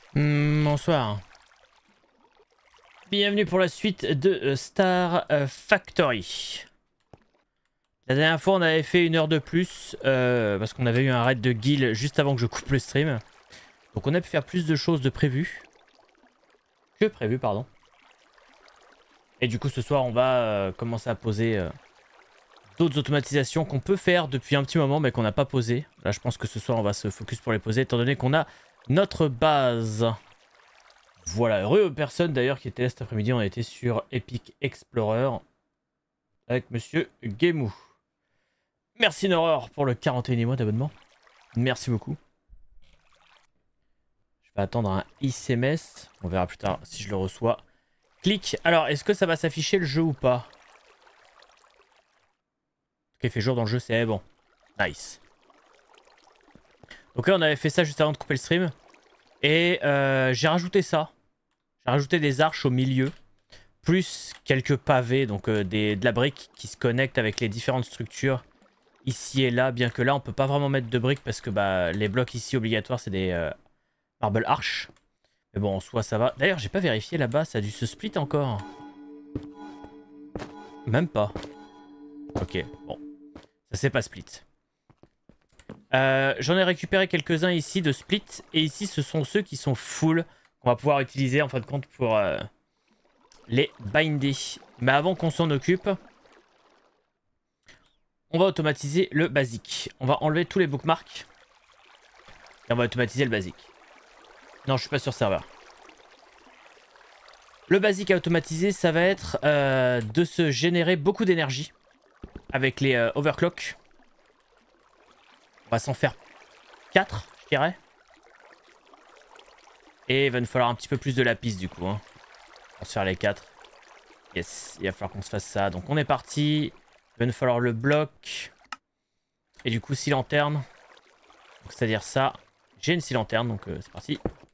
Bonsoir. Bienvenue pour la suite de Star Factory. La dernière fois on avait fait 1 heure de plus parce qu'on avait eu un raid de guild juste avant que je coupe le stream. Donc on a pu faire plus de choses de prévu. Que prévu, pardon. Et du coup ce soir on va commencer à poser d'autres automatisations qu'on peut faire depuis un petit moment mais qu'on n'a pas posé. Là je pense que ce soir on va se focus pour les poser étant donné qu'on a notre base. Voilà, heureux aux personnes d'ailleurs qui étaient là cet après-midi, on a été sur Epic Explorer avec Monsieur Gemou. Merci Noror pour le 41e mois d'abonnement. Merci beaucoup. Je vais attendre un SMS, on verra plus tard si je le reçois. Clique. Alors, est-ce que ça va s'afficher le jeu ou pas? Ok, il fait jour dans le jeu, c'est bon. Nice. Donc là, on avait fait ça juste avant de couper le stream. Et j'ai rajouté ça. J'ai rajouté des arches au milieu. Plus quelques pavés, donc de la brique qui se connecte avec les différentes structures ici et là. Bien que là, on peut pas vraiment mettre de briques parce que bah, les blocs ici obligatoires, c'est des marble arch. Mais bon, en soi, ça va. D'ailleurs, j'ai pas vérifié là-bas, ça a dû se split encore. Même pas. Ok, bon. Ça s'est pas split. J'en ai récupéré quelques-uns ici de split. Et ici, ce sont ceux qui sont full. Qu'on va pouvoir utiliser en fin de compte pour les binder. Mais avant qu'on s'en occupe, on va automatiser le basique. On va enlever tous les bookmarks. Et on va automatiser le basique. Non, je suis pas sur serveur. Le basique à automatiser, ça va être de se générer beaucoup d'énergie. Avec les overclock. On va s'en faire 4, je dirais. Et il va nous falloir un petit peu plus de lapis du coup. Hein, pour se faire les 4. Yes, il va falloir qu'on se fasse ça. Donc on est parti. Il va nous falloir le bloc. Et du coup 6 lanternes. C'est-à-dire ça. J'ai une 6 lanternes, donc c'est parti.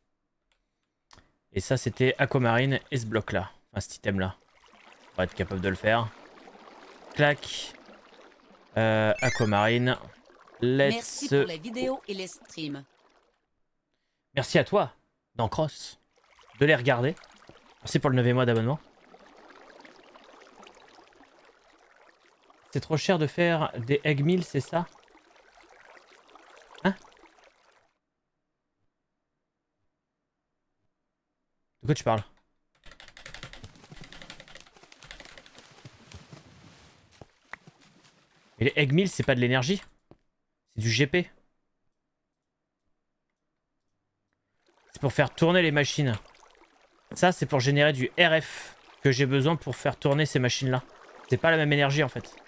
Et ça c'était aquamarine et ce bloc là. Enfin cet item là. On va être capable de le faire. Clac. Aquamarine. Merci pour les vidéos et les streams. Merci à toi, Dancross, de les regarder. Merci pour le 9e mois d'abonnement. C'est trop cher de faire des egg meals, c'est ça? Hein? De quoi tu parles? Et les egg meals, c'est pas de l'énergie? C'est du GP. C'est pour faire tourner les machines. Ça, c'est pour générer du RF que j'ai besoin pour faire tourner ces machines-là. C'est pas la même énergie en fait.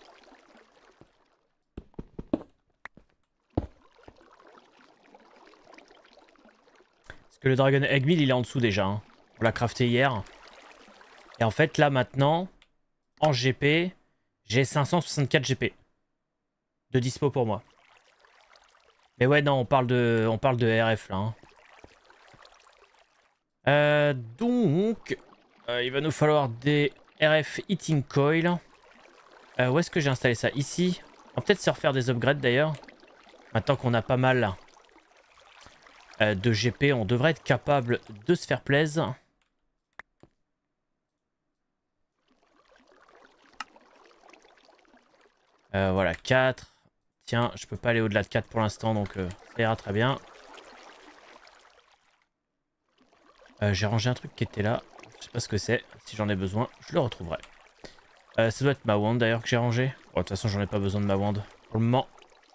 Parce que le Dragon Egg Mill, il est en dessous déjà. Hein. On l'a crafté hier. Et en fait, là maintenant, en GP, j'ai 564 GP de dispo pour moi. Mais ouais, non, on parle de RF là. Hein. Donc, il va nous falloir des RF Heating Coil. Où est-ce que j'ai installé ça? Ici. On va peut-être se refaire des upgrades d'ailleurs. Maintenant qu'on a pas mal de GP, on devrait être capable de se faire plaisir. Voilà, 4. Tiens, je peux pas aller au-delà de 4 pour l'instant, donc ça ira très bien. J'ai rangé un truc qui était là. Je sais pas ce que c'est. Si j'en ai besoin, je le retrouverai. Ça doit être ma wand d'ailleurs que j'ai rangé. Bon, de toute façon, j'en ai pas besoin de ma wand pour le moment.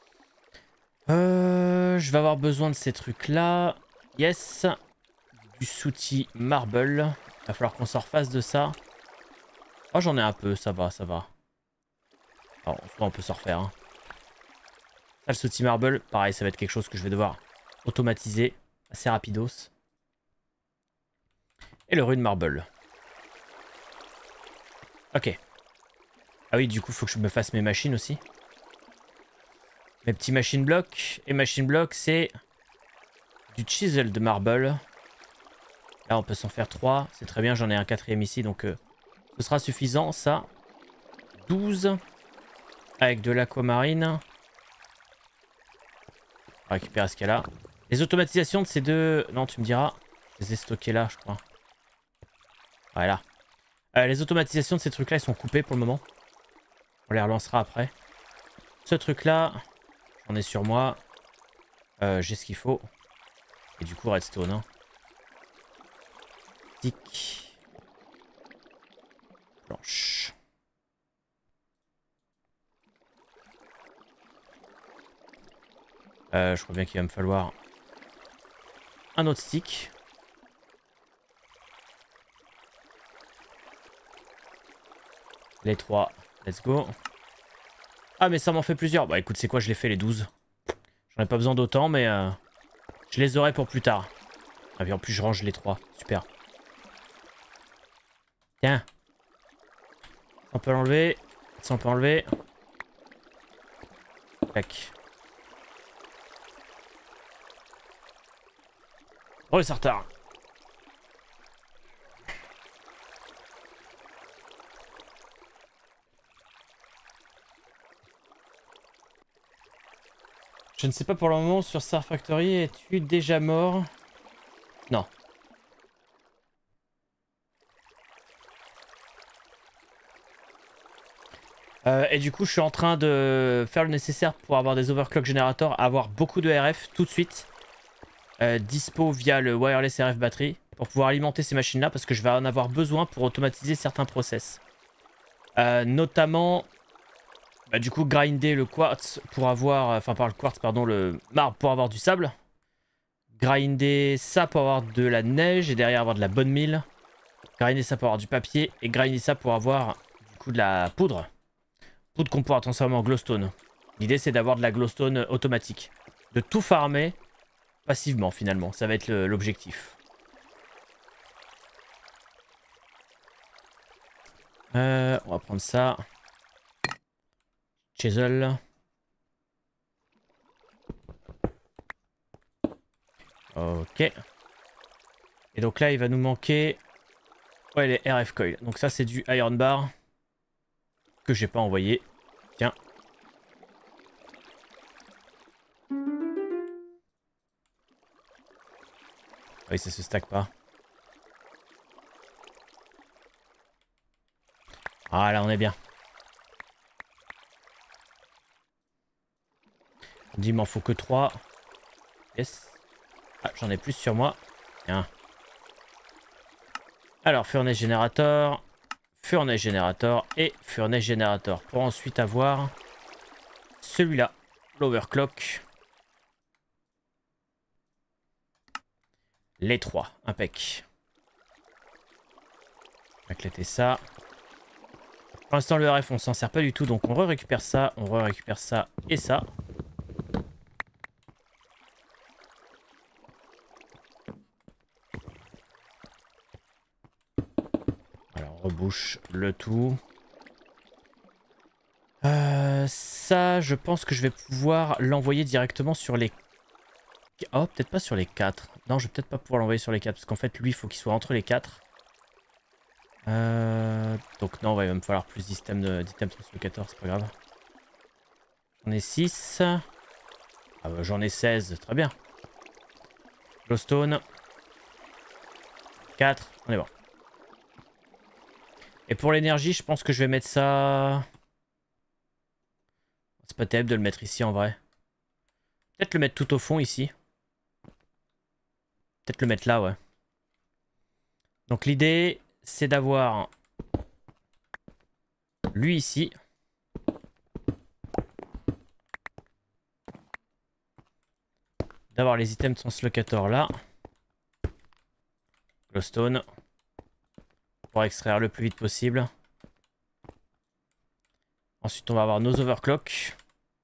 Je vais avoir besoin de ces trucs-là. Yes. Du souti marble. Il va falloir qu'on s'en refasse de ça. Oh, j'en ai un peu, ça va, ça va. Alors, on peut s'en refaire. Hein. Ça, le souti marble, pareil, ça va être quelque chose que je vais devoir automatiser assez rapidos. Et le rune marble. Ok. Ah oui, du coup, il faut que je me fasse mes machines aussi. Mes petits machine blocs. Et machine block, c'est du chisel de marble. Là, on peut s'en faire 3. C'est très bien, j'en ai un 4e ici, donc ce sera suffisant, ça. 12. Avec de l'aquamarine. On va récupérer ce qu'il y a là. Les automatisations de ces deux... Non, tu me diras. Je les ai stockés là, je crois. Voilà. Les automatisations de ces trucs-là, ils sont coupés pour le moment. On les relancera après. Ce truc-là, j'en ai sur moi. J'ai ce qu'il faut. Et du coup, redstone. Hein. Tic. Blanche. Je crois bien qu'il va me falloir un autre stick. Les 3, let's go. Ah mais ça m'en fait plusieurs. Bah écoute, c'est quoi, je les fais les 12. J'en ai pas besoin d'autant, mais je les aurai pour plus tard. Ah puis en plus je range les 3, super. Tiens. Ça on peut l'enlever. Ça on peut enlever. Tac. Oh le sartard. Je ne sais pas pour le moment, sur Star Factory, es-tu déjà mort? Non. Et du coup, je suis en train de faire le nécessaire pour avoir des overclock générateurs, avoir beaucoup de RF tout de suite. Dispo via le wireless RF batterie, pour pouvoir alimenter ces machines-là, parce que je vais en avoir besoin pour automatiser certains process. Notamment... Bah, du coup, grinder le quartz pour avoir... Enfin, par le quartz, pardon, le marbre pour avoir du sable. Grinder ça pour avoir de la neige et derrière avoir de la bonne mille. Grinder ça pour avoir du papier et grinder ça pour avoir du coup de la poudre. Poudre qu'on pourra transformer en glowstone. L'idée c'est d'avoir de la glowstone automatique. De tout farmer passivement finalement. Ça va être l'objectif. On va prendre ça. Chisel. Ok. Et donc là, il va nous manquer... Ouais, les RF coils. Donc ça, c'est du iron bar. Que j'ai pas envoyé. Tiens. Oui, ça se stack pas. Ah là, on est bien. On dit, il m'en faut que 3. Yes. Ah, j'en ai plus sur moi. Tiens. Alors, furnace générateur, furnace générateur et furnace générateur. Pour ensuite avoir celui-là, l'overclock. Les 3, impec. On va éclater ça. Pour l'instant, le RF, on s'en sert pas du tout, donc on récupère ça, on récupère ça et ça. Alors, on rebouche le tout. Ça, je pense que je vais pouvoir l'envoyer directement sur les... Oh, peut-être pas sur les 4. Non, je vais peut-être pas pouvoir l'envoyer sur les 4, parce qu'en fait, lui, il faut qu'il soit entre les 4. Donc non, ouais, il va me falloir plus d'items translocateurs, c'est pas grave. J'en ai 6. Ah bah, j'en ai 16, très bien. Glowstone. 4, on est bon. Et pour l'énergie, je pense que je vais mettre ça... C'est pas terrible de le mettre ici en vrai. Peut-être le mettre tout au fond ici. Peut-être le mettre là, ouais. Donc l'idée, c'est d'avoir lui ici. D'avoir les items translocator là. Glowstone. Pour extraire le plus vite possible. Ensuite, on va avoir nos overclocks.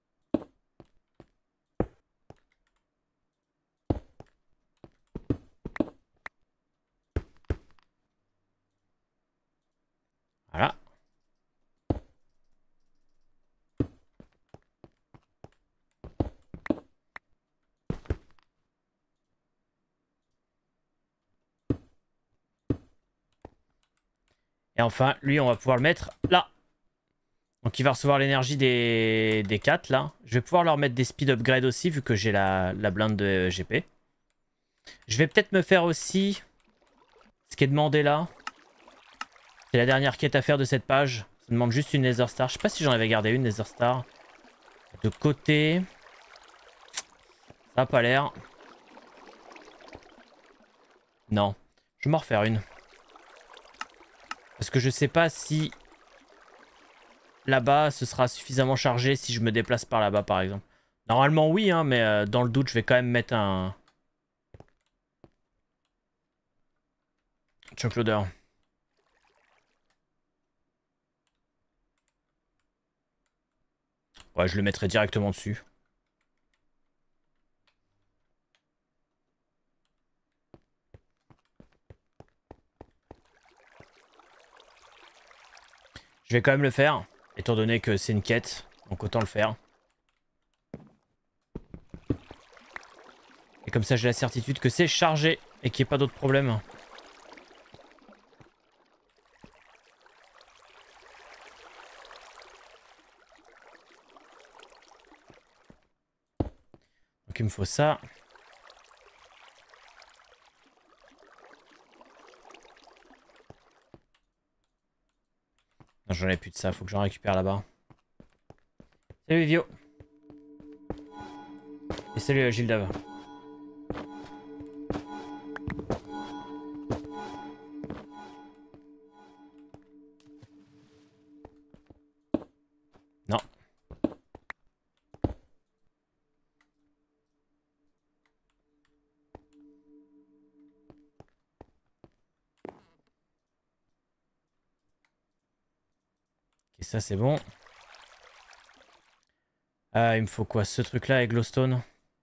Voilà. Et enfin, lui, on va pouvoir le mettre là. Donc il va recevoir l'énergie des 4 là. Je vais pouvoir leur mettre des speed upgrade aussi vu que j'ai la blinde de GP. Je vais peut-être me faire aussi ce qui est demandé là. C'est la dernière quête à faire de cette page. Ça demande juste une Nether Star. Je sais pas si j'en avais gardé une Nether Star. De côté. Ça a pas l'air. Non. Je vais m'en refaire une. Parce que je sais pas si là-bas ce sera suffisamment chargé si je me déplace par là-bas par exemple. Normalement oui, hein, mais dans le doute je vais quand même mettre un chunk loader. Ouais, je le mettrai directement dessus. Je vais quand même le faire, étant donné que c'est une quête, donc autant le faire. Et comme ça j'ai la certitude que c'est chargé et qu'il n'y ait pas d'autres problèmes. Donc il me faut ça. Non, j'en ai plus de ça, faut que j'en récupère là-bas. Salut Vivio. Et salut Gildav. Non. Et ça c'est bon. Ah, il me faut quoi? Ce truc là avec glowstone?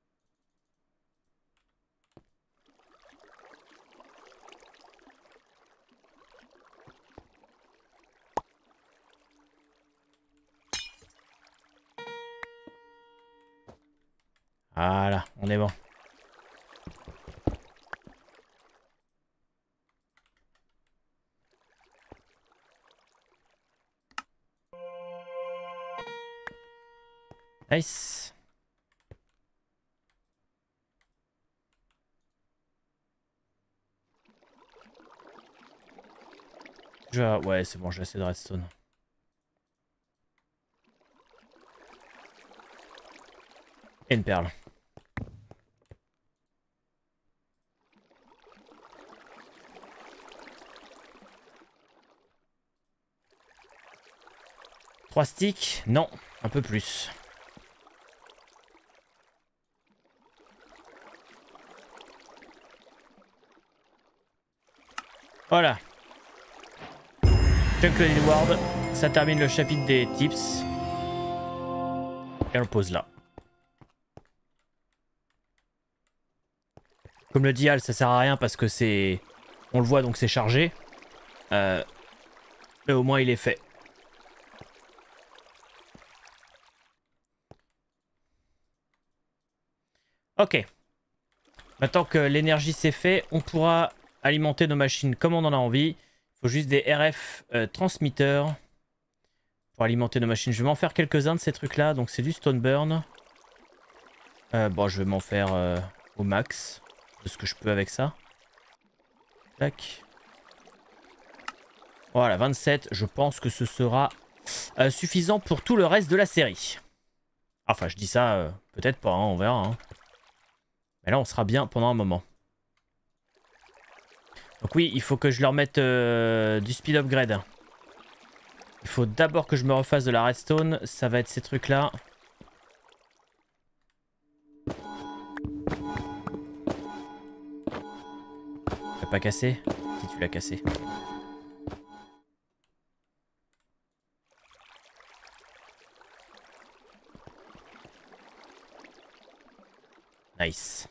Voilà, on est bon. Nice. Ouais, c'est bon, j'ai assez de redstone. Et une perle. Trois sticks? Non, un peu plus. Voilà. Chuck Ward, ça termine le chapitre des tips. Et on le pose là. Comme le dial, ça sert à rien parce que c'est... On le voit donc c'est chargé. Mais au moins il est fait. Ok. Maintenant que l'énergie s'est fait, on pourra alimenter nos machines comme on en a envie. Il faut juste des RF transmitteurs pour alimenter nos machines. Je vais m'en faire quelques-uns de ces trucs-là. Donc c'est du stone burn. Bon, je vais m'en faire au max de ce que je peux avec ça. Tac. Voilà, 27. Je pense que ce sera suffisant pour tout le reste de la série. Enfin, je dis ça, peut-être pas, hein, on verra. Hein. Mais là, on sera bien pendant un moment. Donc oui, il faut que je leur mette du speed upgrade. Il faut d'abord que je me refasse de la redstone. Ça va être ces trucs-là. Tu l'as pas cassé? Si tu l'as cassé. Nice.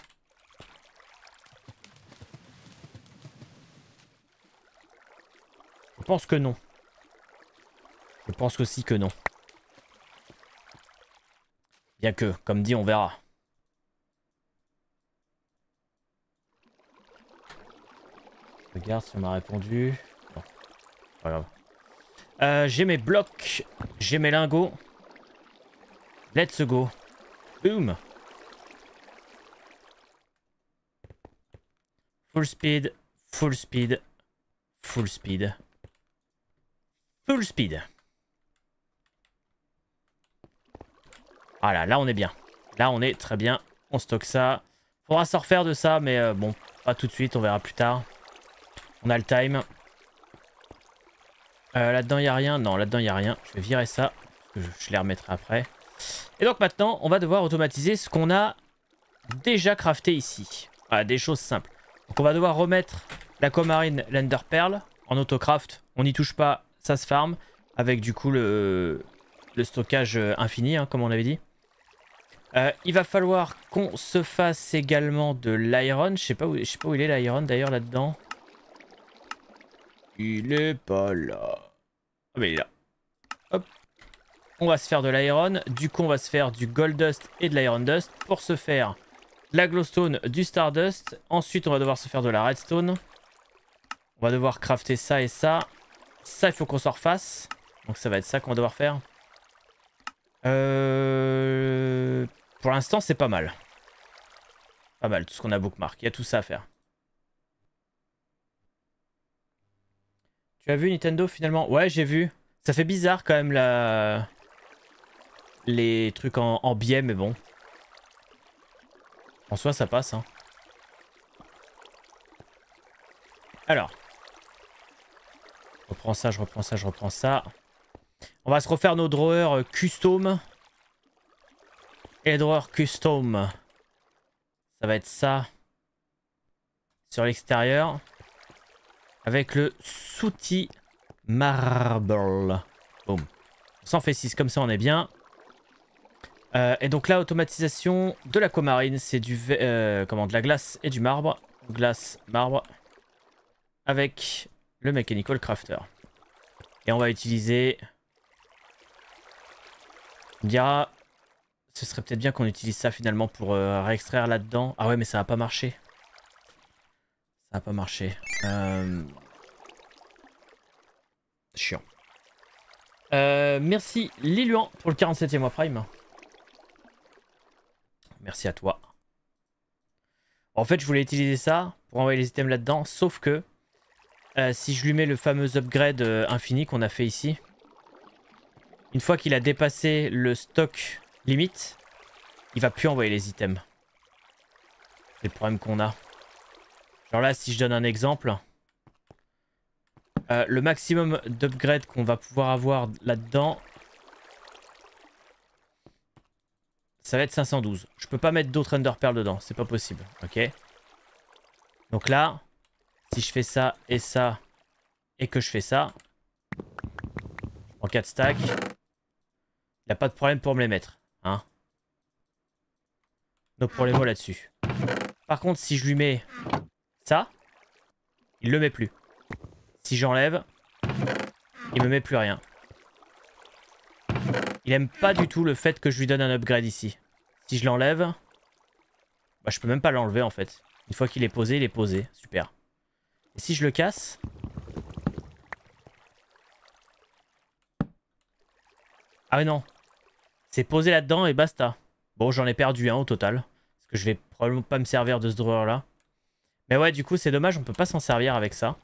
Je pense que non. Je pense aussi que non. Bien que, comme dit, on verra. Je regarde si on m'a répondu. Non, pas grave. J'ai mes blocs. J'ai mes lingots. Let's go. Boom. Full speed, full speed, full speed, full speed. Voilà, là on est bien. Là on est très bien. On stocke ça. Faudra s'en refaire de ça, mais bon, pas tout de suite, on verra plus tard. On a le time. Là-dedans, il n'y a rien. Non, là-dedans, il n'y a rien. Je vais virer ça. Parce que je les remettrai après. Et donc maintenant, on va devoir automatiser ce qu'on a déjà crafté ici. Voilà, des choses simples. Donc on va devoir remettre la Comarine l'Ender Pearl en autocraft. On n'y touche pas, ça se farm. Avec du coup le stockage infini, hein, comme on avait dit. Il va falloir qu'on se fasse également de l'iron. Je sais pas où il est l'iron d'ailleurs là-dedans. Il est pas là. Ah mais il est là. Hop. On va se faire de l'iron. Du coup on va se faire du gold dust et de l'iron dust. Pour se faire de la glowstone, du stardust. Ensuite on va devoir se faire de la redstone. On va devoir crafter ça et ça. Ça il faut qu'on s'en refasse. Donc ça va être ça qu'on va devoir faire. Pour l'instant c'est pas mal. Pas mal tout ce qu'on a bookmark. Il y a tout ça à faire. Tu as vu Nintendo finalement? Ouais, j'ai vu. Ça fait bizarre quand même les trucs en biais, mais bon. En soi, ça passe. Hein. Alors. Je reprends ça, je reprends ça, je reprends ça. On va se refaire nos drawers custom. Et les drawers custom. Ça va être ça. Sur l'extérieur. Avec le Sooty Marble. Boom. On s'en fait 6, comme ça on est bien. Et donc là, automatisation de la Comarine, c'est de la glace et du marbre. Glace, marbre. Avec le Mechanical Crafter. Et on va utiliser... On dira... Ce serait peut-être bien qu'on utilise ça finalement pour réextraire là-dedans. Ah ouais, mais ça va pas marcher. Ça va pas marcher. Chiant. Merci Liluan pour le 47e mois Prime. Merci à toi. En fait, je voulais utiliser ça pour envoyer les items là-dedans, sauf que si je lui mets le fameux upgrade infini qu'on a fait ici, une fois qu'il a dépassé le stock limite, il va plus envoyer les items. C'est le problème qu'on a. Genre là, si je donne un exemple, le maximum d'upgrade qu'on va pouvoir avoir là-dedans, ça va être 512. Je peux pas mettre d'autres Ender Pearl dedans, c'est pas possible. Ok. Donc là, si je fais ça, et que je fais ça, je prends 4 stacks, il n'y a pas de problème pour me les mettre. Hein. No problemo là-dessus. Par contre, si je lui mets ça, il le met plus. Si j'enlève, il me met plus rien. Il aime pas du tout le fait que je lui donne un upgrade ici. Si je l'enlève, bah, je peux même pas l'enlever en fait. Une fois qu'il est posé, il est posé. Super. Et si je le casse... Ah mais non. C'est posé là-dedans et basta. Bon, j'en ai perdu un au total. Parce que je vais probablement pas me servir de ce drawer là. Mais ouais, du coup, c'est dommage, on peut pas s'en servir avec ça.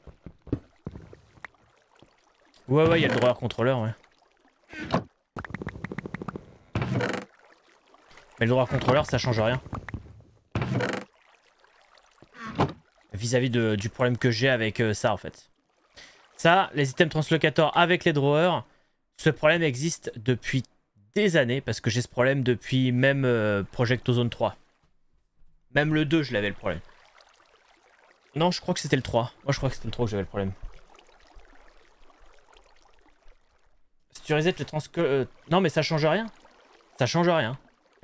Ouais, il y a le drawer contrôleur, ouais. Mais le drawer contrôleur, ça change rien. Vis-à-vis du problème que j'ai avec ça, en fait. Ça, les items translocators avec les drawers, ce problème existe depuis des années, parce que j'ai ce problème depuis même Project Ozone 3. Même le 2, je l'avais le problème. Non, je crois que c'était le 3. Moi, je crois que c'était le 3 que j'avais le problème. Si tu reset le transco... non, mais ça change rien. Ça change rien.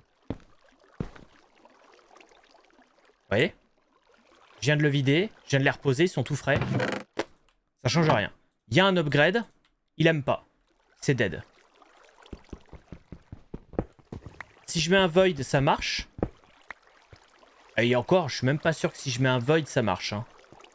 Vous voyez? Je viens de le vider, je viens de les reposer, ils sont tout frais. Ça change rien. Il y a un upgrade, il aime pas. C'est dead. Si je mets un void, ça marche. Et encore, je suis même pas sûr que si je mets un void, ça marche. Hein.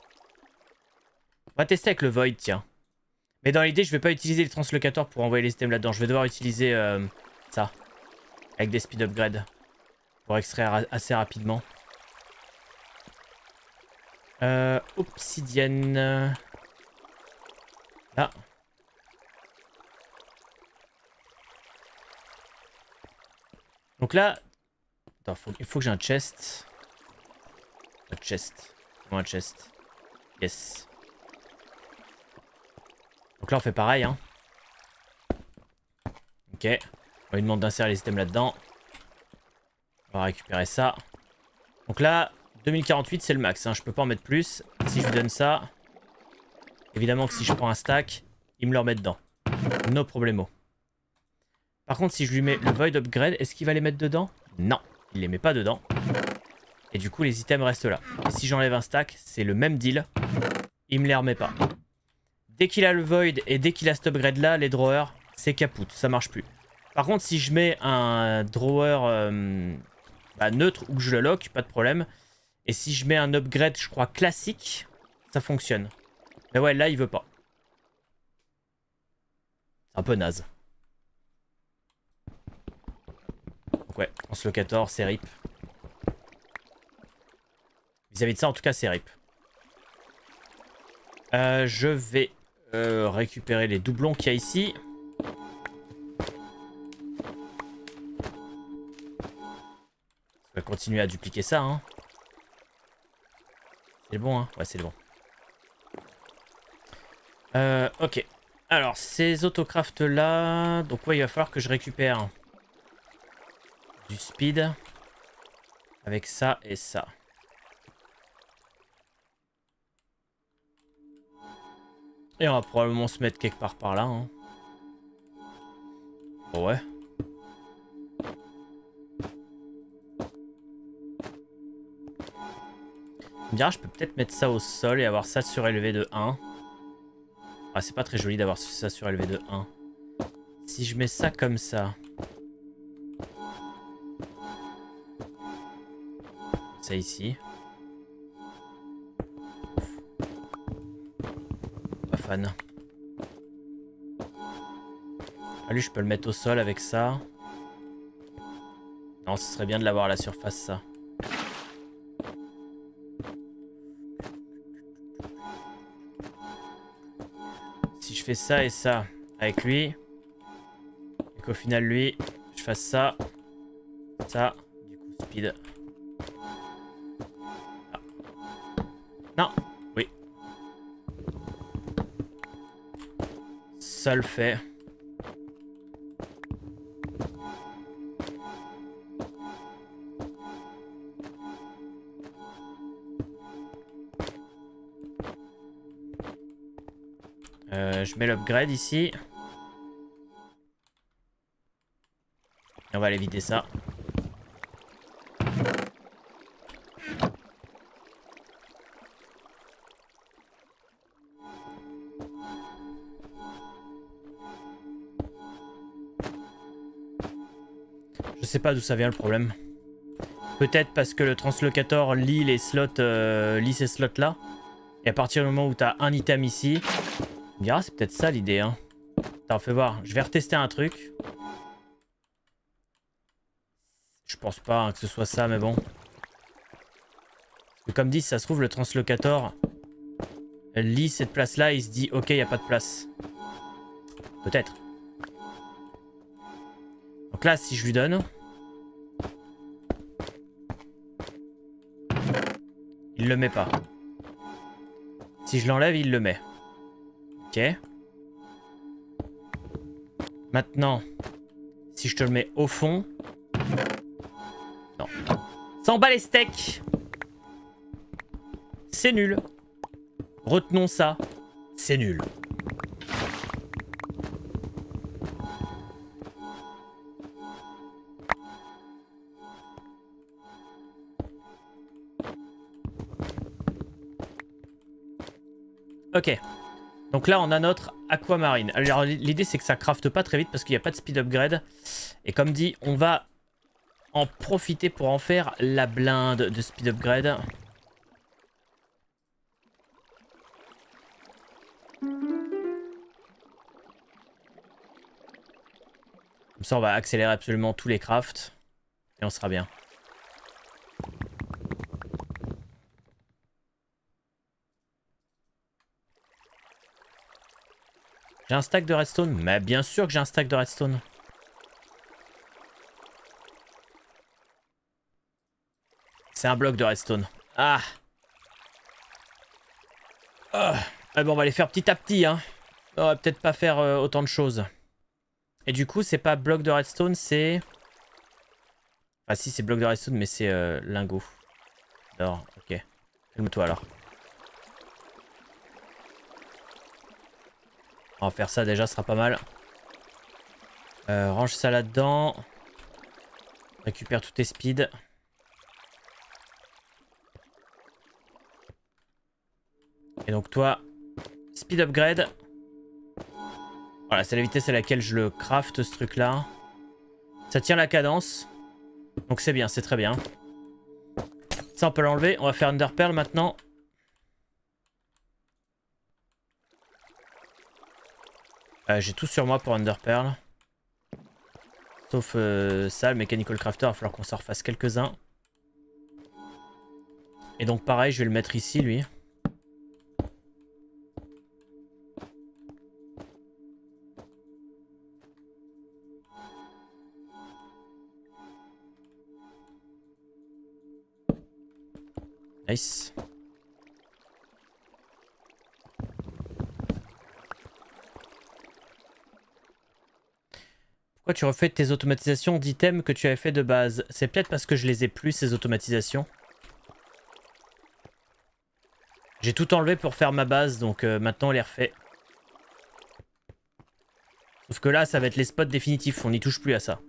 On va tester avec le void, tiens. Mais dans l'idée, je vais pas utiliser les translocators pour envoyer les items là-dedans. Je vais devoir utiliser ça. Avec des speed upgrades. Pour extraire assez rapidement. Obsidienne. Là. Donc là... Attends, il faut que j'ai un chest. Un chest. Un chest. Yes. Donc là on fait pareil hein. Ok. On lui demande d'insérer les items là-dedans. On va récupérer ça. Donc là, 2048 c'est le max. Hein. Je peux pas en mettre plus. Si je lui donne ça, évidemment que si je prends un stack, il me le remet dedans. No problemo. Par contre, si je lui mets le Void Upgrade, est-ce qu'il va les mettre dedans? Non, il les met pas dedans. Et du coup, les items restent là. Et si j'enlève un stack, c'est le même deal. Il me les remet pas. Dès qu'il a le Void et dès qu'il a cet upgrade là, les drawers, c'est caput. Ça marche plus. Par contre, si je mets un drawer neutre ou que je le lock, pas de problème. Et si je mets un upgrade, je crois, classique, ça fonctionne. Mais ouais, là, il veut pas. C'est un peu naze. Donc ouais, translocator, c'est rip. Vis-à-vis de ça, en tout cas, c'est rip. Je vais récupérer les doublons qu'il y a ici. On va continuer à dupliquer ça. Hein. C'est le bon, hein? Ouais, c'est le bon. Ok. Alors, ces autocrafts là... Donc ouais, il va falloir que je récupère du speed. Avec ça et ça. Et on va probablement se mettre quelque part par là. Hein. Oh ouais. On dirait, je peux peut-être mettre ça au sol et avoir ça surélevé de 1. Ah, c'est pas très joli d'avoir ça surélevé de 1. Si je mets ça comme ça. Ça ici. Pas fan. Ah, lui, je peux le mettre au sol avec ça. Non, ce serait bien de l'avoir à la surface, ça. Si je fais ça et ça avec lui, et qu'au final, lui, je fasse ça, ça, du coup, speed. Ah. Non, oui. Ça le fait. Je mets l'upgrade ici. Et on va aller vider ça. Je sais pas d'où ça vient le problème. Peut-être parce que le translocator lit les slots, lit ces slots là. Et à partir du moment où tu as un item ici, on dira c'est peut-être ça l'idée. Hein. Attends, fais voir. Je vais retester un truc. Je pense pas hein, que ce soit ça, mais bon. Comme dit, si ça se trouve, le translocator lit cette place-là et il se dit ok, il n'y a pas de place. Peut-être. Donc là, si je lui donne... Il le met pas. Si je l'enlève, il le met. Ok. Maintenant, si je te le mets au fond... Non. Ça en bat les steaks. C'est nul. Retenons ça. C'est nul. Ok. Donc là, on a notre aquamarine. Alors, l'idée, c'est que ça crafte pas très vite parce qu'il n'y a pas de speed upgrade. Et comme dit, on va en profiter pour en faire la blinde de speed upgrade. Comme ça, on va accélérer absolument tous les crafts. Et on sera bien. J'ai un stack de redstone? Mais bien sûr que j'ai un stack de redstone. C'est un bloc de redstone. Ah. Ah bon, on va les faire petit à petit, hein. On va peut-être pas faire autant de choses. Et du coup, c'est pas bloc de redstone, c'est... Ah si, c'est bloc de redstone, mais c'est lingot. Alors, ok. Calme-toi alors. On va faire ça déjà, ce sera pas mal. Range ça là-dedans. Récupère tous tes speeds. Et donc toi, speed upgrade. Voilà, c'est la vitesse à laquelle je le craft, ce truc-là. Ça tient la cadence. Donc c'est bien, c'est très bien. Ça, on peut l'enlever. On va faire Enderpearl maintenant. J'ai tout sur moi pour Enderpearl. Sauf ça, le Mechanical Crafter, il va falloir qu'on s'en refasse quelques-uns. Et donc pareil, je vais le mettre ici, lui. Nice. Pourquoi tu refais tes automatisations d'items que tu avais fait de base? C'est peut-être parce que je les ai plus, ces automatisations. J'ai tout enlevé pour faire ma base, donc maintenant on les refait. Sauf que là, ça va être les spots définitifs, on n'y touche plus à ça.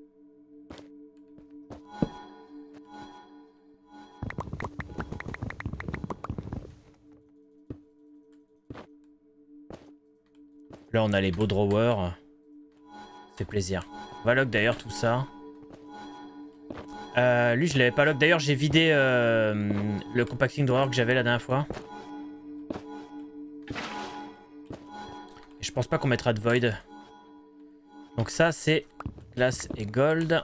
Là, on a les beaux drawers. Ça fait plaisir. On va log d'ailleurs tout ça. Lui, je l'avais pas log. D'ailleurs, j'ai vidé le compacting drawer que j'avais la dernière fois. Et je pense pas qu'on mettra de void. Donc ça, c'est glace et gold.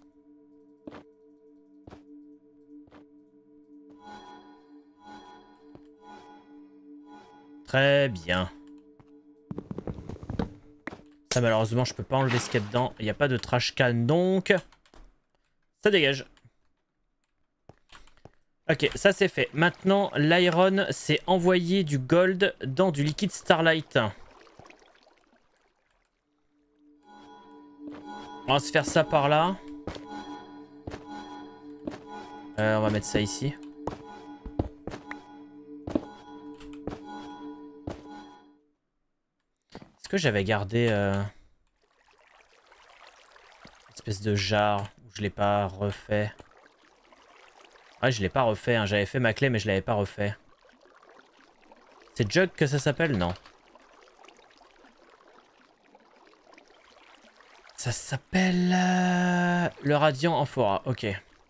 Très bien. Ça, malheureusement, je peux pas enlever ce qu'il y a dedans. Il n'y a pas de trash can, donc ça dégage. Ok, ça c'est fait. Maintenant, l'iron, c'est envoyer du gold dans du liquide starlight. On va se faire ça par là. On va mettre ça ici. Est-ce que j'avais gardé une espèce de jarre où je l'ai pas refait? Ouais, je l'ai pas refait, hein. J'avais fait ma clé mais je l'avais pas refait. C'est Jug que ça s'appelle? Non. Ça s'appelle le Radiant Amphora, ok.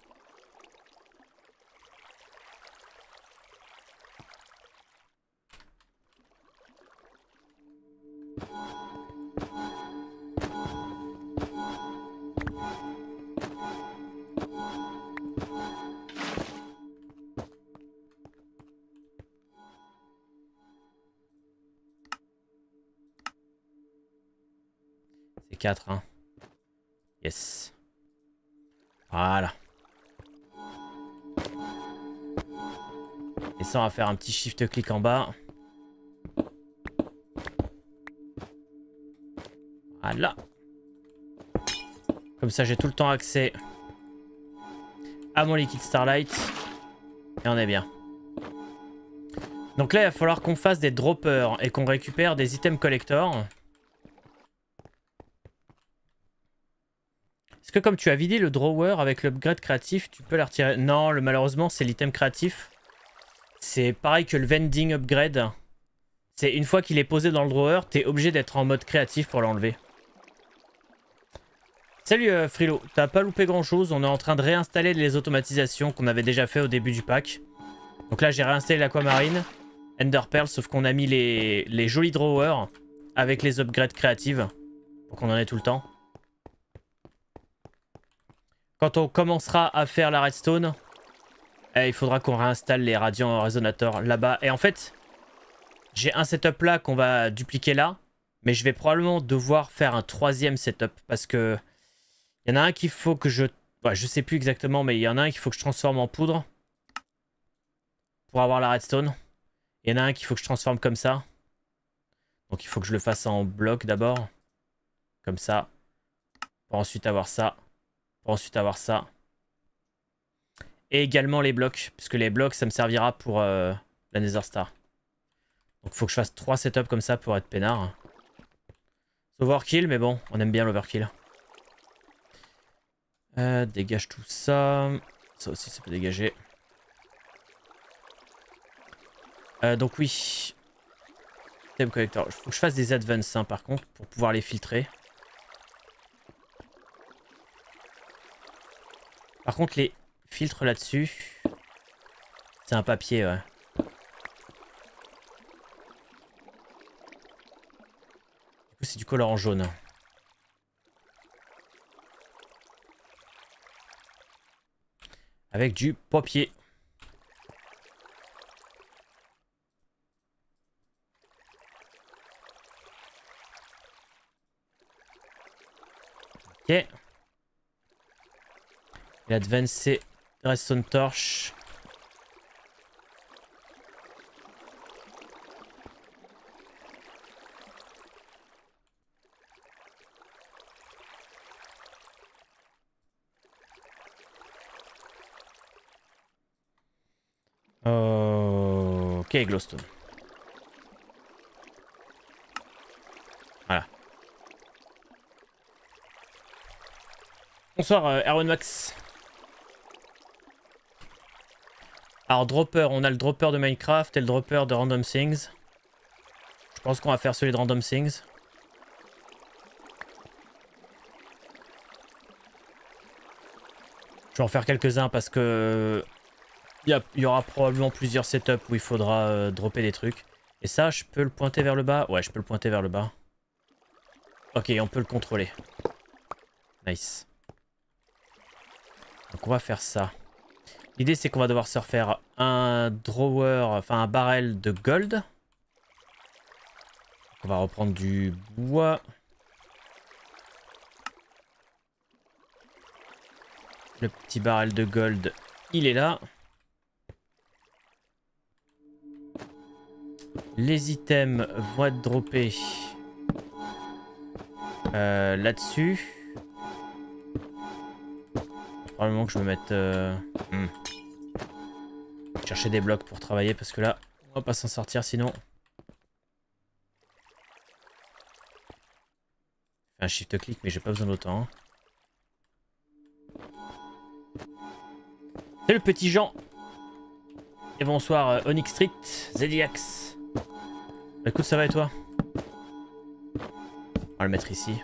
C'est 4, hein. Yes. Voilà. Et ça, on va faire un petit shift-click en bas. Voilà. Comme ça, j'ai tout le temps accès à mon liquide starlight. Et on est bien. Donc là, il va falloir qu'on fasse des droppers et qu'on récupère des items collector. Est-ce que comme tu as vidé le drawer avec l'upgrade créatif, tu peux la retirer? Non, malheureusement, c'est l'item créatif. C'est pareil que le vending upgrade. C'est une fois qu'il est posé dans le drawer, t'es obligé d'être en mode créatif pour l'enlever. Salut Frilo, t'as pas loupé grand chose, on est en train de réinstaller les automatisations qu'on avait déjà fait au début du pack. Donc là j'ai réinstallé l'Aquamarine, Enderpearl, sauf qu'on a mis les jolis drawers avec les upgrades créatives pour qu'on en ait tout le temps. Quand on commencera à faire la redstone, il faudra qu'on réinstalle les radiants résonateurs là-bas. Et en fait, j'ai un setup là qu'on va dupliquer là. Mais je vais probablement devoir faire un troisième setup parce que il y en a un qu'il faut que je... Ouais, je sais plus exactement, mais il y en a un qu'il faut que je transforme en poudre pour avoir la redstone. Il y en a un qu'il faut que je transforme comme ça. Donc il faut que je le fasse en bloc d'abord. Comme ça. Pour ensuite avoir ça. Pour ensuite avoir ça. Et également les blocs. Puisque les blocs, ça me servira pour la Nether Star. Donc il faut que je fasse 3 setups comme ça pour être peinard. C'est overkill, mais bon, on aime bien l'overkill. Dégage tout ça. Ça aussi, ça peut dégager. Donc oui. Thème collector. Il faut que je fasse des advances hein, par contre pour pouvoir les filtrer. Par contre les filtres là-dessus, c'est un papier ouais. Du coup c'est du colorant jaune. Avec du papier. Ok. L'advance c'est redstone torch. Ok, glowstone. Voilà. Bonsoir Erwan Max. Alors dropper, on a le dropper de Minecraft et le dropper de Random Things. Je pense qu'on va faire celui de Random Things. Je vais en faire quelques-uns parce que il y aura probablement plusieurs setups où il faudra dropper des trucs. Et ça, je peux le pointer vers le bas? Ouais, je peux le pointer vers le bas. Ok, on peut le contrôler. Nice. Donc on va faire ça. L'idée c'est qu'on va devoir se refaire un drawer, enfin un barrel de gold. On va reprendre du bois. Le petit barrel de gold, il est là. Les items vont être droppés là-dessus. Probablement que je vais mettre... chercher des blocs pour travailler parce que là, on va pas s'en sortir sinon. Un shift click mais j'ai pas besoin d'autant. C'est le petit Jean. Et bonsoir Onyx Street, Zediax. Bah, écoute, ça va et toi? On va le mettre ici.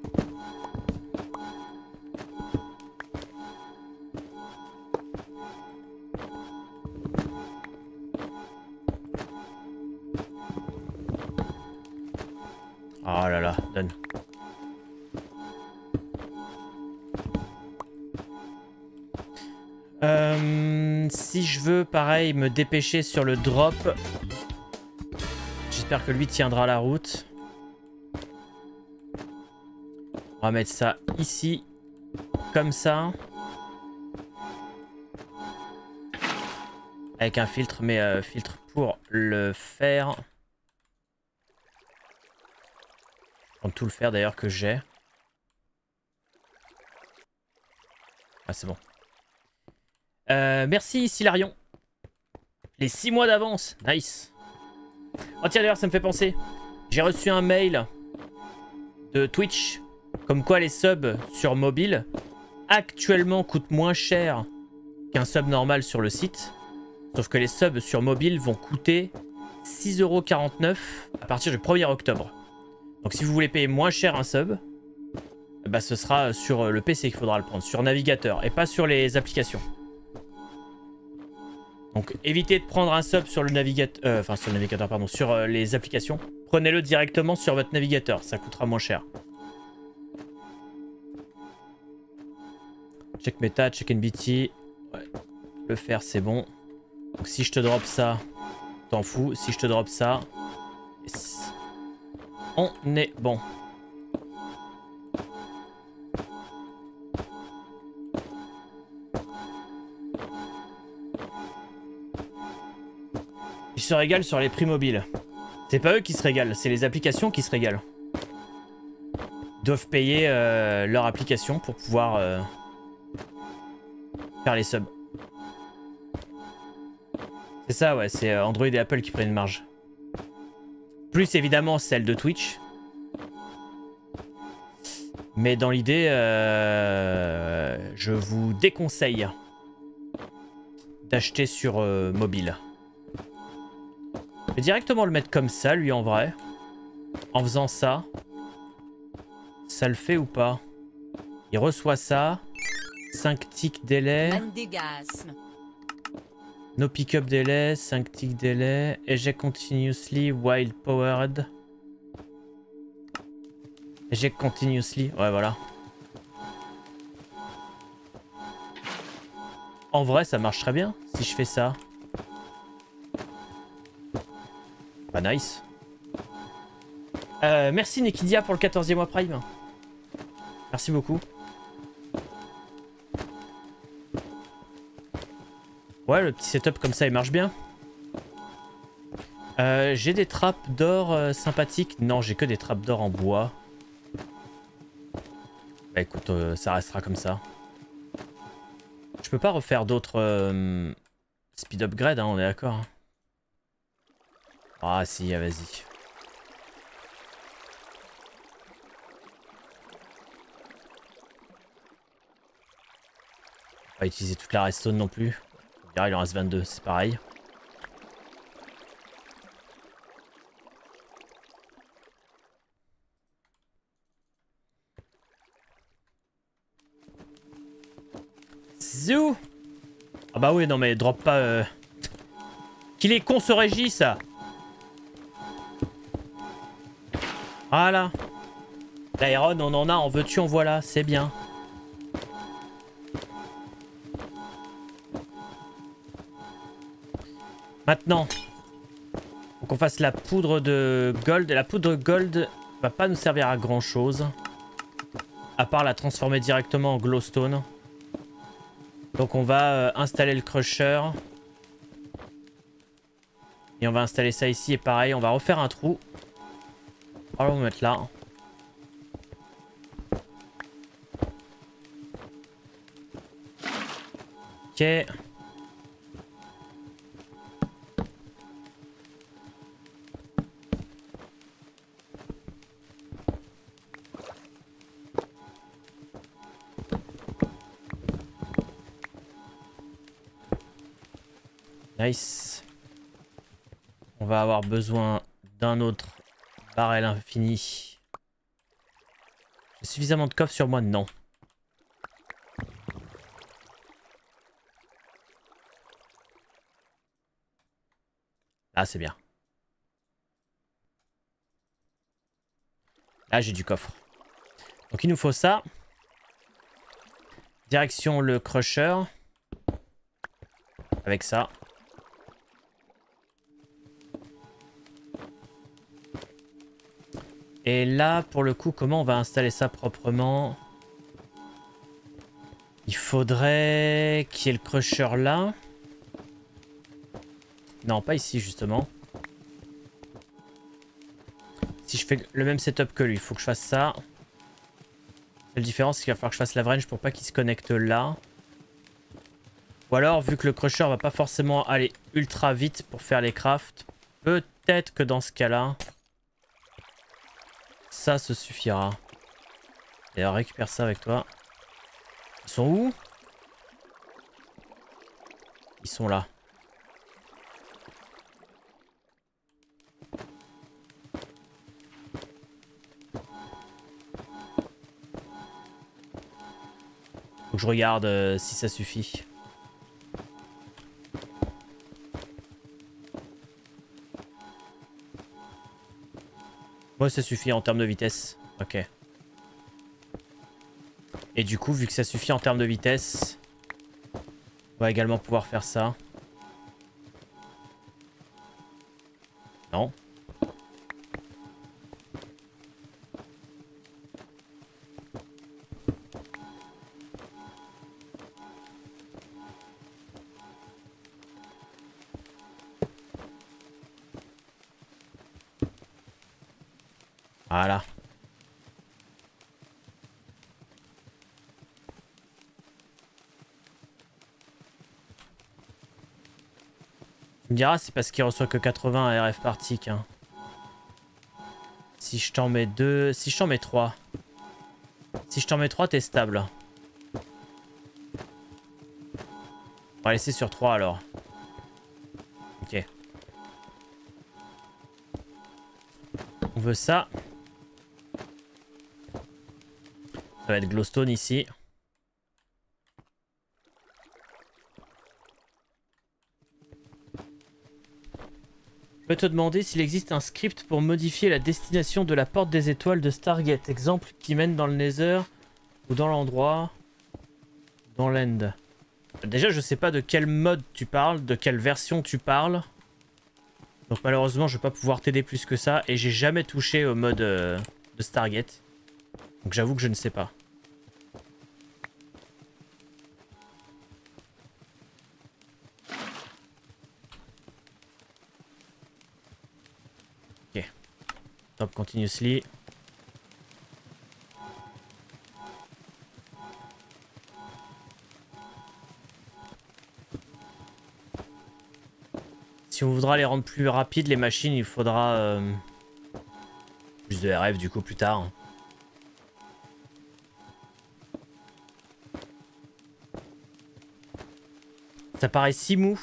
Oh là là, donne. Si je veux, pareil, me dépêcher sur le drop. J'espère que lui tiendra la route. On va mettre ça ici. Comme ça. Avec un filtre, mais filtre pour le fer. Je vais tout le fer d'ailleurs que j'ai. Ah c'est bon. Merci Silarion. Les 6 mois d'avance. Nice. Oh tiens d'ailleurs ça me fait penser. J'ai reçu un mail de Twitch. Comme quoi les subs sur mobile actuellement coûtent moins cher qu'un sub normal sur le site. Sauf que les subs sur mobile vont coûter 6,49 € à partir du 1er octobre. Donc si vous voulez payer moins cher un sub, bah ce sera sur le PC qu'il faudra le prendre. Sur navigateur et pas sur les applications. Donc évitez de prendre un sub sur le navigateur, enfin sur le navigateur pardon, sur les applications. Prenez-le directement sur votre navigateur, ça coûtera moins cher. Check meta, check NBT. Ouais. Le fer c'est bon. Donc si je te drop ça, t'en fous. Si je te drop ça, yes. On est bon. Ils se régalent sur les prix mobiles. C'est pas eux qui se régalent, c'est les applications qui se régalent. Ils doivent payer leur application pour pouvoir faire les subs. C'est ça, ouais, c'est Android et Apple qui prennent une marge. Plus évidemment celle de Twitch. Mais dans l'idée, je vous déconseille d'acheter sur mobile. Je vais directement le mettre comme ça, lui, en vrai. En faisant ça. Ça le fait ou pas? Il reçoit ça. 5 ticks délai. No pick-up délai. 5 ticks délai. Eject continuously while powered. Eject continuously. Ouais, voilà. En vrai, ça marche très bien si je fais ça. Bah nice. Merci Nekidia pour le 14e mois Prime. Merci beaucoup. Ouais, le petit setup comme ça, il marche bien. J'ai des trappes d'or sympathiques. Non, j'ai que des trappes d'or en bois. Bah écoute, ça restera comme ça. Je peux pas refaire d'autres speed upgrade, hein, on est d'accord. Ah si, vas-y. Pas utiliser toute la redstone non plus. Il en reste 22, c'est pareil. Zou. Ah bah oui, non mais drop pas... Qu'il est con ce Régis. Voilà. L'Iron, on en a, en veux-tu, en voilà, c'est bien. Maintenant, faut qu'on fasse la poudre de gold. Et la poudre gold va pas nous servir à grand chose. À part la transformer directement en glowstone. Donc on va installer le crusher. Et on va installer ça ici. Et pareil, on va refaire un trou. On va le mettre là. Ok. Nice. On va avoir besoin d'un autre barrel infini. J'ai suffisamment de coffre sur moi? Non. Ah, c'est bien. Là, j'ai du coffre. Donc, il nous faut ça. Direction le crusher. Avec ça. Et là, pour le coup, comment on va installer ça proprement? Il faudrait qu'il y ait le crusher là. Non, pas ici, justement. Si je fais le même setup que lui, il faut que je fasse ça. La différence, c'est qu'il va falloir que je fasse la range pour pas qu'il se connecte là. Ou alors, vu que le crusher va pas forcément aller ultra vite pour faire les crafts, peut-être que dans ce cas-là, ça se suffira. D'ailleurs, récupère ça avec toi. Ils sont où? Ils sont là. Faut que je regarde si ça suffit. Ouais, ça suffit en termes de vitesse. Ok. Et du coup, vu que ça suffit en termes de vitesse, on va également pouvoir faire ça. Non. Voilà. Tu me diras, c'est parce qu'il reçoit que 80 RF par tick. Hein. Si je t'en mets 2... Si je t'en mets 3. Si je t'en mets 3, t'es stable. On va laisser sur 3 alors. Ok. On veut ça. Ça va être glowstone ici. Je peux te demander s'il existe un script pour modifier la destination de la porte des étoiles de Stargate. Exemple qui mène dans le Nether ou dans l'endroit. Dans l'End. Déjà, je sais pas de quel mode tu parles, de quelle version tu parles. Donc malheureusement, je vais pas pouvoir t'aider plus que ça. Et j'ai jamais touché au mode de Stargate. Donc j'avoue que je ne sais pas. Ok. Top continuously. Si on voudra les rendre plus rapides, les machines, il faudra plus de RF du coup plus tard. Ça paraît si mou.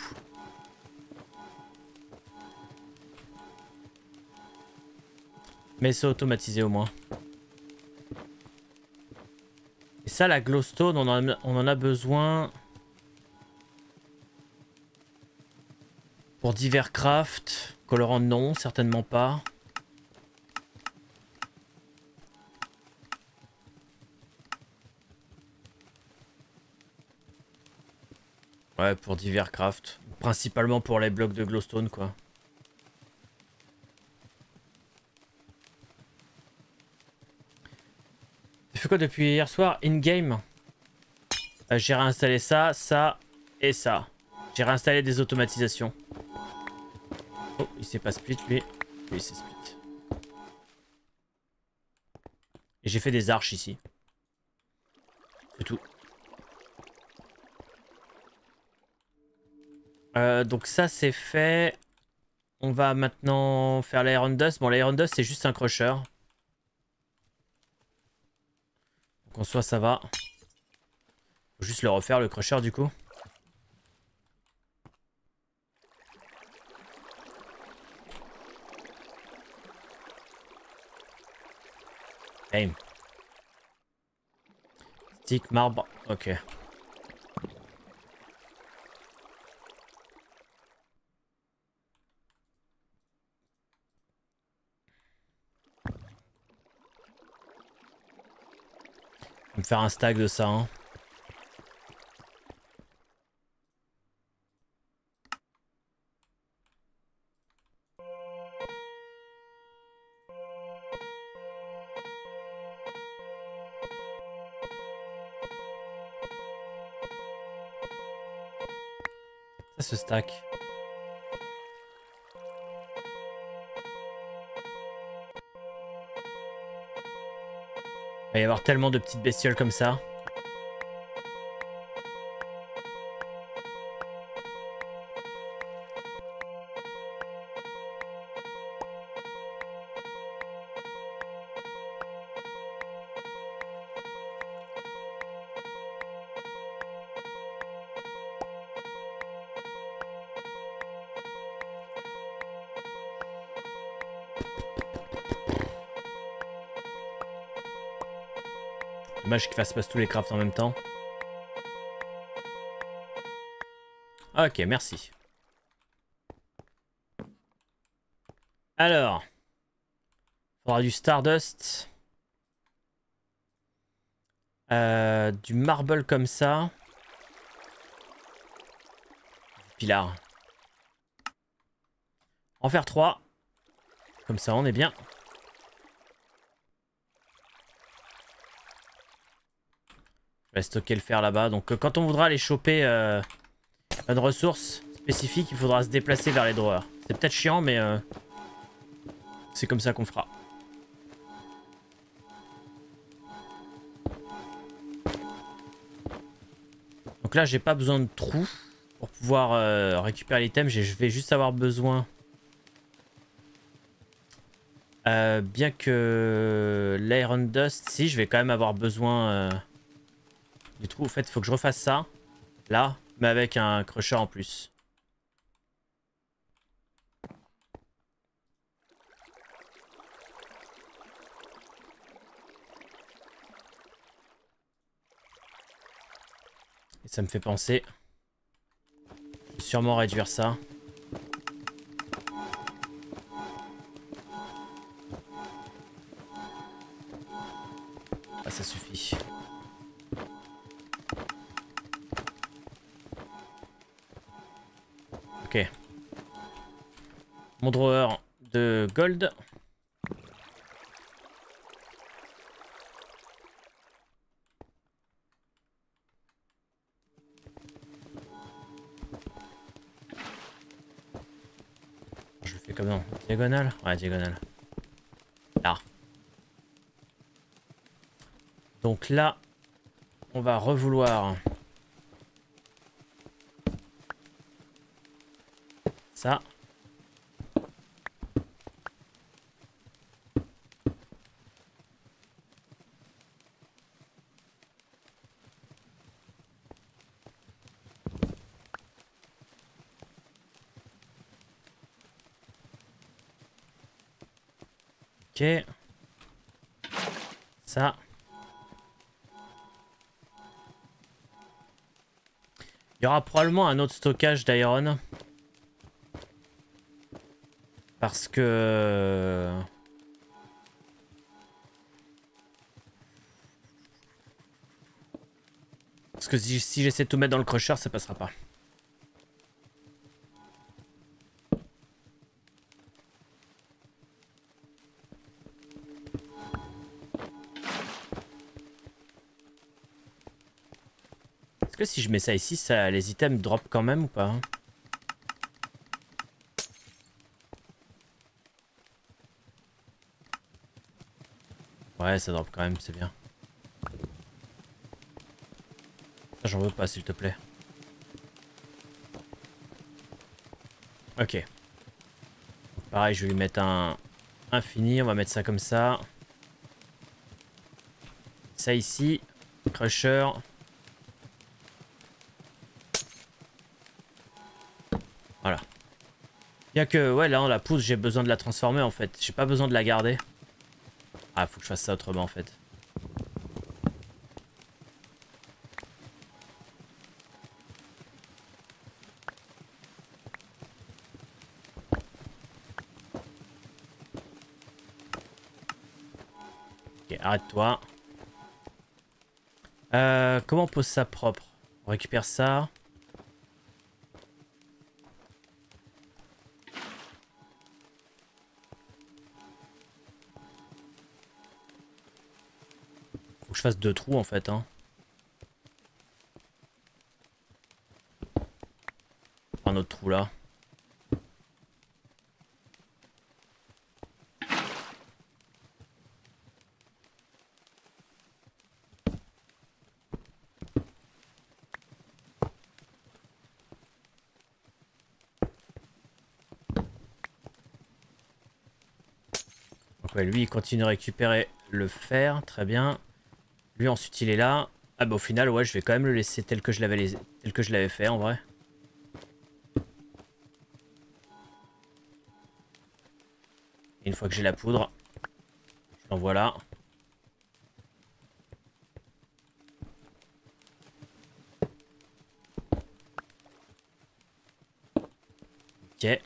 Mais c'est automatisé au moins. Et ça, la glowstone, on en a besoin... Pour divers crafts. Colorant non, certainement pas. Ouais, pour divers crafts. Principalement pour les blocs de glowstone, quoi. Tu fais quoi depuis hier soir? In-game, j'ai réinstallé ça, ça et ça. J'ai réinstallé des automatisations. Oh, il s'est pas split, lui. Oui, il s'est split. Et j'ai fait des arches ici. C'est tout. Donc ça c'est fait. On va maintenant faire l'Iron Dust. Bon, l'Iron Dust c'est juste un crusher. Donc en soi ça va. Faut juste le refaire le crusher du coup. Aim. Stick, marbre. Ok. On va me faire un stack de ça. Hein. Ça se stack. Il va y avoir tellement de petites bestioles comme ça. Dommage qu'il fasse pas tous les crafts en même temps. Ok, merci. Alors. Il faudra du Stardust. Du marble comme ça. Pilar. En faire 3. Comme ça, on est bien. Je vais stocker le fer là-bas. Donc quand on voudra aller choper une ressource spécifique, il faudra se déplacer vers les drawers. C'est peut-être chiant, mais c'est comme ça qu'on fera. Donc là, j'ai pas besoin de trous pour pouvoir récupérer l'item. Je vais juste avoir besoin... bien que l'Iron Dust, si, je vais quand même avoir besoin du trou. En fait, il faut que je refasse ça, là, mais avec un crusher en plus. Et ça me fait penser... Je vais sûrement réduire ça. Ah, ça suffit. Ok. Mon drawer de gold. Je le fais comment? Diagonale? Ouais, diagonale. Là. Donc là, on va revouloir ça. Ok. Ça. Il y aura probablement un autre stockage d'iron. Parce que... Parce que si j'essaie de tout mettre dans le crusher, ça passera pas. Est-ce que si je mets ça ici, ça, les items drop quand même ou pas? Ouais, ça drop quand même, c'est bien. Ça, j'en veux pas, s'il te plaît. Ok. Pareil, je vais lui mettre un infini. On va mettre ça comme ça. Ça ici. Crusher. Voilà. Bien que, ouais, là, la pousse, j'ai besoin de la transformer, en fait. J'ai pas besoin de la garder. Ah, faut que je fasse ça autrement, en fait. Ok, arrête-toi. Comment on pose ça propre? On récupère ça. Faut que je fasse 2 trous, en fait, hein. Un autre trou, là. Donc ouais, lui, il continue à récupérer le fer. Très bien. Lui, ensuite, il est là. Ah bah au final, ouais, je vais quand même le laisser tel que je l'avais fait, en vrai. Et une fois que j'ai la poudre, je l'envoie là. Ok.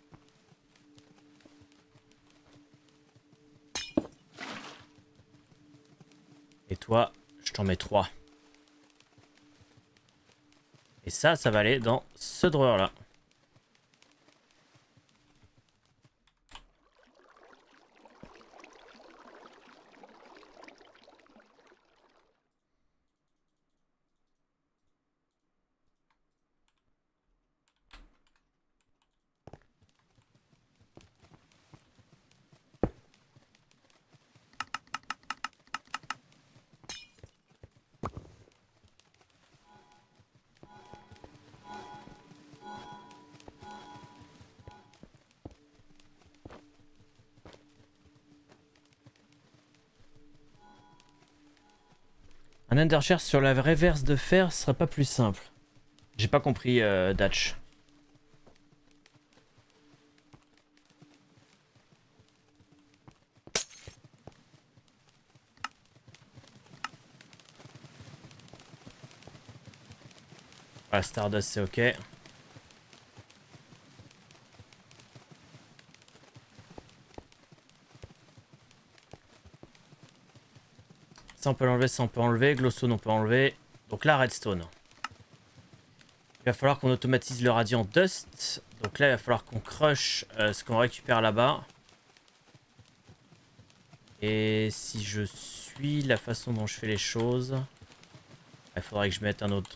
Et toi, je t'en mets 3. Et ça va aller dans ce drawer là. Un undershare sur la reverse de fer serait pas plus simple. J'ai pas compris, Datch. Voilà, Stardust c'est ok. Ça on peut l'enlever, ça on peut enlever. Glowstone on peut enlever. Donc là, redstone. Il va falloir qu'on automatise le radiant dust. Donc là, il va falloir qu'on crush ce qu'on récupère là-bas. Et si je suis la façon dont je fais les choses, il faudrait que je mette un autre...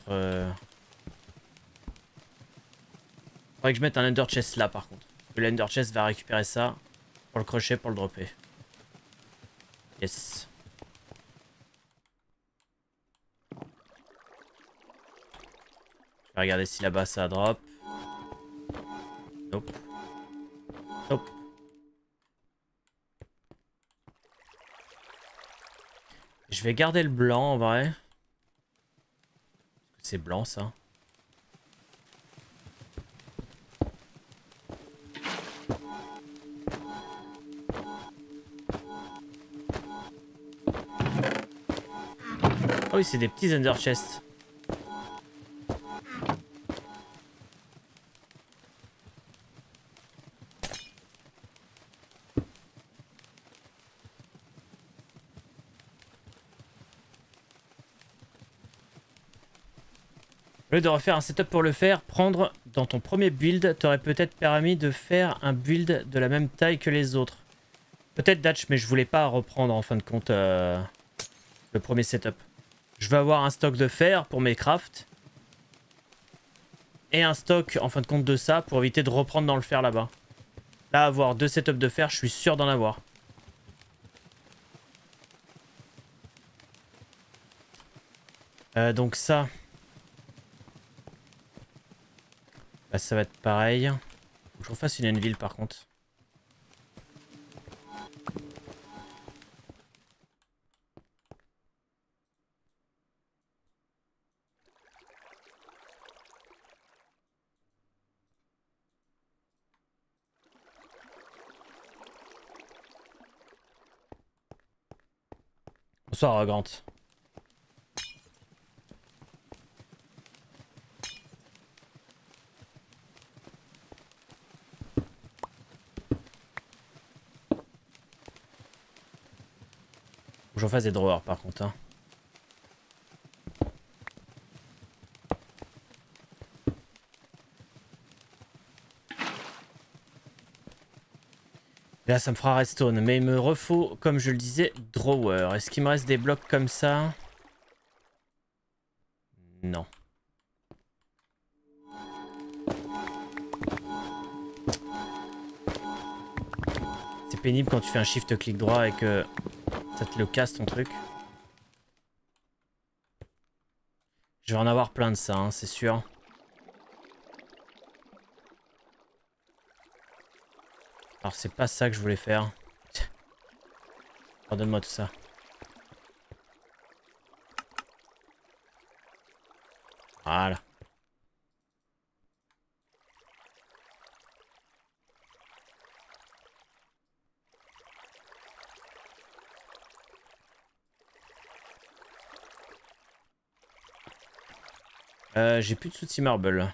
Il faudrait que je mette un Ender Chest là par contre. Parce que l'Ender Chest va récupérer ça pour le crusher, pour le dropper. Yes. Je vais regarder si là-bas ça drop. Nope. Nope. Je vais garder le blanc en vrai. C'est blanc ça. Ah oui, c'est des petits Ender Chests. Au lieu de refaire un setup pour le faire, prendre dans ton premier build t'aurait peut-être permis de faire un build de la même taille que les autres. Peut-être Datch, mais je voulais pas reprendre en fin de compte le premier setup. Je veux avoir un stock de fer pour mes crafts. Et un stock en fin de compte de ça pour éviter de reprendre dans le fer là-bas. Là, avoir 2 setups de fer, je suis sûr d'en avoir. Donc ça... Bah, ça va être pareil. Faut que je refasse une anvil par contre. Bonsoir Grant. Faut que j'en fasse des drawers par contre. Hein. Et là ça me fera redstone. Mais il me refaut, comme je le disais, drawer. Est-ce qu'il me reste des blocs comme ça? Non. C'est pénible quand tu fais un shift clic droit et que ça te le casse ton truc. Je vais en avoir plein de ça, hein, c'est sûr. Alors c'est pas ça que je voulais faire. Pardonne-moi tout ça. Voilà. J'ai plus de soucis marble.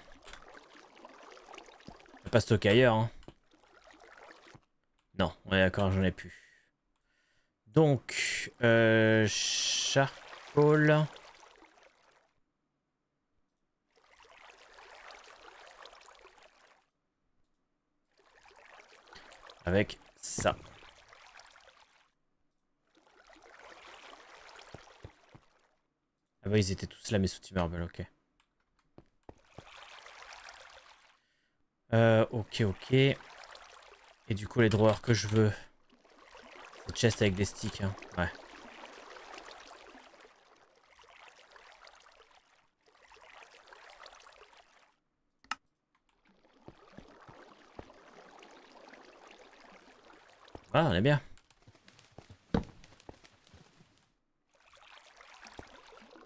Je vais pas stocker ailleurs. Hein. Non, on est d'accord, j'en ai plus. Donc, charcoal. Avec ça. Ah bah ils étaient tous là mes soutis marble, ok. Ok. Et du coup les drawers que je veux. C'est chest avec des sticks, hein. Ouais. Ah, on est bien.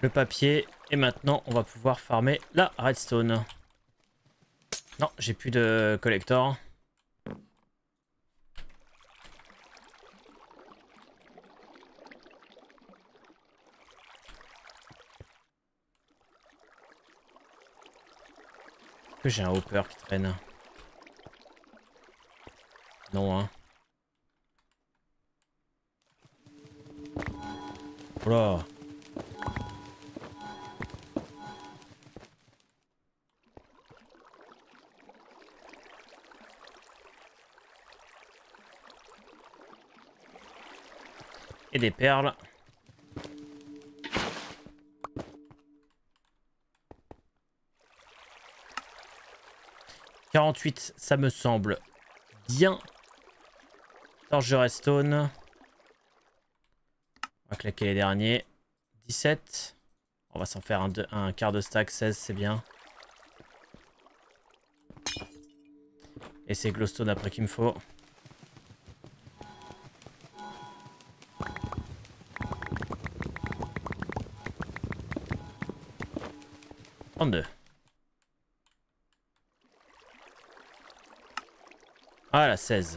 le papier. Et maintenant, on va pouvoir farmer la redstone. Non, j'ai plus de collector. Est-ce que j'ai un hopper qui traîne? Non, hein. Oula. Et des perles. « 48, ça me semble bien. Torche de redstone. On va claquer les derniers. 17. On va s'en faire un quart de stack. 16, c'est bien. Et c'est glowstone après qu'il me faut. Voilà, 16.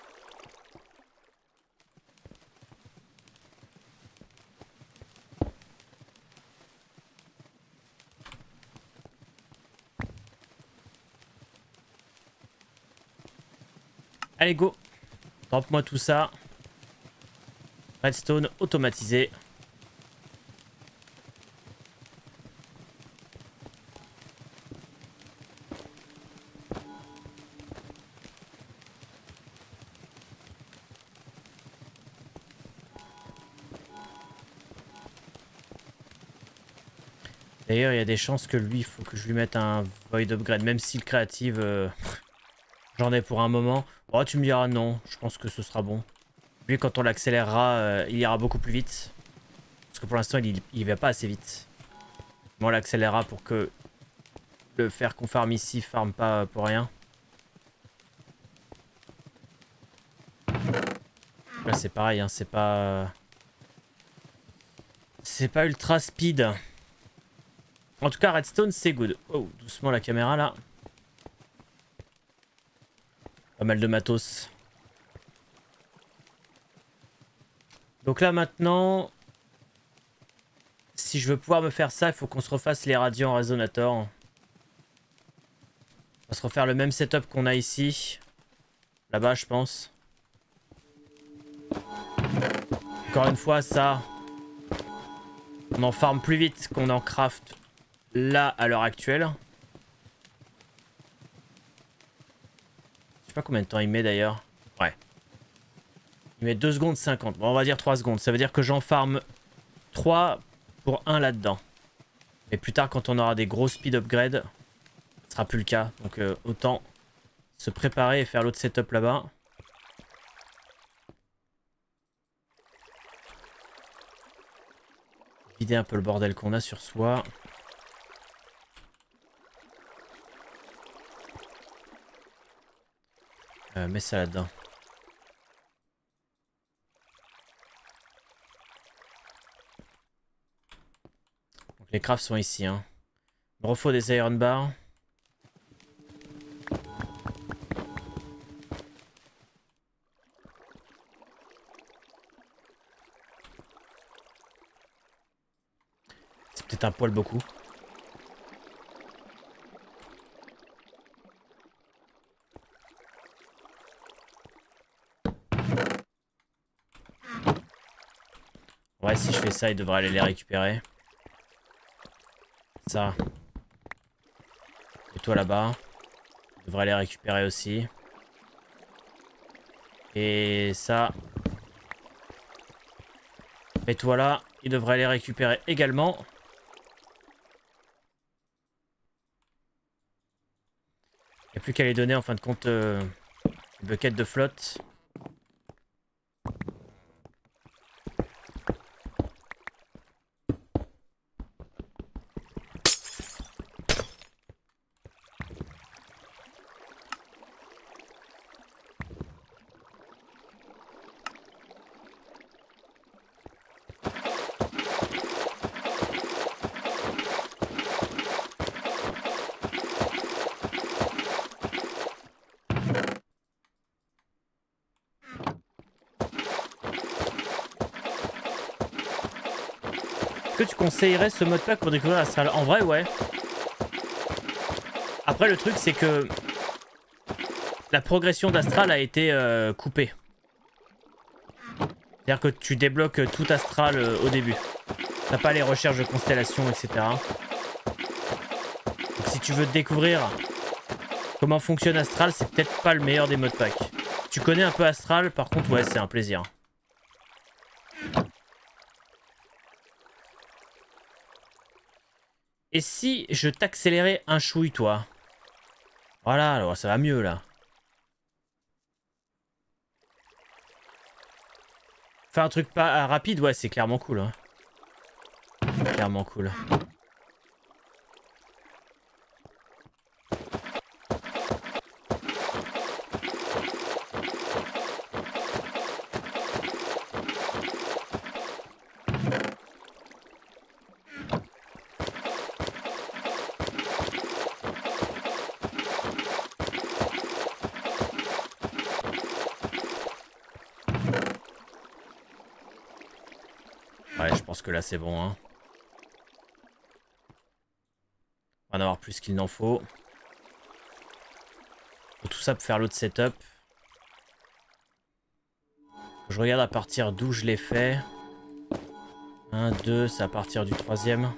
Allez, go. Drop-moi tout ça. Redstone automatisé. D'ailleurs, il y a des chances que lui, il faut que je lui mette un Void Upgrade. Même si le créative, j'en ai pour un moment. Oh, tu me diras non. Je pense que ce sera bon. Lui, quand on l'accélérera, il ira beaucoup plus vite. Parce que pour l'instant, il va pas assez vite. Mais on l'accélérera pour que le fer qu'on farme ici farme pas pour rien. Là, c'est pareil, hein, c'est pas ultra speed. En tout cas, redstone, c'est good. Oh, doucement la caméra là. Pas mal de matos. Donc là maintenant, si je veux pouvoir me faire ça, il faut qu'on se refasse les radiants résonateurs. On va se refaire le même setup qu'on a ici. Là-bas, je pense. Encore une fois, ça, on en farme plus vite qu'on en craft là à l'heure actuelle. Je sais pas combien de temps il met d'ailleurs. Ouais. Il met 2 secondes 50. Bon, on va dire 3 secondes. Ça veut dire que j'en farme 3 pour 1 là-dedans. Et plus tard, quand on aura des gros speed upgrades, ce sera plus le cas. Donc autant se préparer et faire l'autre setup là-bas. Vider un peu le bordel qu'on a sur soi. Mets ça là-dedans. Donc les crafts sont ici. Hein. Il me refaut des iron bars. C'est peut-être un poil beaucoup. Ouais, si je fais ça, il devrait aller les récupérer. Ça. Et toi là-bas. Il devrait les récupérer aussi. Et ça. Et toi là, il devrait les récupérer également. Il n'y a plus qu'à les donner en fin de compte une bucket de flotte. Est-ce que tu conseillerais ce modpack pour découvrir l'astral? En vrai, ouais. Après, le truc, c'est que la progression d'astral a été coupée. C'est-à-dire que tu débloques tout astral au début. T'as pas les recherches de constellations, etc. Donc si tu veux découvrir comment fonctionne Astral, c'est peut-être pas le meilleur des modpacks. Tu connais un peu Astral, par contre, ouais, c'est un plaisir. Et si je t'accélérais un chouille, toi? Voilà, alors ça va mieux, là. Faire un truc pas rapide, ouais, c'est clairement cool. Hein. Clairement cool. Ouais, je pense que là, c'est bon. Hein. On va en avoir plus qu'il n'en faut. Tout ça pour faire l'autre setup. Je regarde à partir d'où je l'ai fait. 1, 2, c'est à partir du 3e.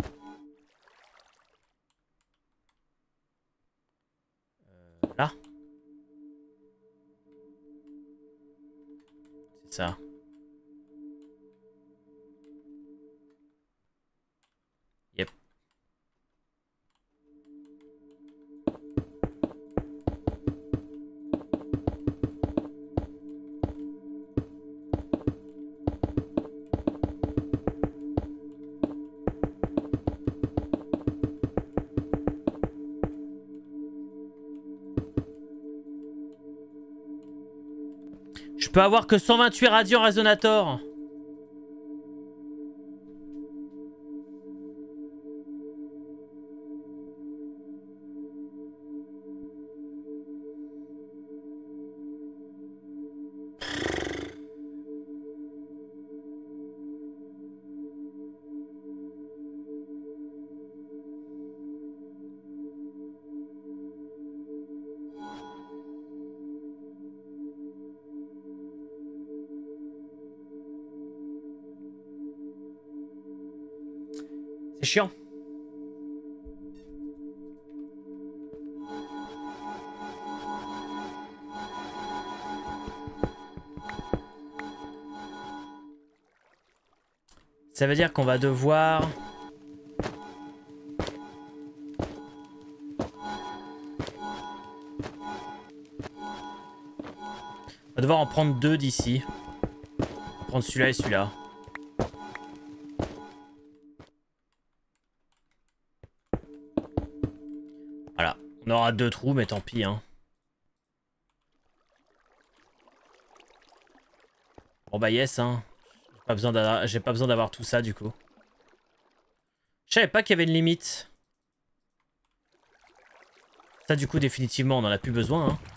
Là. C'est ça. Yep. Je peux avoir que 128 radians Resonator. C'est chiant. Ça veut dire qu'on va devoir... On va devoir en prendre 2 d'ici. On va prendre celui-là et celui-là. Voilà. On aura 2 trous, mais tant pis. Hein. Bon bah yes. Hein. J'ai pas besoin d'avoir tout ça du coup. Je savais pas qu'il y avait une limite. Ça du coup définitivement on en a plus besoin. Hein.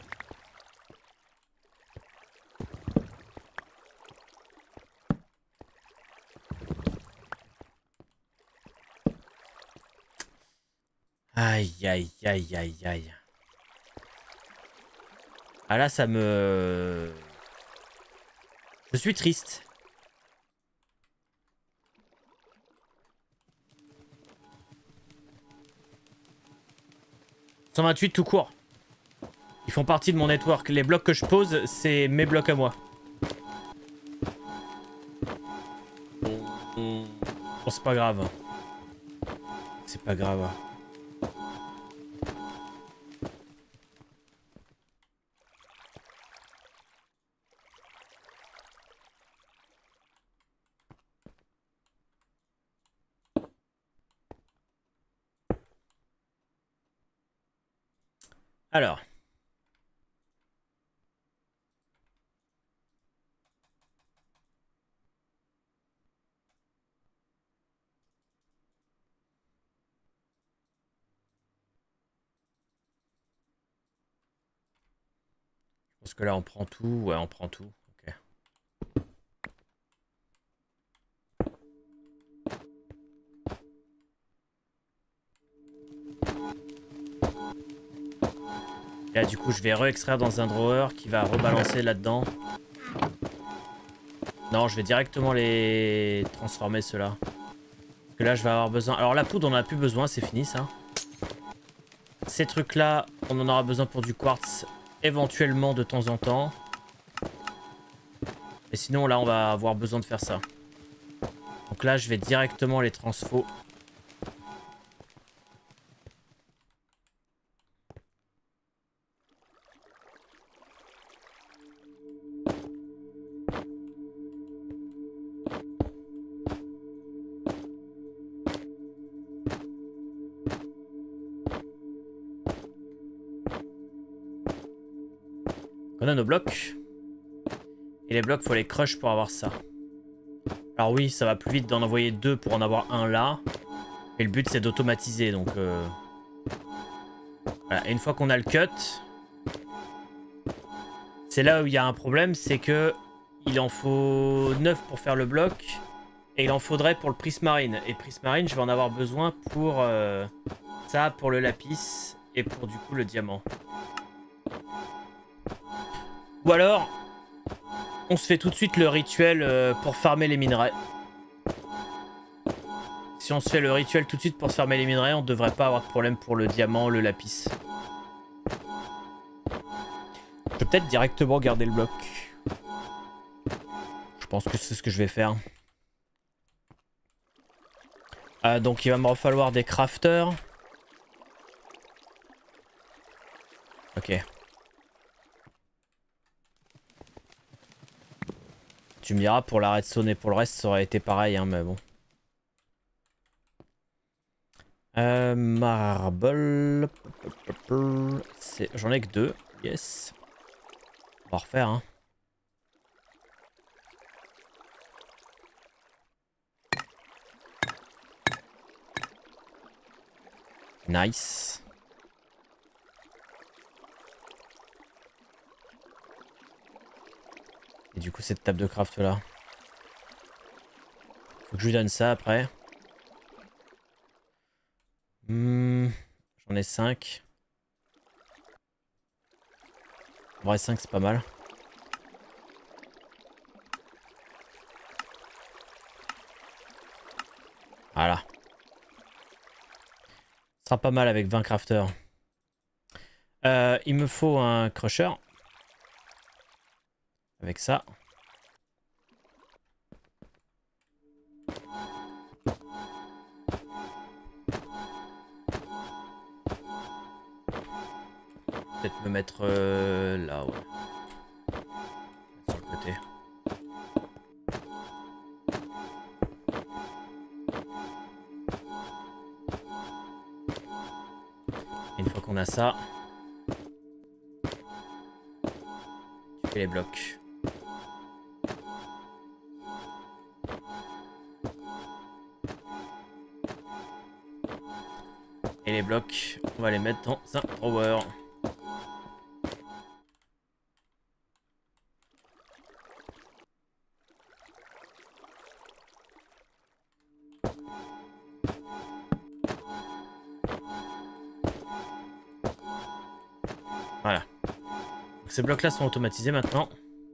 Aïe aïe aïe aïe aïe. Ah là ça me... Je suis triste. « 128 tout court. Ils font partie de mon network. Les blocs que je pose, c'est mes blocs à moi. Bon, c'est pas grave. C'est pas grave. Alors. Parce que là on prend tout. Ouais, on prend tout. Ok. Là, du coup, je vais re-extraire dans un drawer qui va rebalancer là-dedans. Non, je vais directement les transformer, ceux-là. Parce que là, je vais avoir besoin... Alors, la poudre, on en a plus besoin, c'est fini, ça. Ces trucs-là, on en aura besoin pour du quartz, éventuellement, de temps en temps. Et sinon, là, on va avoir besoin de faire ça. Donc là, je vais directement les transfo. On a nos blocs. Et les blocs, faut les crush pour avoir ça. Alors oui, ça va plus vite d'en envoyer 2 pour en avoir un là. Et le but, c'est d'automatiser, donc... Voilà. Et une fois qu'on a le cut... C'est là où il y a un problème, c'est que... Il en faut 9 pour faire le bloc. Et il en faudrait pour le prismarine. Et prismarine, je vais en avoir besoin pour... ça, pour le lapis. Et pour, du coup, le diamant. Ou alors... On se fait tout de suite le rituel pour farmer les minerais. Si on se fait le rituel tout de suite pour se farmer les minerais, on devrait pas avoir de problème pour le diamant, le lapis. Je peux peut-être directement garder le bloc. Je pense que c'est ce que je vais faire. Donc il va me falloir des crafters. Ok. Tu me diras pour la redstone et pour le reste ça aurait été pareil hein, mais bon. Marble. J'en ai que 2. Yes. On va refaire hein. Nice. Et du coup cette table de craft là. Faut que je lui donne ça après. J'en ai 5. En vrai 5 c'est pas mal. Voilà. Ce sera pas mal avec 20 crafters. Il me faut un crusher. Avec ça. Peut-être me mettre là, ouais. Sur le côté. Et une fois qu'on a ça, tu fais les blocs. Et les blocs, on va les mettre dans un drawer. Voilà. Donc ces blocs là sont automatisés maintenant.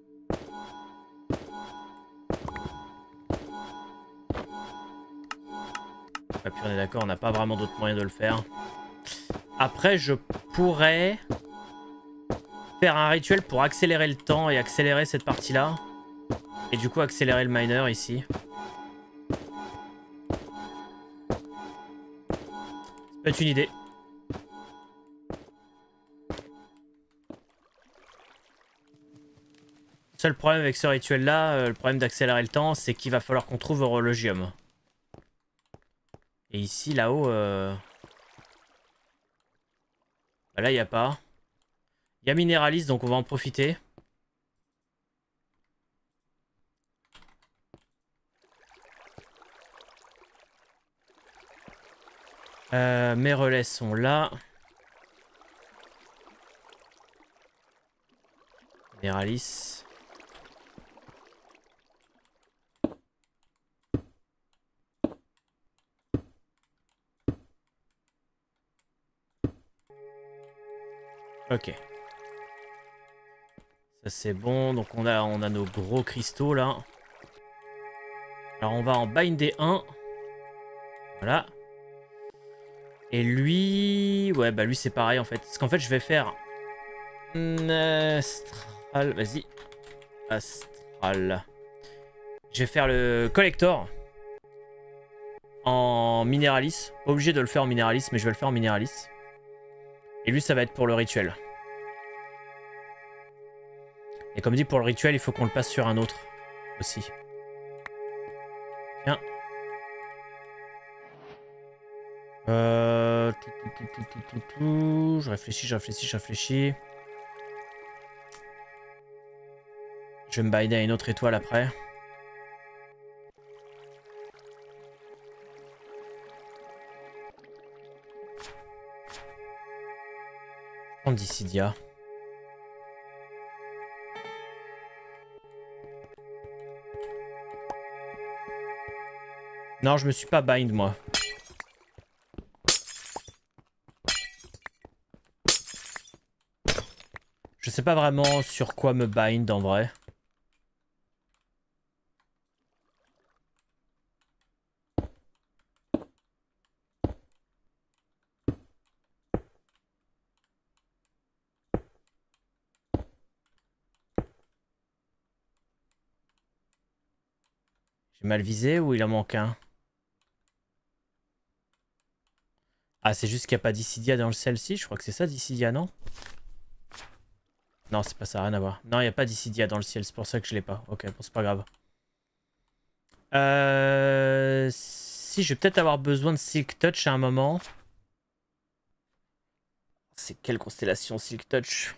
Ah, puis on est d'accord, on n'a pas vraiment d'autres moyens de le faire. Après, je pourrais faire un rituel pour accélérer le temps et accélérer cette partie-là. Et du coup, accélérer le miner ici. Ça peut être une idée. Seul problème avec ce rituel-là, le problème d'accélérer le temps, c'est qu'il va falloir qu'on trouve Horologium. Et ici, là-haut... Bah là, il n'y a pas. Il y a Mineralis, donc on va en profiter. Mes relais sont là. Mineralis. Ok. Ça c'est bon. Donc on a nos gros cristaux là. Alors on va en binder un. Voilà. Et lui... Ouais, bah lui c'est pareil en fait. Parce qu'en fait je vais faire... Astral... Vas-y. Astral. Je vais faire le collector. En mineralis. Pas obligé de le faire en mineralis, mais je vais le faire en mineralis. Et lui ça va être pour le rituel. Et comme dit pour le rituel, il faut qu'on le passe sur un autre aussi. Tiens. Je réfléchis. Je vais me binder à une autre étoile après. Je prends Dissidia. Non, je me suis pas bind moi. Je sais pas vraiment sur quoi me bind en vrai. J'ai mal visé ou il en manque un? Ah, c'est juste qu'il n'y a pas Dissidia dans le celle-ci. Je crois que c'est ça Dissidia, non? Non, c'est pas ça, rien à voir. Non, il n'y a pas Dissidia dans le ciel, c'est pour ça que je l'ai pas. Ok, bon, c'est pas grave. Si, je vais peut-être avoir besoin de Silk Touch à un moment. C'est quelle constellation Silk Touch?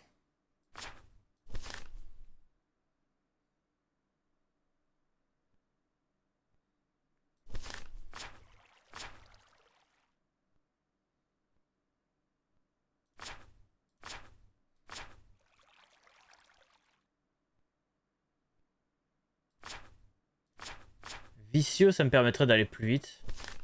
Vicieux, ça me permettrait d'aller plus vite.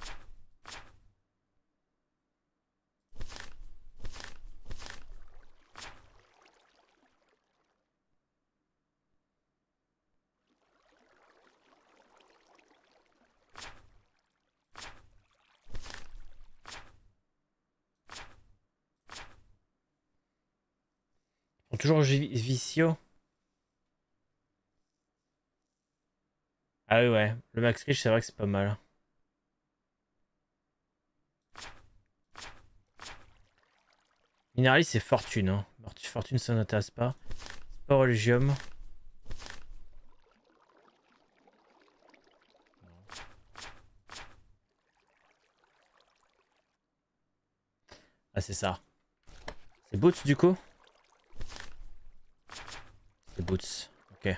Toujours Vicieux. Ah oui, ouais. Le Max Rich, c'est vrai que c'est pas mal. Mineralis, c'est Fortune. Hein. Fortune, ça n'intéresse pas. Sporologium. Ah, c'est ça. C'est Boots, du coup? C'est Boots. Ok.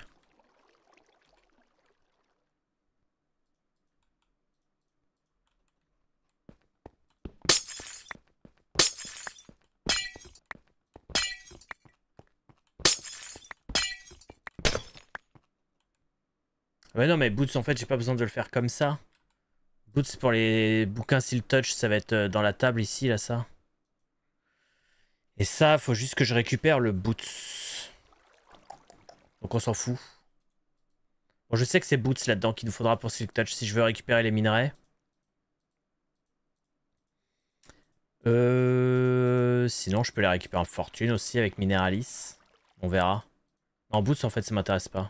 Ouais, non, mais Boots, en fait, j'ai pas besoin de le faire comme ça. Boots, pour les bouquins Silk Touch, ça va être dans la table ici, là, ça. Et ça, faut juste que je récupère le Boots. Donc on s'en fout. Bon, je sais que c'est Boots là-dedans qu'il nous faudra pour Silk Touch si je veux récupérer les minerais. Sinon, je peux les récupérer en fortune aussi avec Mineralis. On verra. En Boots, en fait, ça m'intéresse pas.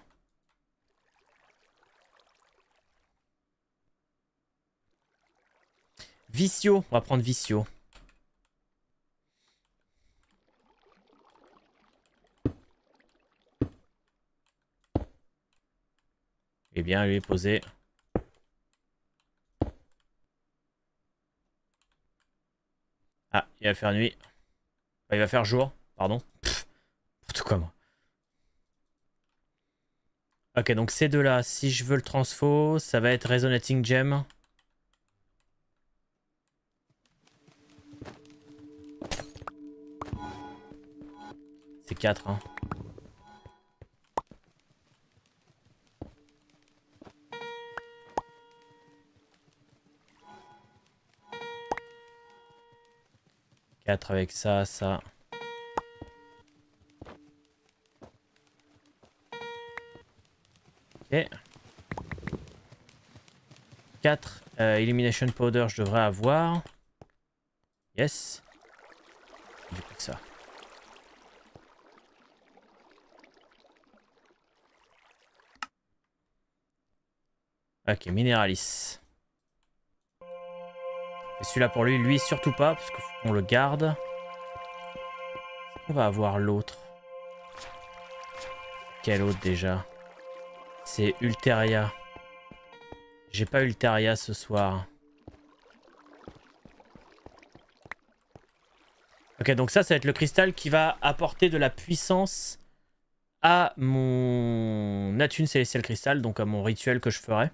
Vicio, on va prendre Vicio. Eh bien, lui est posé. Ah, il va faire nuit. Enfin, il va faire jour, pardon. N'importe quoi, moi. Ok, donc ces deux-là, si je veux le transfo, ça va être Resonating Gem. C'est 4, hein. Quatre avec ça, ça. Ok. 4 Elimination Powder, je devrais avoir. Yes. Du coup, ça. Ok, Mineralis. Et celui-là pour lui, lui surtout pas, parce qu'il faut qu'on le garde. On va avoir l'autre. Quel autre déjà? C'est Ulteria. J'ai pas Ulteria ce soir. Ok, donc ça va être le cristal qui va apporter de la puissance à mon Attune Célestial Cristal, donc à mon rituel que je ferai.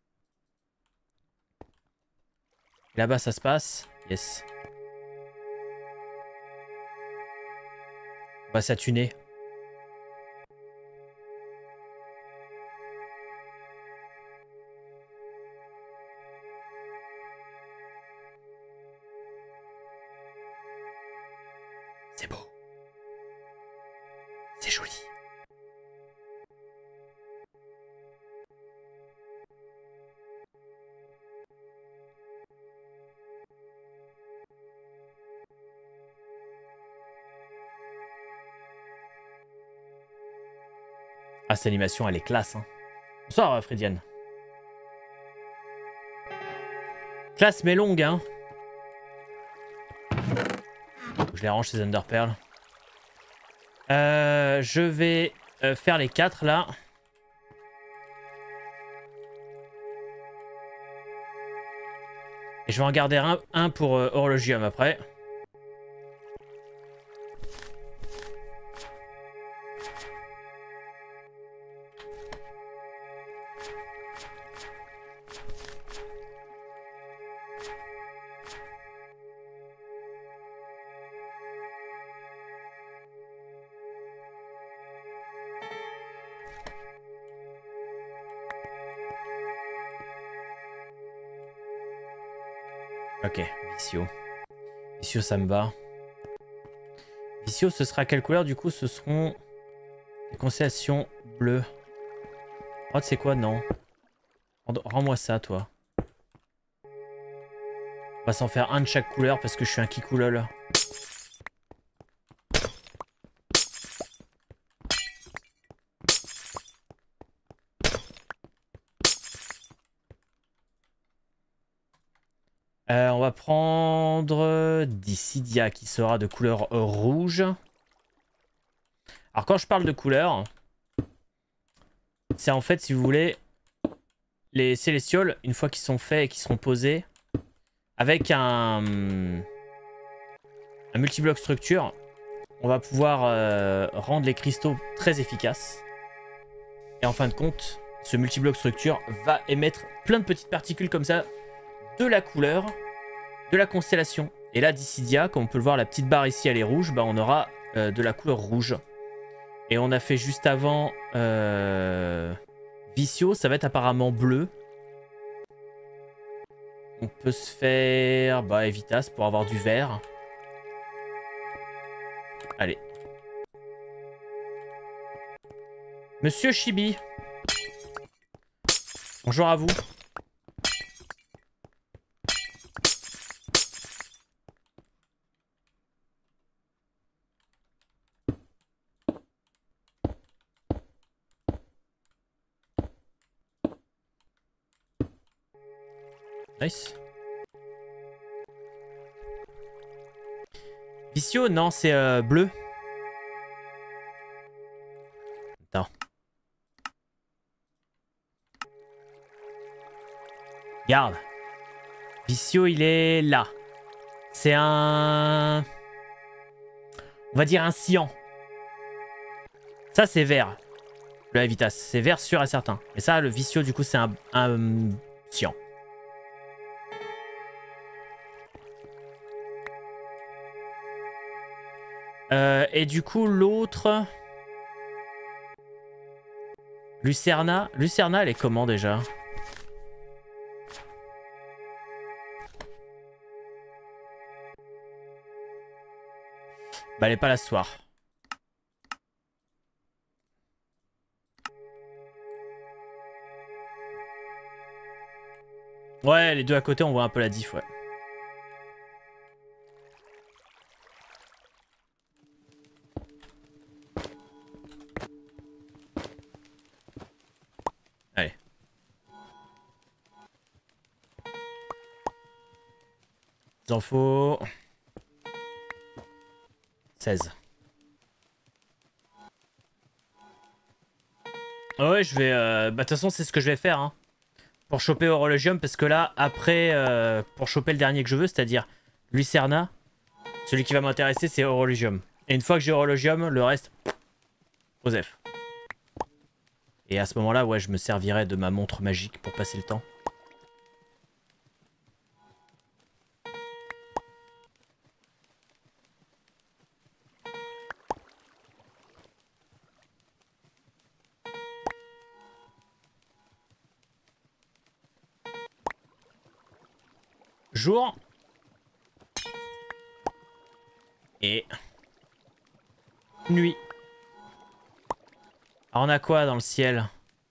Là-bas, ça se passe. Yes. On va s'attuner. C'est beau. C'est joli. Ah, cette animation, elle est classe. Hein. Bonsoir, Frediane. Classe mais longue, hein. Je les range, ces Underpearls. Je vais faire les 4 là. Et je vais en garder un pour Horologium après. Ok, Vicio. Vicio, ça me va. Vicio, ce sera quelle couleur du coup? Ce seront des constellations bleues. Oh, tu sais quoi? Non. Rends-moi ça, toi. On va s'en faire un de chaque couleur parce que je suis un kikoulol. On va prendre Dissidia qui sera de couleur rouge. Alors quand je parle de couleur, c'est en fait, si vous voulez, les Célestioles, une fois qu'ils sont faits et qu'ils seront posés, avec un multibloc structure, on va pouvoir rendre les cristaux très efficaces. Et en fin de compte, ce multibloc structure va émettre plein de petites particules comme ça, de la couleur, de la constellation. Et là, Dissidia, comme on peut le voir, la petite barre ici, elle est rouge, bah, on aura de la couleur rouge. Et on a fait juste avant Vicio, ça va être apparemment bleu. On peut se faire Evitas pour avoir du vert. Allez. Monsieur Chibi. Bonjour à vous. Nice. Vicio, non, c'est bleu. Attends. Regarde. Vicio, il est là. C'est un... On va dire un cyan. Ça, c'est vert. Le Evitas. C'est vert sûr et certain. Et ça, le Vicio, du coup, c'est un cyan. Et du coup, l'autre... Lucerna. Lucerna, elle est comment déjà? Bah, elle est pas là ce soir. Ouais, les deux à côté, on voit un peu la diff, ouais. Allez. Il en faut 16. Ouais, je vais... Bah, de toute façon, c'est ce que je vais faire, hein. Pour choper Horologium, parce que là, après, pour choper le dernier que je veux, c'est-à-dire Lucerna, celui qui va m'intéresser, c'est Horologium. Et une fois que j'ai Horologium, le reste, Osef. Et à ce moment-là, ouais, je me servirai de ma montre magique pour passer le temps. Jour. Et... nuit. Alors on a quoi dans le ciel?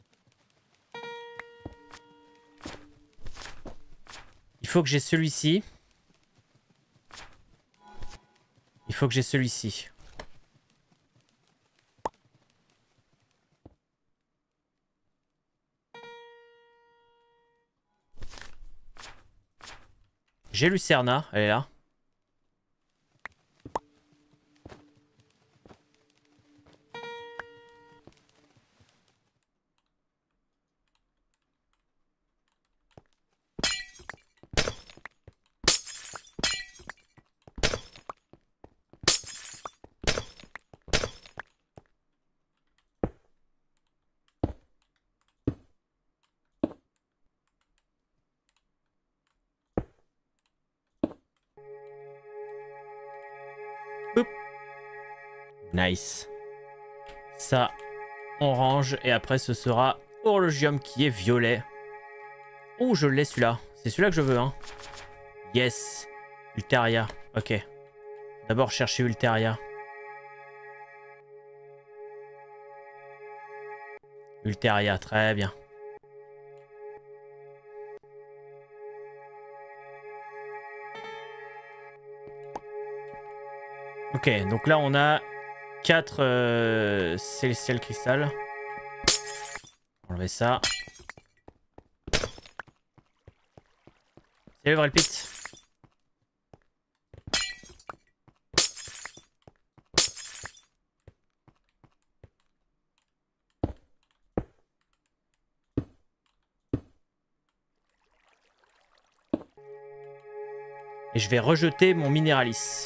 Il faut que j'ai celui-ci. Il faut que j'ai celui-ci. J'ai Lucerna, elle est là. Boop. Nice. Ça, on range. Et après, ce sera Horologium qui est violet. Oh, je l'ai celui-là. C'est celui-là que je veux, hein. Yes. Ulteria. Ok. D'abord, chercher Ulteria. Ulteria, très bien. Ok, donc là, on a 4 Celestial Crystal. Enlever ça. Salut Vrelpit. Et je vais rejeter mon Mineralis.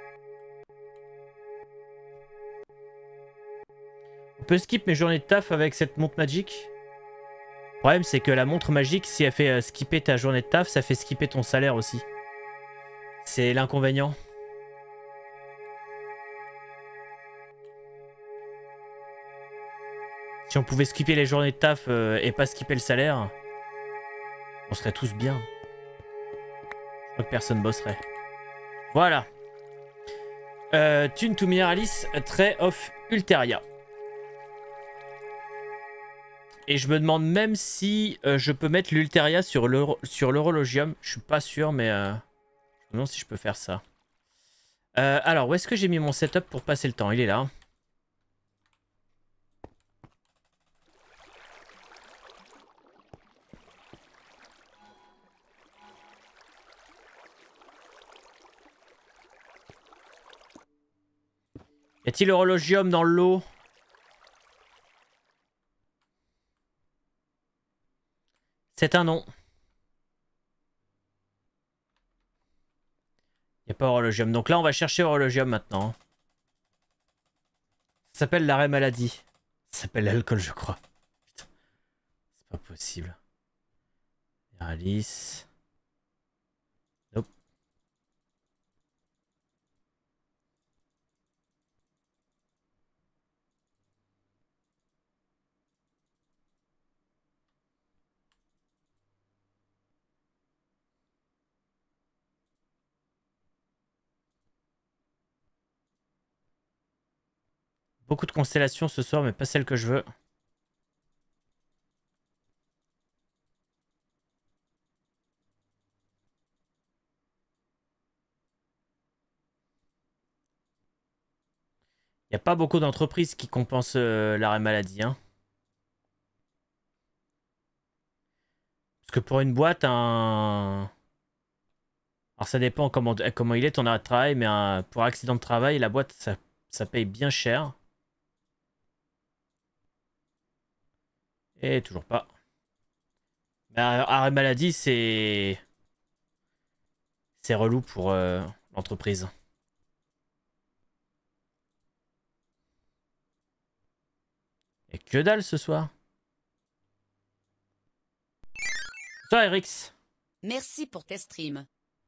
On peut skip mes journées de taf avec cette montre magique. Le problème, c'est que la montre magique, si elle fait skipper ta journée de taf, ça fait skipper ton salaire aussi. C'est l'inconvénient. Si on pouvait skipper les journées de taf et pas skipper le salaire, on serait tous bien. Je crois que personne bosserait. Voilà. Tune to Mineralis, Trait of Ulteria. Et je me demande même si je peux mettre l'Ulteria sur l'Horologium. Je suis pas sûr, mais je me demande si je peux faire ça. Alors, où est-ce que j'ai mis mon setup pour passer le temps? Il est là. Y a-t-il Horologium dans l'eau? C'est un non. Il n'y a pas Horologium. Donc là, on va chercher Horologium maintenant. Ça s'appelle l'arrêt maladie. Ça s'appelle l'alcool, je crois. Putain. C'est pas possible. Alice. Nope. Beaucoup de constellations ce soir, mais pas celle que je veux. Il n'y a pas beaucoup d'entreprises qui compensent l'arrêt maladie. Hein. Parce que pour une boîte, un... Alors ça dépend comment il est ton arrêt de travail, mais pour accident de travail, la boîte, ça paye bien cher. Et toujours pas. Mais arrêt maladie, c'est... C'est relou pour l'entreprise. Et que dalle ce soir. Toi, Erix. Merci pour tes streams.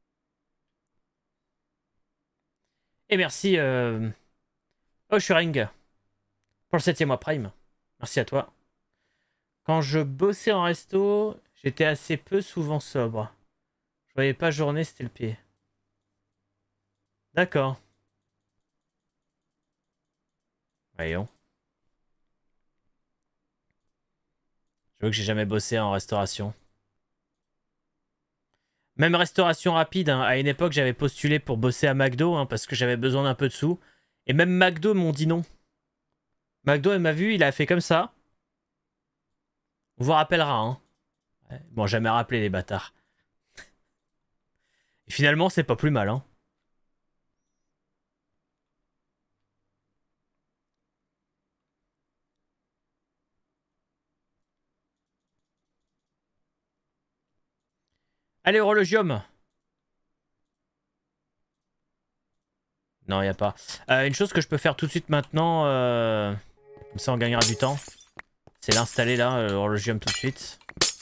Et merci Oshuring pour le 7e mois Prime. Merci à toi. Quand je bossais en resto, j'étais assez peu souvent sobre. Je voyais pas journée, c'était le pied. D'accord. Voyons. Je veux que j'ai jamais bossé en restauration. Même restauration rapide, hein. À une époque, j'avais postulé pour bosser à McDo hein, parce que j'avais besoin d'un peu de sous. Et même McDo m'ont dit non. McDo, il m'a vu, il a fait comme ça. On vous rappellera. Hein. Ouais, bon, jamais rappelé les bâtards. Et finalement, c'est pas plus mal. Hein. Allez, horologium. Non, y a pas. Une chose que je peux faire tout de suite maintenant, comme ça on gagnera du temps, c'est l'installer là, horologium tout de suite.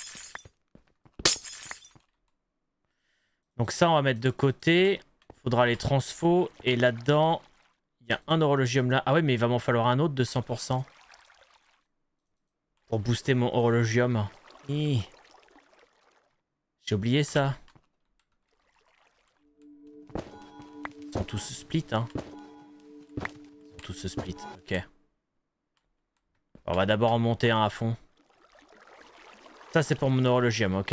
Donc ça, on va mettre de côté. Faudra les transfos. Et là-dedans, il y a un horologium là. Ah ouais, mais il va m'en falloir un autre de 100%. Pour booster mon horologium. J'ai oublié ça. Ils sont tous split, hein. Ils sont tous split, ok. On va d'abord en monter un à fond. Ça, c'est pour mon horologium, ok.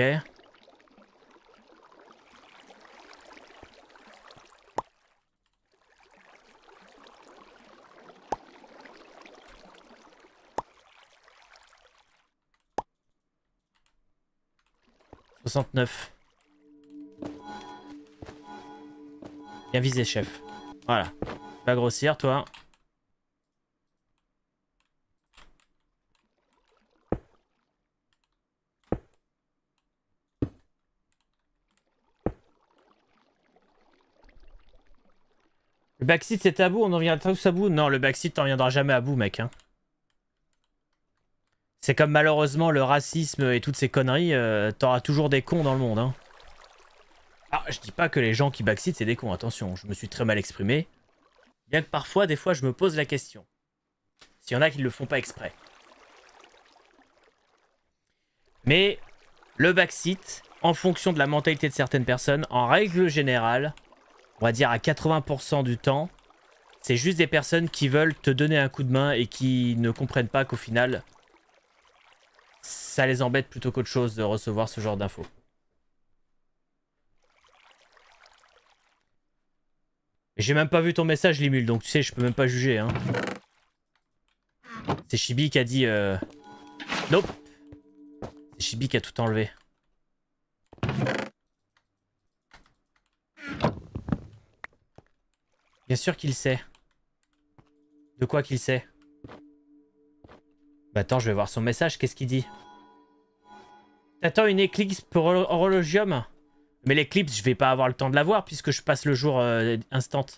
« 69. Bien visé, chef. Voilà. Pas grossir, toi. Le backseat c'est à bout, on en vient tous à bout. Non, le backseat t'en viendra jamais à bout, mec. Hein. C'est comme malheureusement le racisme et toutes ces conneries, t'auras toujours des cons dans le monde. Hein. Ah, je dis pas que les gens qui backseat c'est des cons, attention, je me suis très mal exprimé. Bien que parfois, des fois, je me pose la question. S'il y en a qui ne le font pas exprès. Mais le backseat, en fonction de la mentalité de certaines personnes, en règle générale, on va dire à 80% du temps, c'est juste des personnes qui veulent te donner un coup de main et qui ne comprennent pas qu'au final, ça les embête plutôt qu'autre chose de recevoir ce genre d'infos. J'ai même pas vu ton message, Limul, donc tu sais, je peux même pas juger. Hein. C'est Chibi qui a dit... Nope. C'est Chibi qui a tout enlevé. Bien sûr qu'il sait. De quoi qu'il sait? Bah attends, je vais voir son message, qu'est-ce qu'il dit? T'attends une éclipse pour horologium? Mais l'éclipse, je vais pas avoir le temps de la voir puisque je passe le jour instant.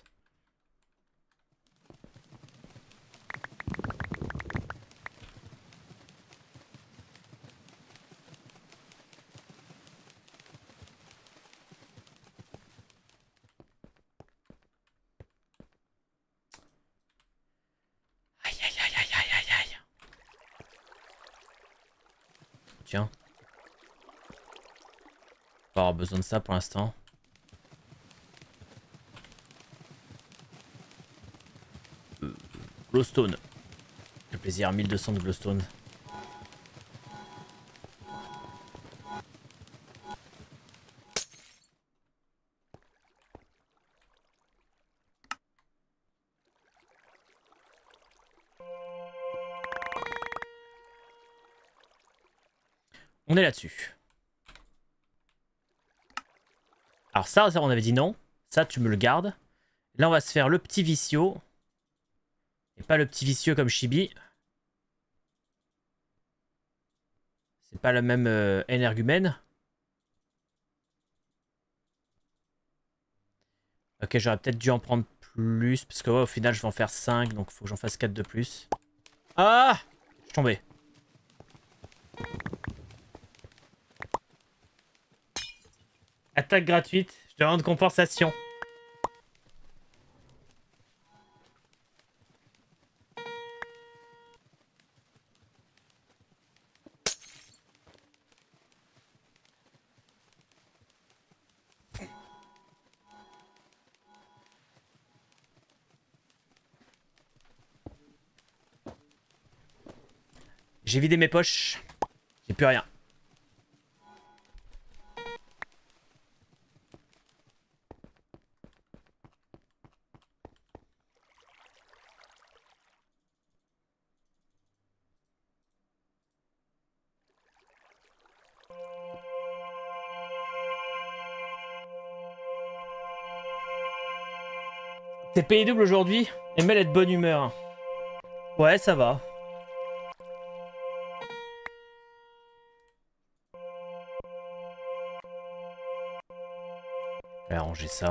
Aïe aïe aïe aïe aïe aïe aïe. Tiens. Pas avoir besoin de ça pour l'instant. Glowstone. Le plaisir, 1200 de glowstone. On est là-dessus. Alors ça, on avait dit non. Ça, tu me le gardes. Là, on va se faire le petit vicieux. Et pas le petit vicieux comme Chibi. C'est pas le même énergumène. Ok, j'aurais peut-être dû en prendre plus. Parce que ouais, au final, je vais en faire 5. Donc, il faut que j'en fasse 4 de plus. Ah! Je suis tombé. Attaque gratuite. Je demande compensation. J'ai vidé mes poches. J'ai plus rien. T'es payé double aujourd'hui? Emel est de bonne humeur. Ouais, ça va. Je vais arranger ça.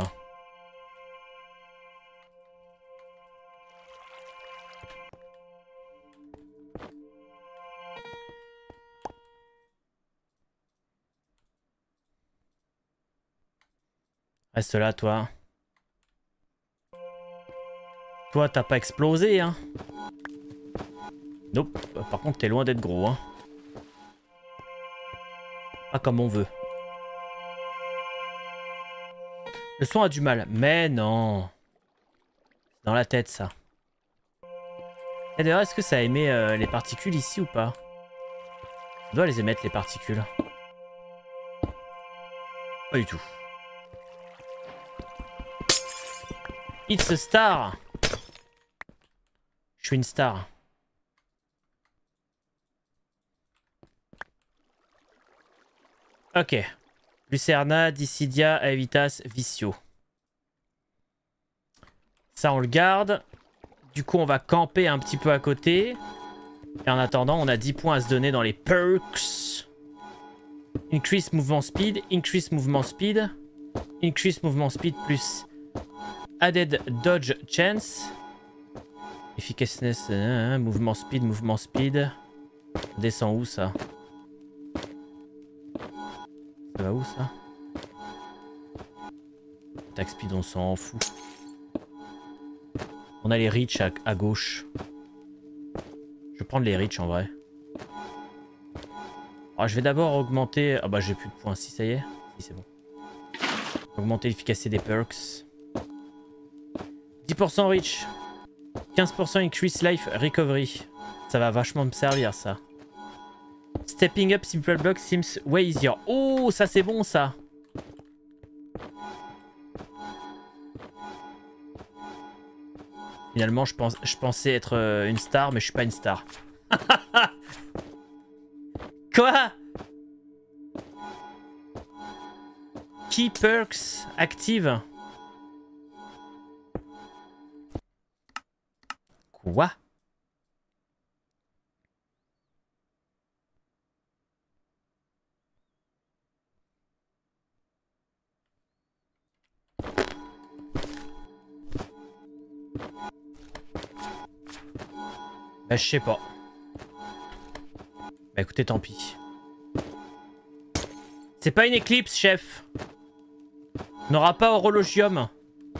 Reste là, toi. Toi, t'as pas explosé, hein? Nope. Par contre, t'es loin d'être gros, hein? Pas comme on veut. Le son a du mal. Mais non. C'est dans la tête, ça. Et d'ailleurs, est-ce que ça émet les particules ici ou pas? Ça doit les émettre, les particules. Pas du tout. It's a star. Je suis une star. Ok. Lucerna, Dissidia, Aevitas, Vicio. Ça, on le garde. Du coup, on va camper un petit peu à côté. Et en attendant, on a 10 points à se donner dans les perks. Increase movement speed, increase movement speed, increase movement speed plus added dodge chance. Efficaceness, mouvement speed, mouvement speed. On descend où ça? Ça va où ça? Attack speed, on s'en fout. On a les reach à gauche. Je vais prendre les reach en vrai. Alors, je vais d'abord augmenter... Ah bah j'ai plus de points. Si ça y est. Si c'est bon. Augmenter l'efficacité des perks. 10% reach. 15% increase life recovery. Ça va vachement me servir ça. Stepping up simple block seems way easier. Oh, ça c'est bon ça. Finalement, je pensais être une star, mais je suis pas une star. Quoi? Key perks active. Quoi? Bah, je sais pas. Bah écoutez, tant pis. C'est pas une éclipse, chef. On n'aura pas horologium.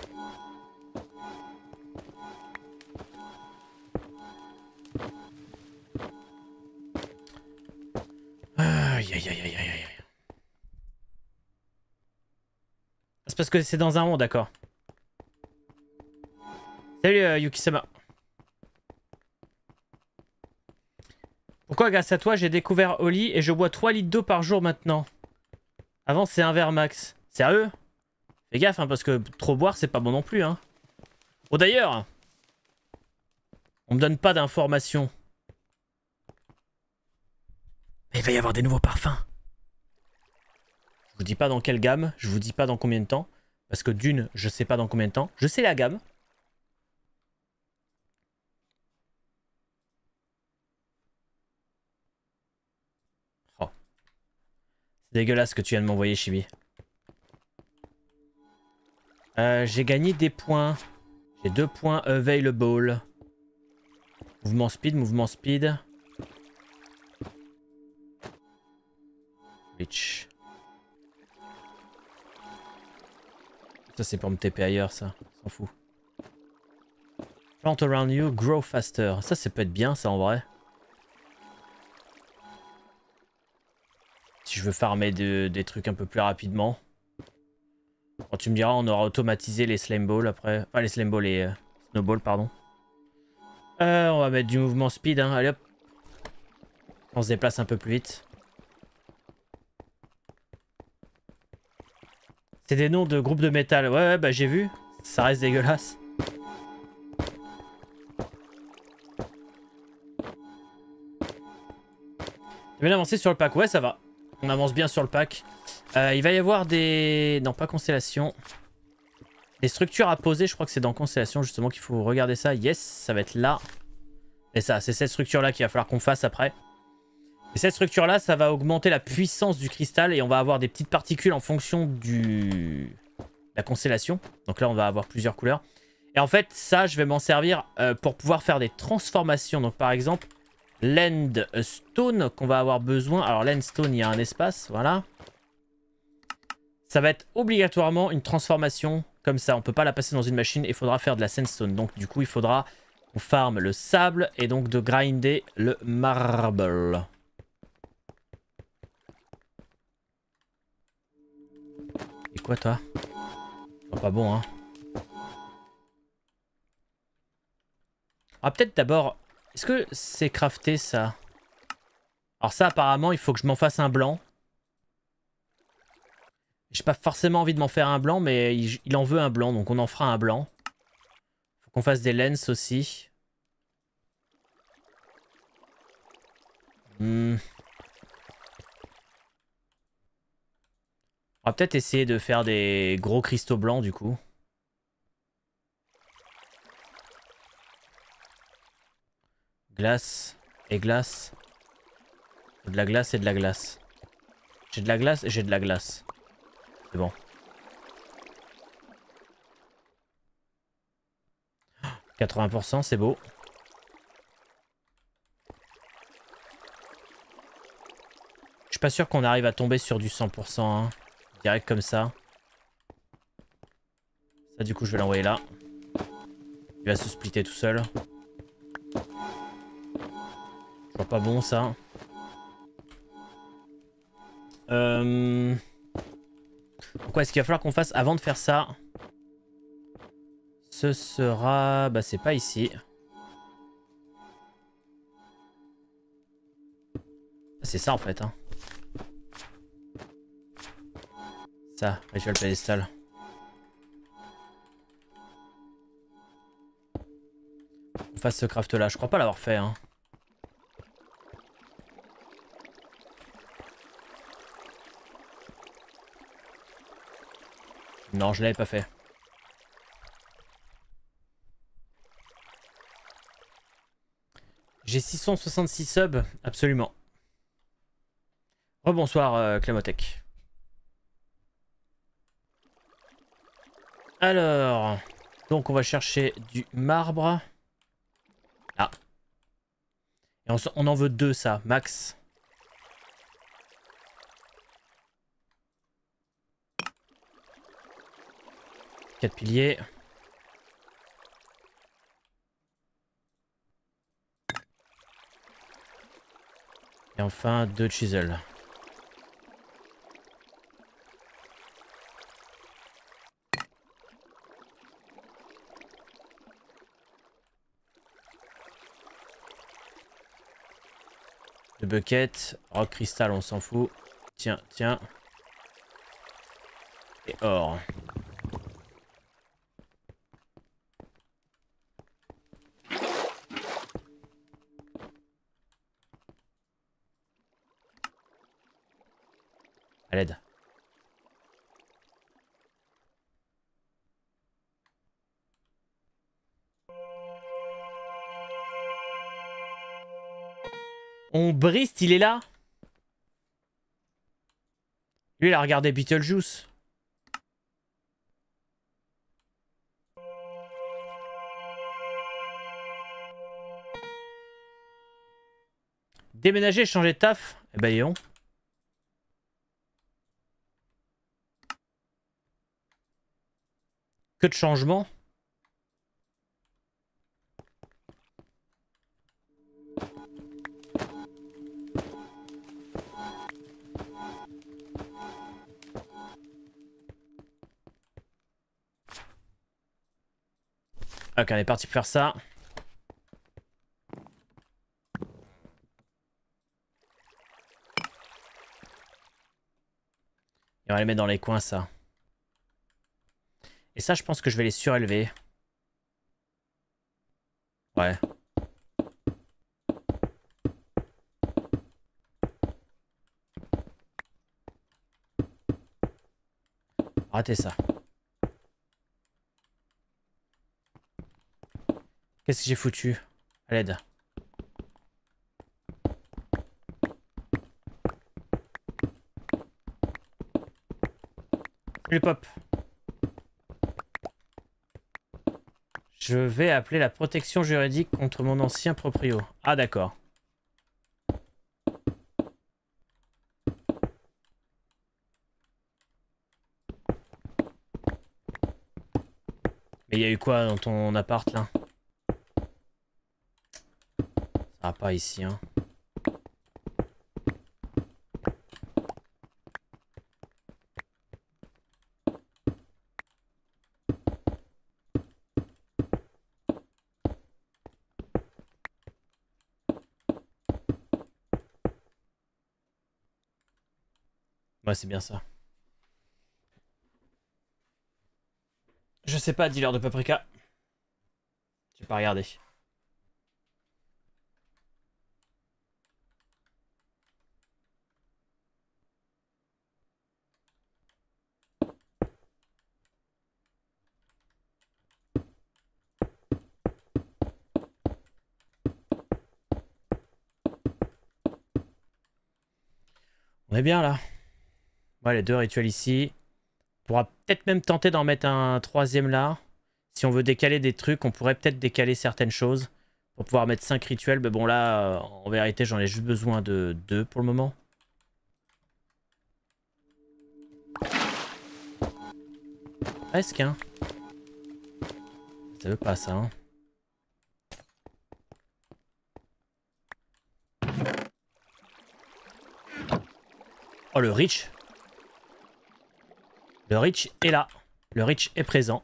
Aïe aïe aïe aïe aïe. C'est parce que c'est dans un rond, d'accord. Salut Yuki-sama. Pourquoi grâce à toi j'ai découvert Oli et je bois 3 litres d'eau par jour maintenant? Avant c'est un verre max. Sérieux? Fais gaffe hein, parce que trop boire c'est pas bon non plus hein. Oh d'ailleurs, on me donne pas d'informations. Mais il va y avoir des nouveaux parfums. Je vous dis pas dans quelle gamme, je vous dis pas dans combien de temps. Parce que d'une, je sais pas dans combien de temps. Je sais la gamme. Oh. C'est dégueulasse ce que tu viens de m'envoyer, Chibi. J'ai gagné des points. J'ai 2 points available. Mouvement speed, mouvement speed. Reach. Ça c'est pour me TP ailleurs ça. S'en fout. Plant around you, grow faster. Ça peut être bien ça en vrai. Si je veux farmer des trucs un peu plus rapidement. Bon, tu me diras, on aura automatisé les slime balls après. Enfin les slime balls et snowballs pardon. On va mettre du mouvement speed hein. Allez hop. On se déplace un peu plus vite. C'est des noms de groupes de métal. Ouais, bah j'ai vu. Ça reste dégueulasse. Je vais avancer sur le pack. Ouais, ça va. On avance bien sur le pack. Il va y avoir des... Non, pas constellation. Des structures à poser. Je crois que c'est dans constellation justement qu'il faut regarder ça. Yes, ça va être là. Et ça, c'est cette structure-là qu'il va falloir qu'on fasse après. Et cette structure-là, ça va augmenter la puissance du cristal. Et on va avoir des petites particules en fonction de la constellation. Donc là, on va avoir plusieurs couleurs. Et en fait, ça, je vais m'en servir pour pouvoir faire des transformations. Donc par exemple... Landstone qu'on va avoir besoin. Alors Landstone, il y a un espace, voilà. Ça va être obligatoirement une transformation comme ça. On peut pas la passer dans une machine. Il faudra faire de la sandstone. Donc du coup, il faudra qu'on farme le sable et donc de grinder le marble. Et quoi toi? Oh, pas bon hein. Ah peut-être d'abord... Est-ce que c'est crafté ça? Alors ça apparemment il faut que je m'en fasse un blanc. J'ai pas forcément envie de m'en faire un blanc, mais il en veut un blanc, donc on en fera un blanc. Faut qu'on fasse des lens aussi. On va peut-être essayer de faire des gros cristaux blancs du coup. Glace et glace. De la glace et de la glace. J'ai de la glace et j'ai de la glace. C'est bon. 80%, c'est beau. Je suis pas sûr qu'on arrive à tomber sur du 100%. Hein. Direct comme ça. Ça du coup je vais l'envoyer là. Il va se splitter tout seul. Je vois pas bon ça. Pourquoi est-ce qu'il va falloir qu'on fasse avant de faire ça? Ce sera... Bah c'est pas ici. C'est ça en fait. Hein. Ça, rituel pédestal. On fasse ce craft là. Je crois pas l'avoir fait. Hein. Non, je l'avais pas fait. J'ai 666 subs, absolument. Rebonsoir Clémotech. Alors, donc on va chercher du marbre. Ah. Et on en veut 2 ça, max. Quatre piliers. Et enfin 2 chisels. De bucket, rock cristal on s'en fout. Tiens, tiens. Et or. À l'aide. Ombriste, il est là? Lui, il a regardé Beetlejuice. Déménager, changer de taf? Eh ben, Léon. Que de changements. Ok, on est parti pour faire ça. Et on va les mettre dans les coins, ça. Et ça, je pense que je vais les surélever. Ouais. Ratez ça. Qu'est-ce que j'ai foutu? À l'aide. Salut Pop. Je vais appeler la protection juridique contre mon ancien proprio. Ah d'accord. Mais il y a eu quoi dans ton appart là? Ça va pas ici hein. Ouais, c'est bien ça. Je sais pas, dealer de paprika. J'ai pas regardé. On est bien là. Ouais, les deux rituels ici. On pourra peut-être même tenter d'en mettre un troisième là. Si on veut décaler des trucs, on pourrait peut-être décaler certaines choses. Pour pouvoir mettre 5 rituels. Mais bon là, en vérité, j'en ai juste besoin de 2 pour le moment. Presque hein. Ça veut pas ça hein. Oh le Rich. Le Rich est là. Le Rich est présent.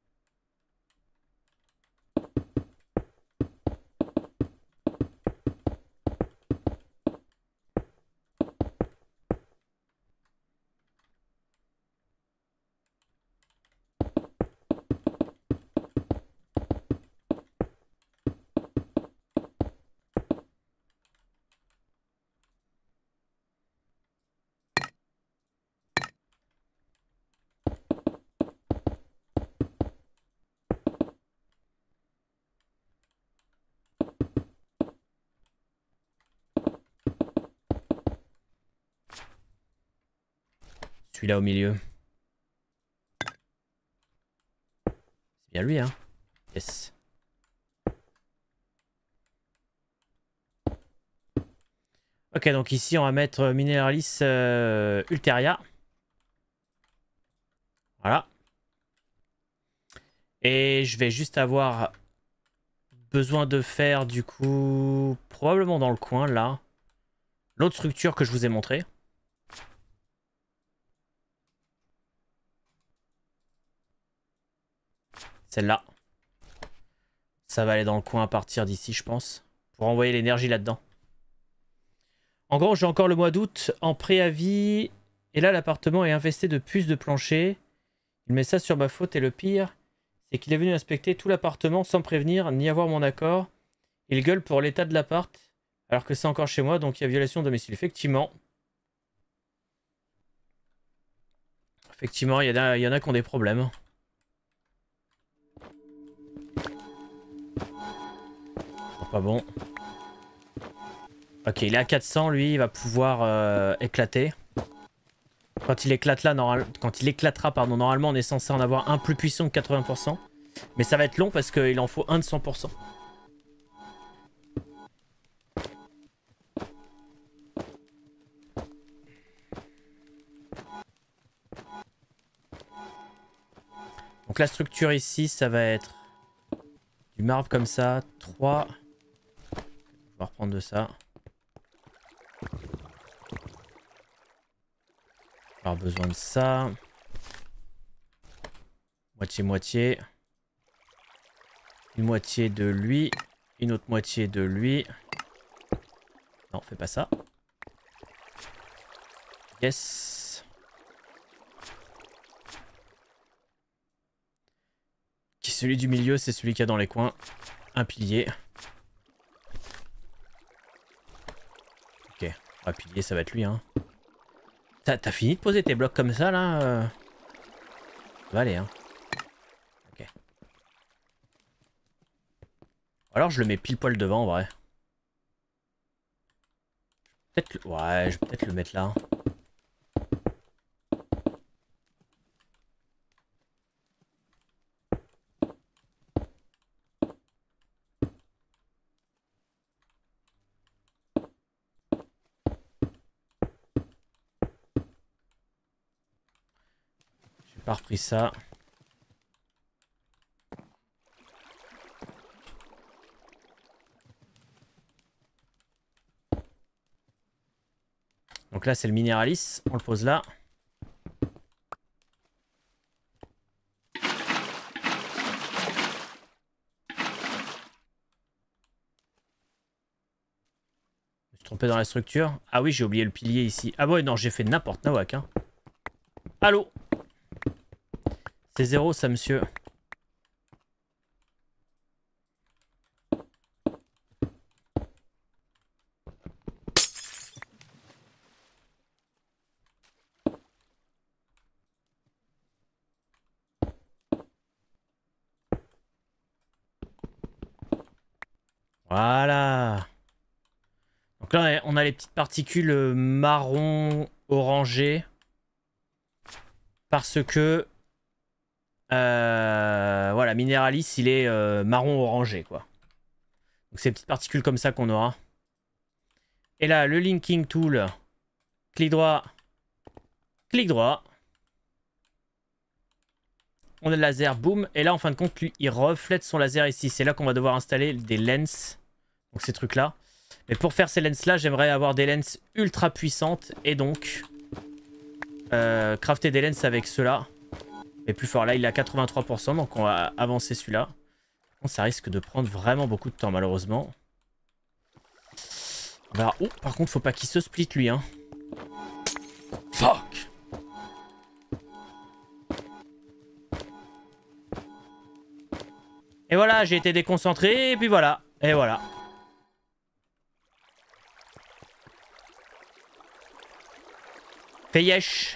Celui-là au milieu. C'est bien lui, hein. Yes. Ok, donc ici, on va mettre Mineralis Ulteria. Voilà. Et je vais juste avoir besoin de faire, du coup, probablement dans le coin, là, l'autre structure que je vous ai montrée. Celle-là. Ça va aller dans le coin à partir d'ici, je pense. Pour envoyer l'énergie là-dedans. En gros, j'ai encore le mois d'août en préavis. Et là, l'appartement est infesté de puces de plancher. Il met ça sur ma faute. Et le pire, c'est qu'il est venu inspecter tout l'appartement sans prévenir ni avoir mon accord. Il gueule pour l'état de l'appart. Alors que c'est encore chez moi, donc il y a violation de domicile. Effectivement. Effectivement, il y en a qui ont des problèmes. Pas bon. Ok, il est à 400, lui, il va pouvoir éclater. Quand il éclate là, quand il éclatera, pardon, normalement on est censé en avoir un plus puissant que 80%. Mais ça va être long parce qu'il en faut un de 100%. Donc la structure ici, ça va être du marbre comme ça, 3. On va reprendre de ça. On va avoir besoin de ça. Moitié-moitié. Une moitié de lui. Une autre moitié de lui. Non, fais pas ça. Yes. Celui du milieu, c'est celui qu'il y a dans les coins. Un pilier. Ok, un pilier, ça va être lui, hein. T'as fini de poser tes blocs comme ça, là Ça va aller, hein. Ok. Alors, je le mets pile poil devant, en vrai. Peut-être ouais, je vais peut-être le mettre là. J'ai pas repris ça. Donc là, c'est le Mineralis. On le pose là. Je me suis trompé dans la structure. Ah oui, j'ai oublié le pilier ici. Ah ouais, non, j'ai fait n'importe nawak, hein. Allô? C'est 0, ça, monsieur. Voilà. Donc là, on a les petites particules marron orangé. Parce que... voilà, Mineralis, il est marron orangé, quoi. Donc c'est des petites particules comme ça qu'on aura. Et là, le linking tool. Clic droit. Clic droit. On a le laser, boum. Et là, en fin de compte, lui, il reflète son laser ici. C'est là qu'on va devoir installer des lens. Donc ces trucs-là. Mais pour faire ces lens-là, j'aimerais avoir des lens ultra puissantes. Et donc, crafter des lens avec ceux-là. Mais plus fort. Là, il est à 83%. Donc on va avancer celui-là. Ça risque de prendre vraiment beaucoup de temps, malheureusement. Alors, oh, par contre, faut pas qu'il se split, lui, hein. Fuck! Et voilà, j'ai été déconcentré, et puis voilà. Et voilà. Fais yesh.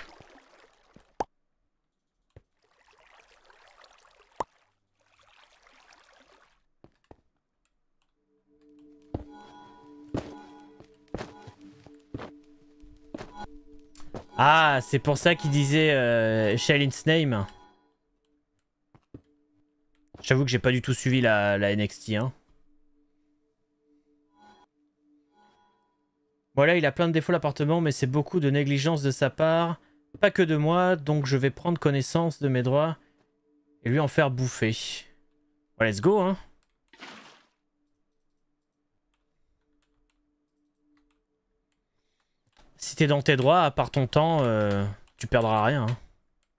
Ah, c'est pour ça qu'il disait Shailin's Name. J'avoue que j'ai pas du tout suivi la NXT. Hein. Voilà, il a plein de défauts l'appartement, mais c'est beaucoup de négligence de sa part. Pas que de moi, donc je vais prendre connaissance de mes droits et lui en faire bouffer. Bon, let's go, hein. Si t'es dans tes droits, à part ton temps, tu perdras rien. Hein.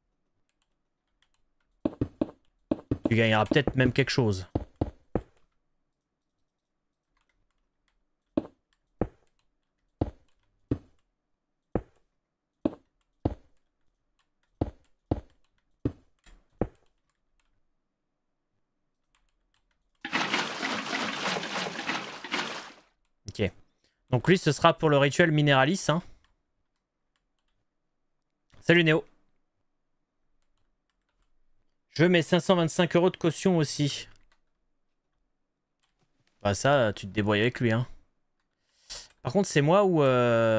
Tu gagneras peut-être même quelque chose. Ok. Donc lui, ce sera pour le rituel Mineralis. Hein. Salut Néo. Je mets 525 € de caution aussi. Bah ça, tu te débrouilles avec lui, hein. Par contre, c'est moi ou...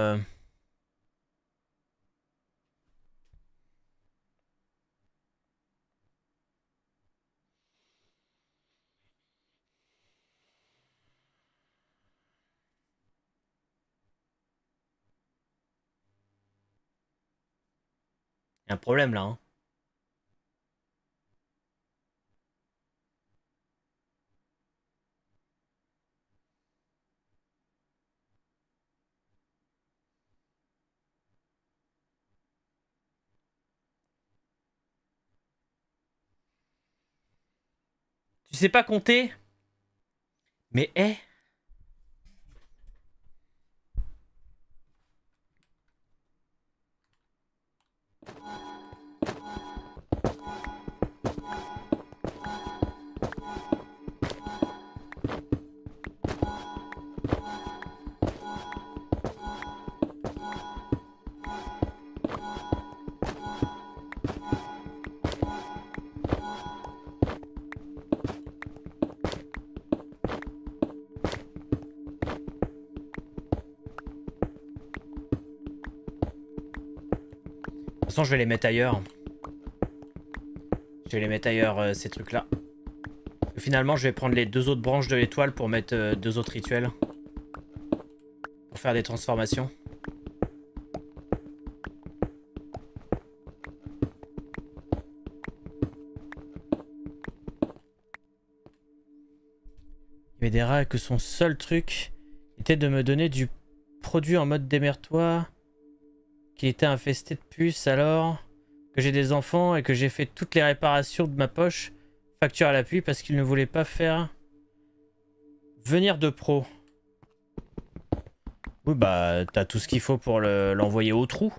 y a un problème là, hein. Tu sais pas compter? Mais De toute façon, je vais les mettre ailleurs. Je vais les mettre ailleurs, ces trucs-là. Finalement, je vais prendre les 2 autres branches de l'étoile pour mettre 2 autres rituels. Pour faire des transformations. Il y avait des rats que son seul truc était de me donner du produit en mode démerde-toi. Qui était infesté de puces alors que j'ai des enfants et que j'ai fait toutes les réparations de ma poche, facture à l'appui parce qu'il ne voulait pas faire venir de pro. Oui bah t'as tout ce qu'il faut pour l'envoyer au trou.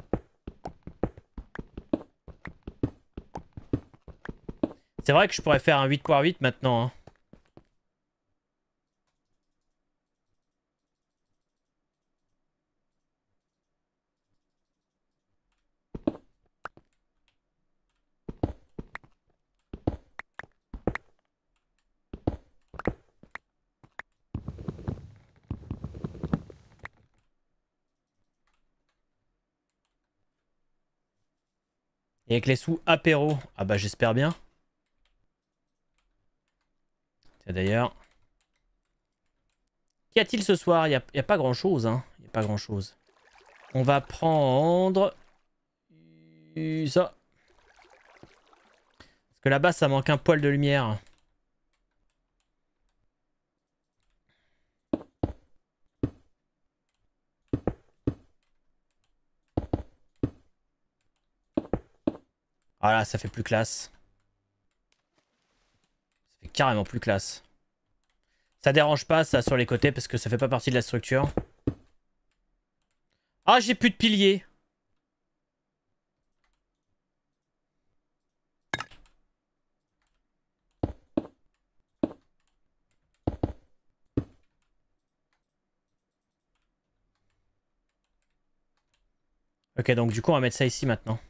C'est vrai que je pourrais faire un 8x8 maintenant, hein. Et avec les sous apéro. Ah bah j'espère bien. Tiens d'ailleurs. Qu'y a-t-il ce soir? Y a pas grand chose, hein. Y a pas grand chose. On va prendre... ça. Parce que là-bas ça manque un poil de lumière. Voilà, ça fait plus classe. Ça fait carrément plus classe. Ça dérange pas ça sur les côtés parce que ça fait pas partie de la structure. Ah, j'ai plus de piliers. Ok, donc du coup on va mettre ça ici maintenant.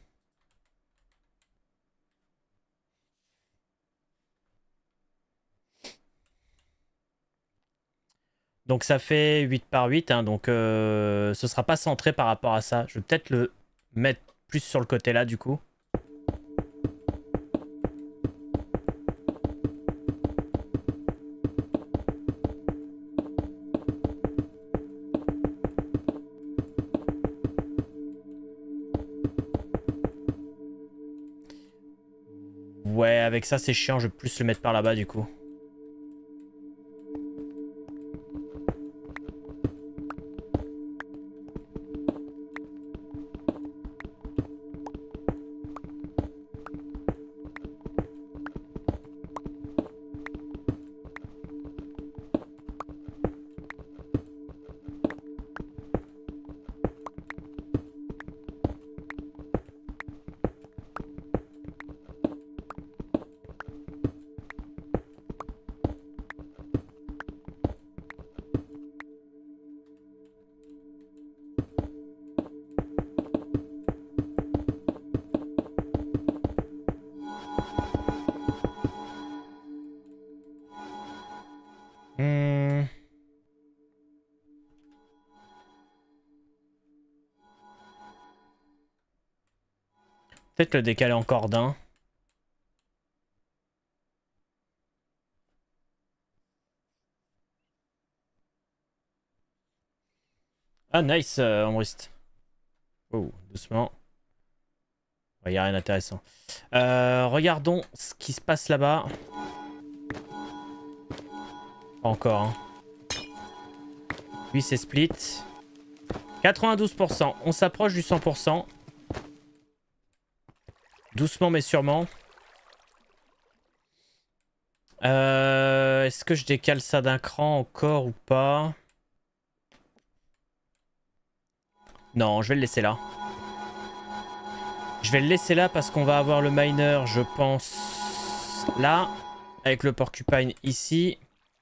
Donc ça fait 8 par 8, hein, donc ce sera pas centré par rapport à ça. Je vais peut-être le mettre plus sur le côté là du coup. Ouais, avec ça c'est chiant, je vais plus le mettre par là-bas du coup. Peut-être le décaler encore d'un. Ah nice, Ambrist. Oh, doucement. Il n'y a rien d'intéressant. Regardons ce qui se passe là-bas. Pas encore. Hein. Lui, c'est split. 92%. On s'approche du 100%. Doucement mais sûrement. Est-ce que je décale ça d'un cran encore ou pas? Non, je vais le laisser là. Je vais le laisser là parce qu'on va avoir le miner, je pense, là. Avec le porcupine ici.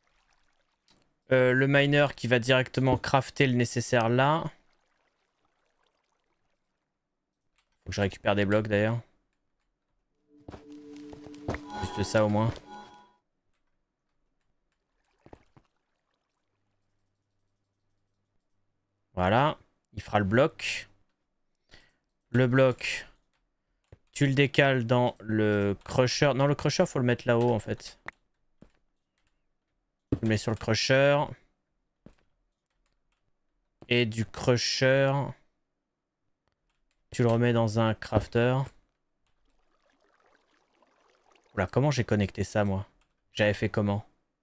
Le miner qui va directement crafter le nécessaire là. Faut que je récupère des blocs d'ailleurs. Juste ça au moins. Voilà. Il fera le bloc. Le bloc, tu le décales dans le crusher. Non, le crusher, faut le mettre là-haut en fait. Tu le mets sur le crusher. Et du crusher, tu le remets dans un crafter. Oula, comment j'ai connecté ça moi? J'avais fait comment?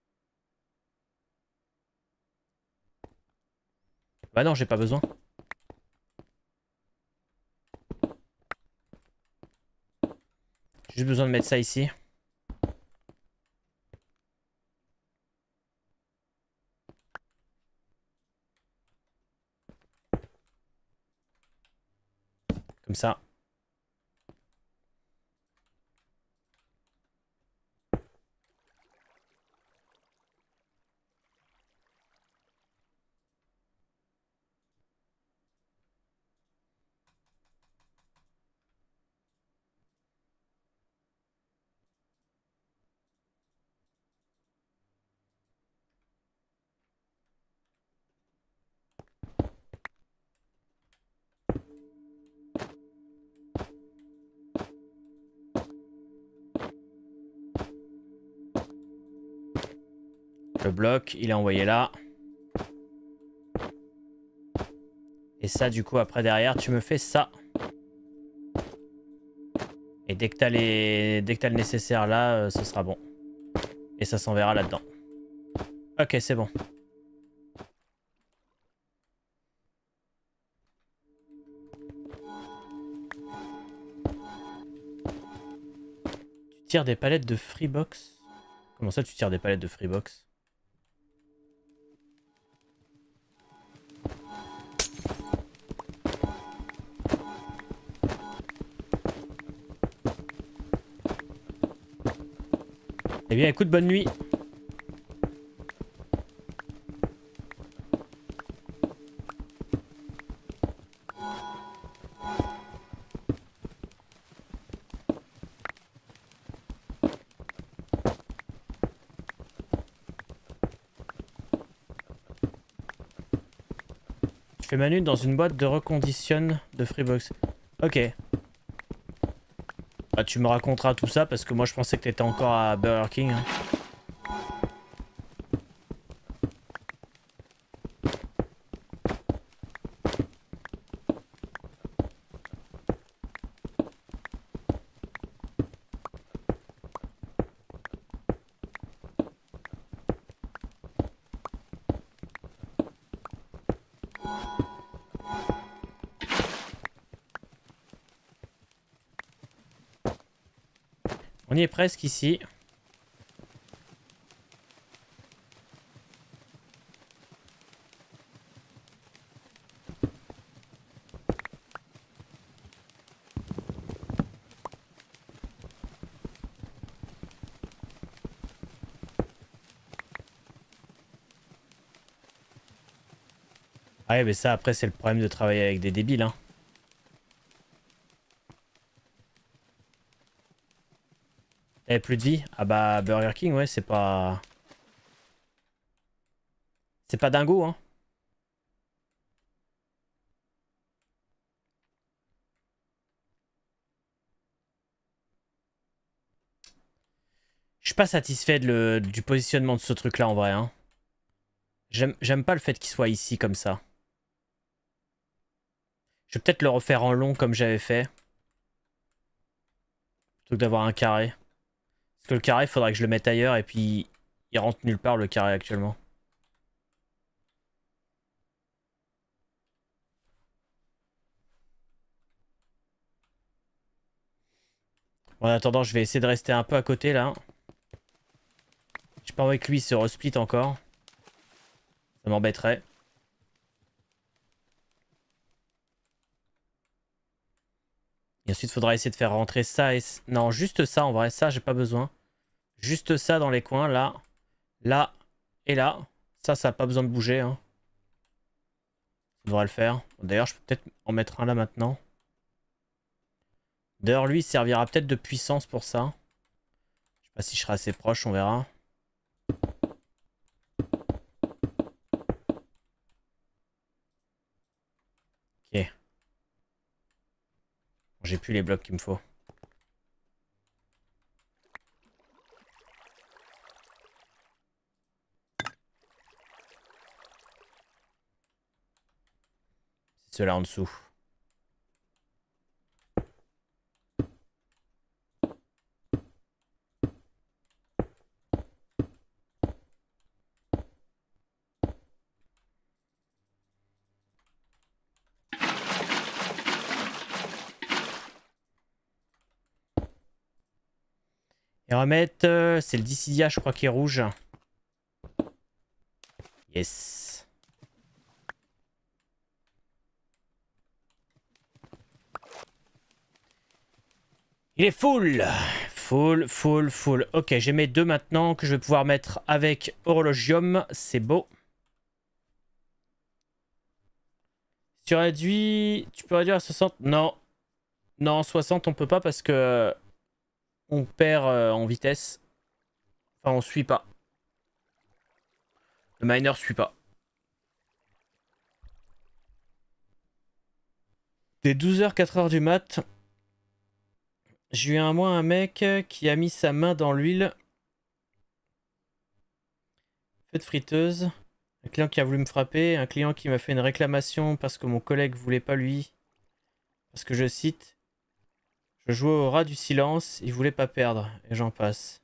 Bah non, j'ai pas besoin. J'ai juste besoin de mettre ça ici. Comme ça. Le bloc, il est envoyé là. Et ça, du coup, après, derrière, tu me fais ça. Et dès que t'as le nécessaire là, ce sera bon. Et ça s'enverra là-dedans. Ok, c'est bon. Tu tires des palettes de Freebox? Comment ça, tu tires des palettes de Freebox? Eh bien, écoute, bonne nuit. Je fais ma nuit dans une boîte de reconditionne de Freebox. Ok. Bah, tu me raconteras tout ça parce que moi je pensais que t'étais encore à Burger King. Hein. On y est presque ici. Ah ouais, mais ça après c'est le problème de travailler avec des débiles. Hein. Eh, plus de vie? Ah bah Burger King, ouais, c'est pas... C'est pas dingo, hein. Je suis pas satisfait du positionnement de ce truc-là en vrai. Hein. J'aime pas le fait qu'il soit ici comme ça. Je vais peut-être le refaire en long comme j'avais fait. Plutôt que d'avoir un carré. Parce que le carré, il faudrait que je le mette ailleurs et puis il rentre nulle part le carré actuellement. Bon, en attendant, je vais essayer de rester un peu à côté là. J'ai pas envie que lui se resplit encore. Ça m'embêterait. Et ensuite, il faudra essayer de faire rentrer ça et... Non, juste ça en vrai, ça j'ai pas besoin. Juste ça dans les coins, là. Là et là. Ça a pas besoin de bouger. Hein. Ça devrait le faire. D'ailleurs, je peux peut-être en mettre un là maintenant. D'ailleurs, lui, il servira peut-être de puissance pour ça. Je sais pas si je serai assez proche, on verra. Ok. J'ai plus les blocs qu'il me faut. C'est ceux-là en dessous. Et on va mettre... c'est le Dissidia, je crois, qui est rouge. Yes. Il est full. Full, full, full. Ok, j'ai mes deux maintenant que je vais pouvoir mettre avec Horologium. C'est beau. Tu réduis... Tu peux réduire à 60? Non. Non, 60 on peut pas parce que... On perd en vitesse. Enfin, on suit pas. Le miner suit pas. Dès 12h, 4h du mat, j'ai eu un mec qui a mis sa main dans l'huile. Feu de friteuse. Un client qui a voulu me frapper. Un client qui m'a fait une réclamation parce que mon collègue voulait pas lui. Parce que je cite. Je jouais au rat du silence, il voulait pas perdre. Et j'en passe.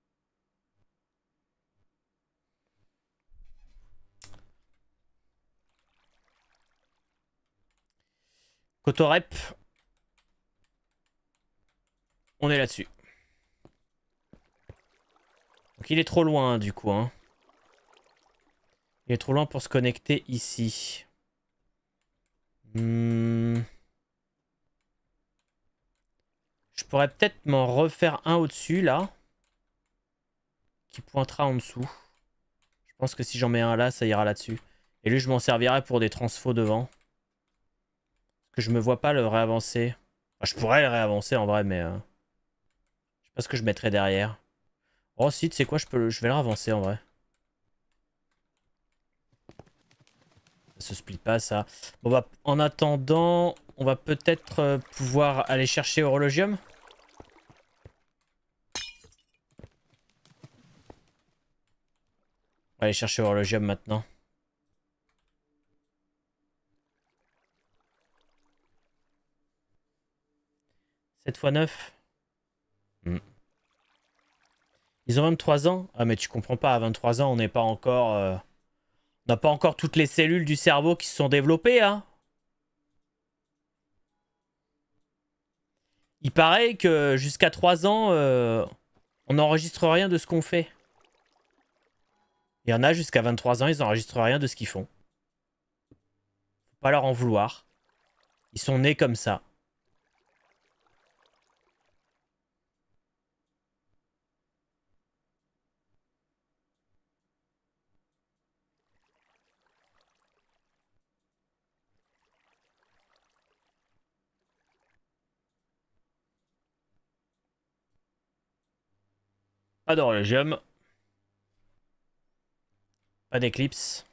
Cotorep. On est là-dessus. Donc il est trop loin du coup. Hein. Il est trop loin pour se connecter ici. Je pourrais peut-être m'en refaire un au-dessus là. Qui pointera en dessous. Je pense que si j'en mets un là, ça ira là-dessus. Et lui, je m'en servirai pour des transfos devant. Parce que je me vois pas le réavancer. Enfin, je pourrais le réavancer en vrai, mais... je sais pas ce que je mettrais derrière. Oh si, tu sais quoi, je vais le réavancer en vrai. Ça se split pas ça. Bon bah, en attendant, on va peut-être pouvoir aller chercher Horologium. On va aller chercher Horologium maintenant. 7 x 9. Ils ont 23 ans? Ah mais tu comprends pas, à 23 ans, on n'est pas encore... on n'a pas encore toutes les cellules du cerveau qui se sont développées, hein. Il paraît que jusqu'à 3 ans, on n'enregistre rien de ce qu'on fait. Il y en a jusqu'à 23 ans, ils n'enregistrent rien de ce qu'ils font. Faut pas leur en vouloir. Ils sont nés comme ça. Pas d'horologium. Pas d'éclipse.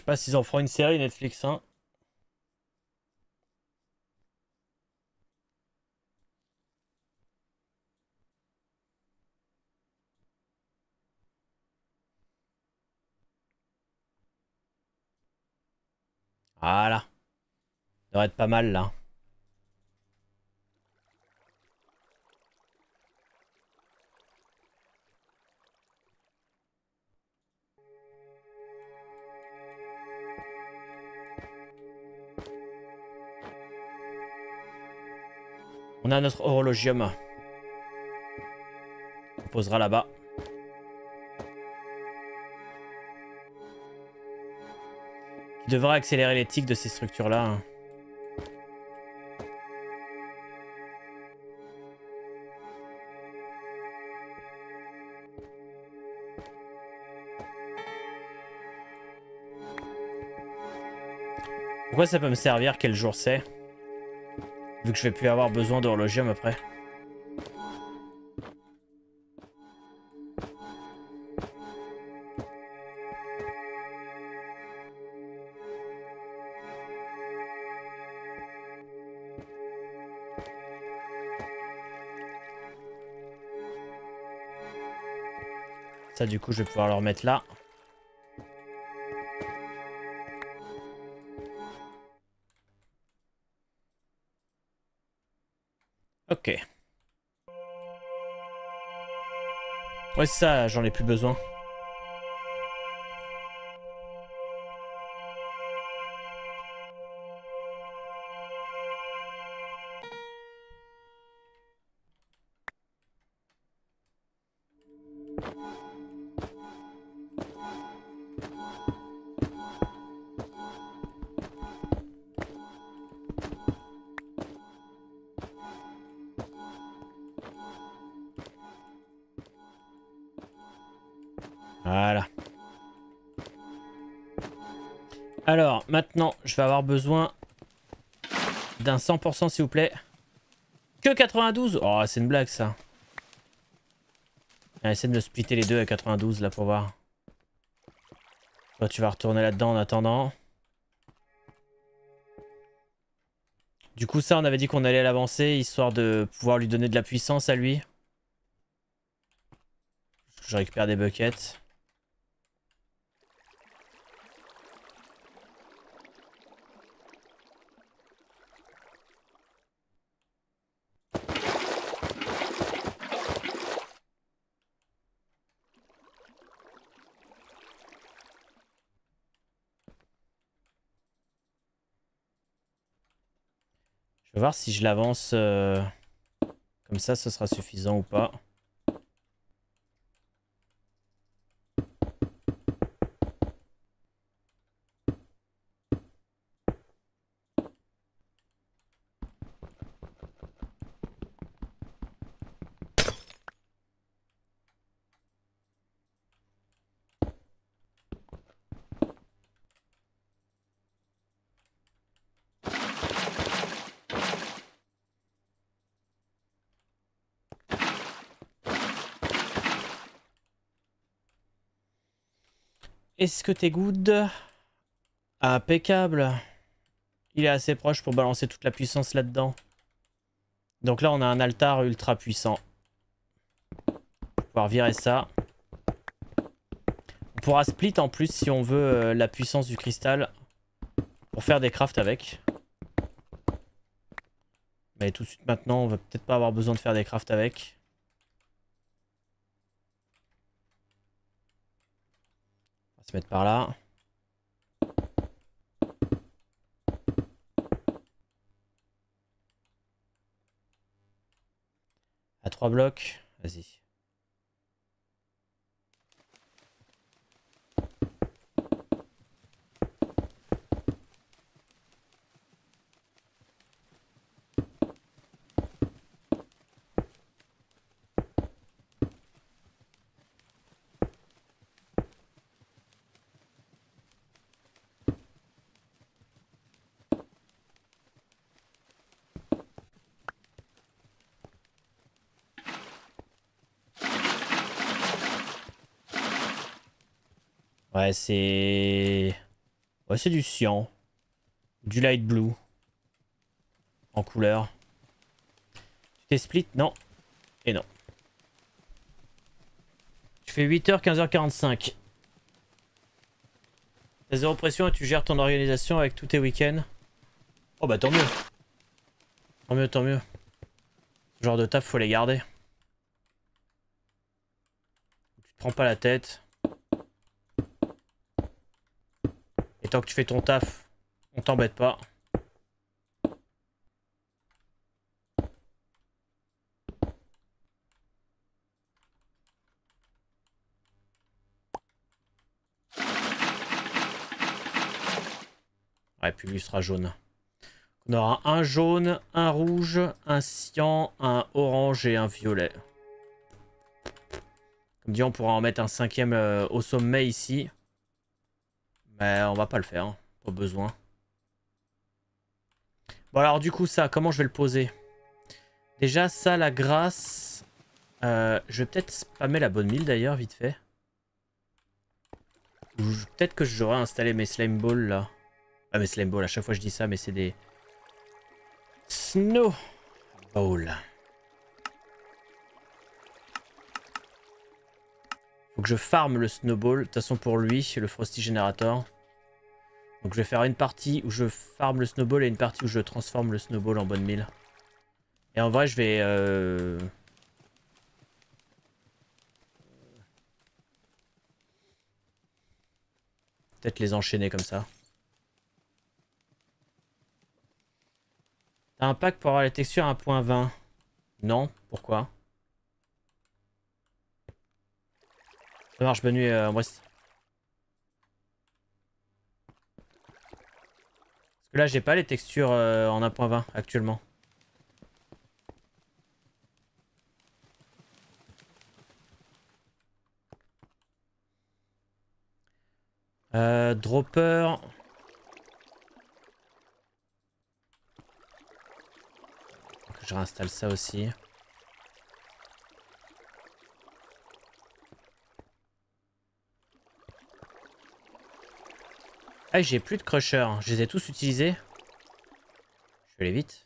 sais pas s'ils en feront une série Netflix, hein. Voilà. Ça devrait être pas mal là. On a notre horologium. On posera là-bas. Qui devra accélérer les tics de ces structures-là, hein. Pourquoi ça peut me servir? Quel jour c'est? Vu que je vais plus avoir besoin d'horlogium après. Ça du coup je vais pouvoir le remettre là. Ok. Ouais c'est ça, j'en ai plus besoin. Voilà. Alors, maintenant, je vais avoir besoin d'un 100% s'il vous plaît. Que 92? Oh, c'est une blague ça. Allez, essaie de me splitter les deux à 92 là pour voir. Toi, tu vas retourner là-dedans en attendant. Du coup, ça, on avait dit qu'on allait l'avancer histoire de pouvoir lui donner de la puissance à lui. Je récupère des buckets. Je vais voir si je l'avance comme ça, ce sera suffisant ou pas. Est-ce que t'es good? Impeccable. Il est assez proche pour balancer toute la puissance là-dedans. Donc là, on a un altar ultra puissant. On va pouvoir virer ça. On pourra split en plus si on veut la puissance du cristal pour faire des crafts avec. Mais tout de suite maintenant, on va peut-être pas avoir besoin de faire des crafts avec. On va se mettre par là. À 3 blocs. Vas-y. Ouais, c'est... Ouais, c'est du cyan. Du light blue. En couleur. Tu t'es split? Non. Et non. Tu fais 8h, 15h45. T'as zéro pression et tu gères ton organisation avec tous tes week-ends. Oh bah tant mieux. Tant mieux, tant mieux. Ce genre de taf, faut les garder. Tu te prends pas la tête. Et tant que tu fais ton taf, on t'embête pas. Ouais, puis lui sera jaune. On aura un jaune, un rouge, un cyan, un orange et un violet. Comme dit, on pourra en mettre un cinquième au sommet ici. Mais on va pas le faire, hein. Pas besoin. Bon alors du coup ça, comment je vais le poser? Déjà ça, la grâce... je vais peut-être spammer la bonne mille d'ailleurs, vite fait. Peut-être que j'aurais installé mes slime balls là. Ah mes slime balls, à chaque fois je dis ça, mais c'est des... Snow Ball. Faut que je farme le snowball. De toute façon pour lui, le Frosty Generator. Donc je vais faire une partie où je farme le snowball et une partie où je transforme le snowball en bonne mille. Et en vrai je vais... peut-être les enchaîner comme ça. T'as un pack pour avoir les textures à 1.20. Non, pourquoi? Ça marche, bonne nuit, West. Parce que là, j'ai pas les textures en 1.20 actuellement. Dropper. Je réinstalle ça aussi. Ah, j'ai plus de crusher. Je les ai tous utilisés. Je vais aller vite.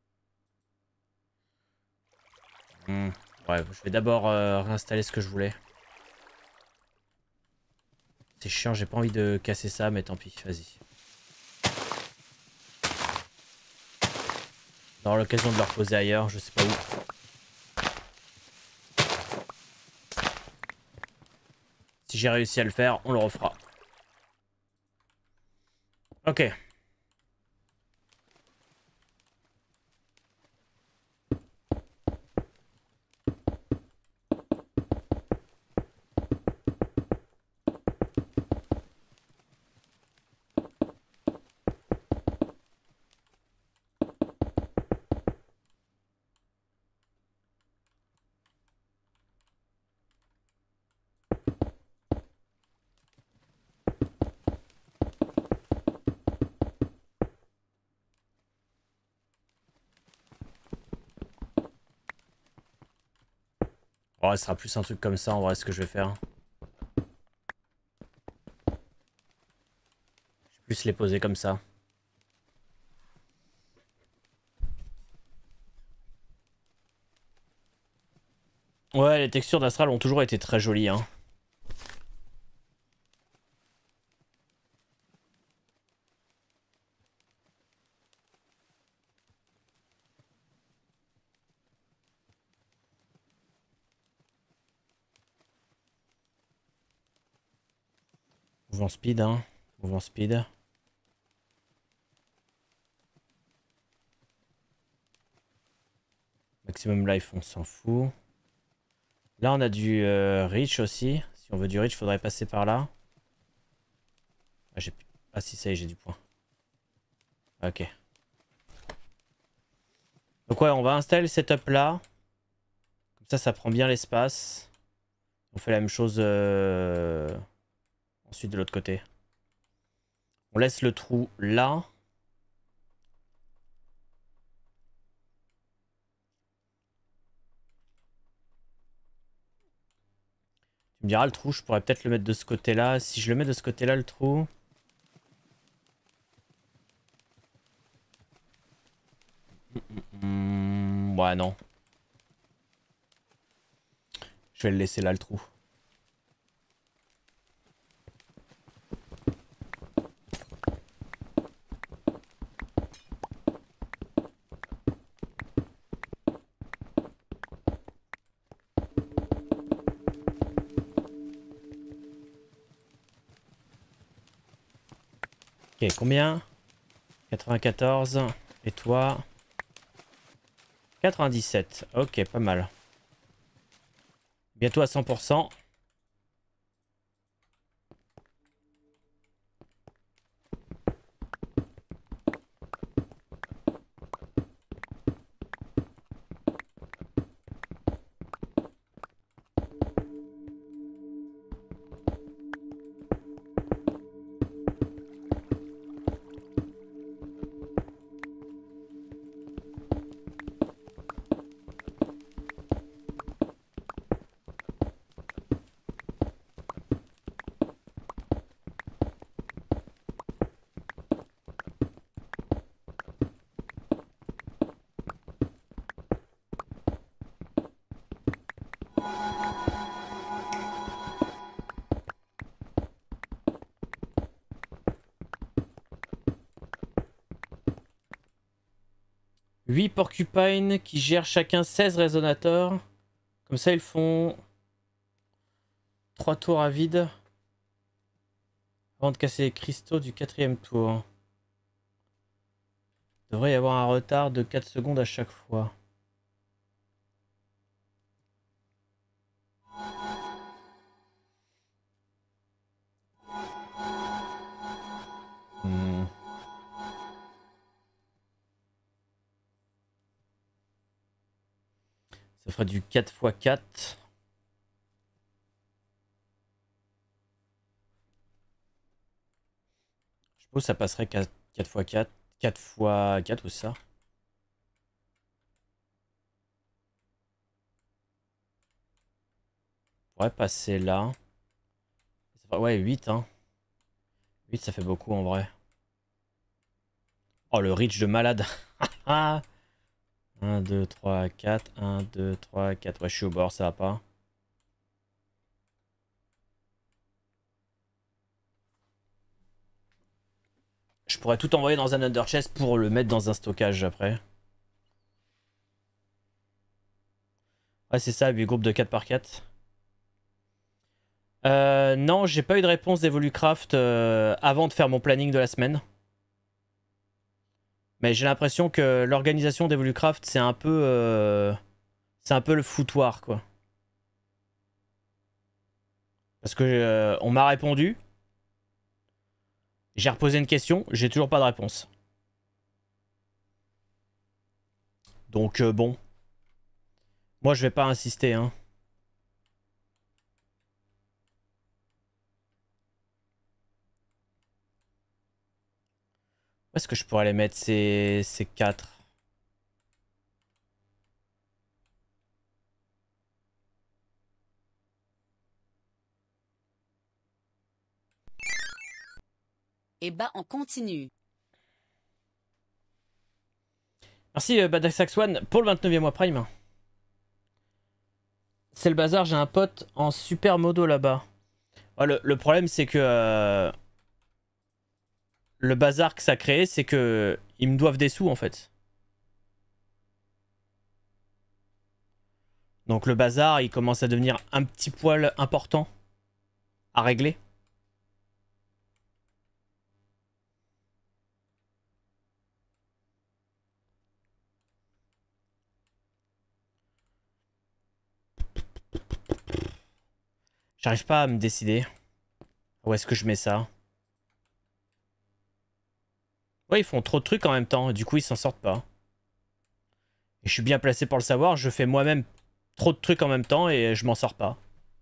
Ouais, je vais d'abord réinstaller ce que je voulais. C'est chiant, j'ai pas envie de casser ça, mais tant pis, vas-y. On aura l'occasion de le reposer ailleurs, je sais pas où. Si j'ai réussi à le faire, on le refera. Ok. Oh, ce sera plus un truc comme ça en vrai, ce que je vais faire. Je vais plus les poser comme ça. Ouais, les textures d'Astral ont toujours été très jolies, hein. Mouvement speed, hein. Mouvement speed. Maximum life, on s'en fout. Là, on a du reach aussi. Si on veut du reach, faudrait passer par là. Ah, j'ai... ah si, ça y est, j'ai du point. Ok. Donc ouais, on va installer le setup là. Comme ça prend bien l'espace. On fait la même chose ensuite de l'autre côté. On laisse le trou là. Tu me diras, le trou, je pourrais peut-être le mettre de ce côté-là. Si je le mets de ce côté-là, le trou... Ouais, non. Je vais le laisser là, le trou. Ok, combien? 94. Et toi? 97. Ok, pas mal. Bientôt à 100%. Huit porcupines qui gèrent chacun 16 résonateurs. Comme ça, ils font 3 tours à vide avant de casser les cristaux du 4e tour. Il devrait y avoir un retard de 4 secondes à chaque fois. Ça ferait du 4 x 4. Je suppose que ça passerait 4 x 4. 4 x 4 ou ça. On pourrait passer là. Ouais, 8 hein. 8 ça fait beaucoup en vrai. Oh le reach de malade. 1, 2, 3, 4. 1, 2, 3, 4. Ouais, je suis au bord, ça va pas. Je pourrais tout envoyer dans un under chest pour le mettre dans un stockage après. Ouais, c'est ça, 8 groupes de 4 par 4. Non, j'ai pas eu de réponse d'Evolucraft avant de faire mon planning de la semaine. Mais j'ai l'impression que l'organisation d'Evolucraft, c'est un peu le foutoir, quoi. Parce que on m'a répondu. J'ai reposé une question, j'ai toujours pas de réponse. Donc bon. Moi, je vais pas insister, hein. Où est-ce que je pourrais les mettre, ces 4? Et bah on continue. Merci Badaxax One pour le 29e mois Prime. C'est le bazar, j'ai un pote en super modo là-bas. Oh, le problème, c'est que... le bazar que ça crée, c'est que... ils me doivent des sous, en fait. Donc le bazar, il commence à devenir un petit poil important à régler. J'arrive pas à me décider. Où est-ce que je mets ça? Ouais, ils font trop de trucs en même temps, et du coup ils s'en sortent pas. Et je suis bien placé pour le savoir, je fais moi-même trop de trucs en même temps et je m'en sors pas.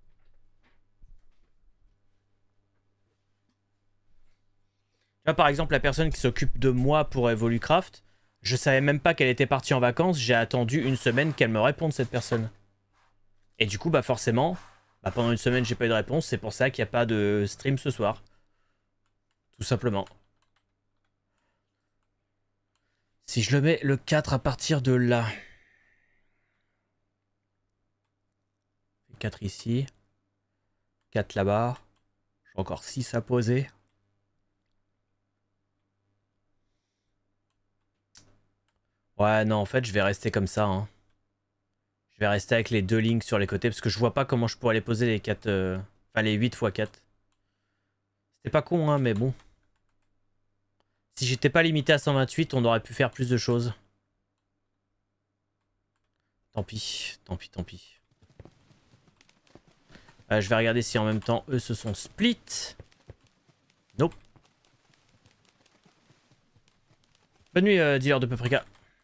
Tu vois, par exemple, la personne qui s'occupe de moi pour Evolucraft, je savais même pas qu'elle était partie en vacances, j'ai attendu une semaine qu'elle me réponde, cette personne. Et du coup, bah forcément, bah pendant une semaine j'ai pas eu de réponse, c'est pour ça qu'il n'y a pas de stream ce soir. Tout simplement. Si je le mets le 4 à partir de là... 4 ici. 4 là-bas. J'ai encore 6 à poser. Ouais, non, en fait, je vais rester comme ça. Hein. Je vais rester avec les 2 lignes sur les côtés parce que je vois pas comment je pourrais les poser les 4... Enfin, les 8 x 4. C'était pas con, hein, mais bon. Si j'étais pas limité à 128, on aurait pu faire plus de choses. Tant pis, tant pis, tant pis. Je vais regarder si en même temps, eux se sont split. Nope. Bonne nuit, dealer de paprika.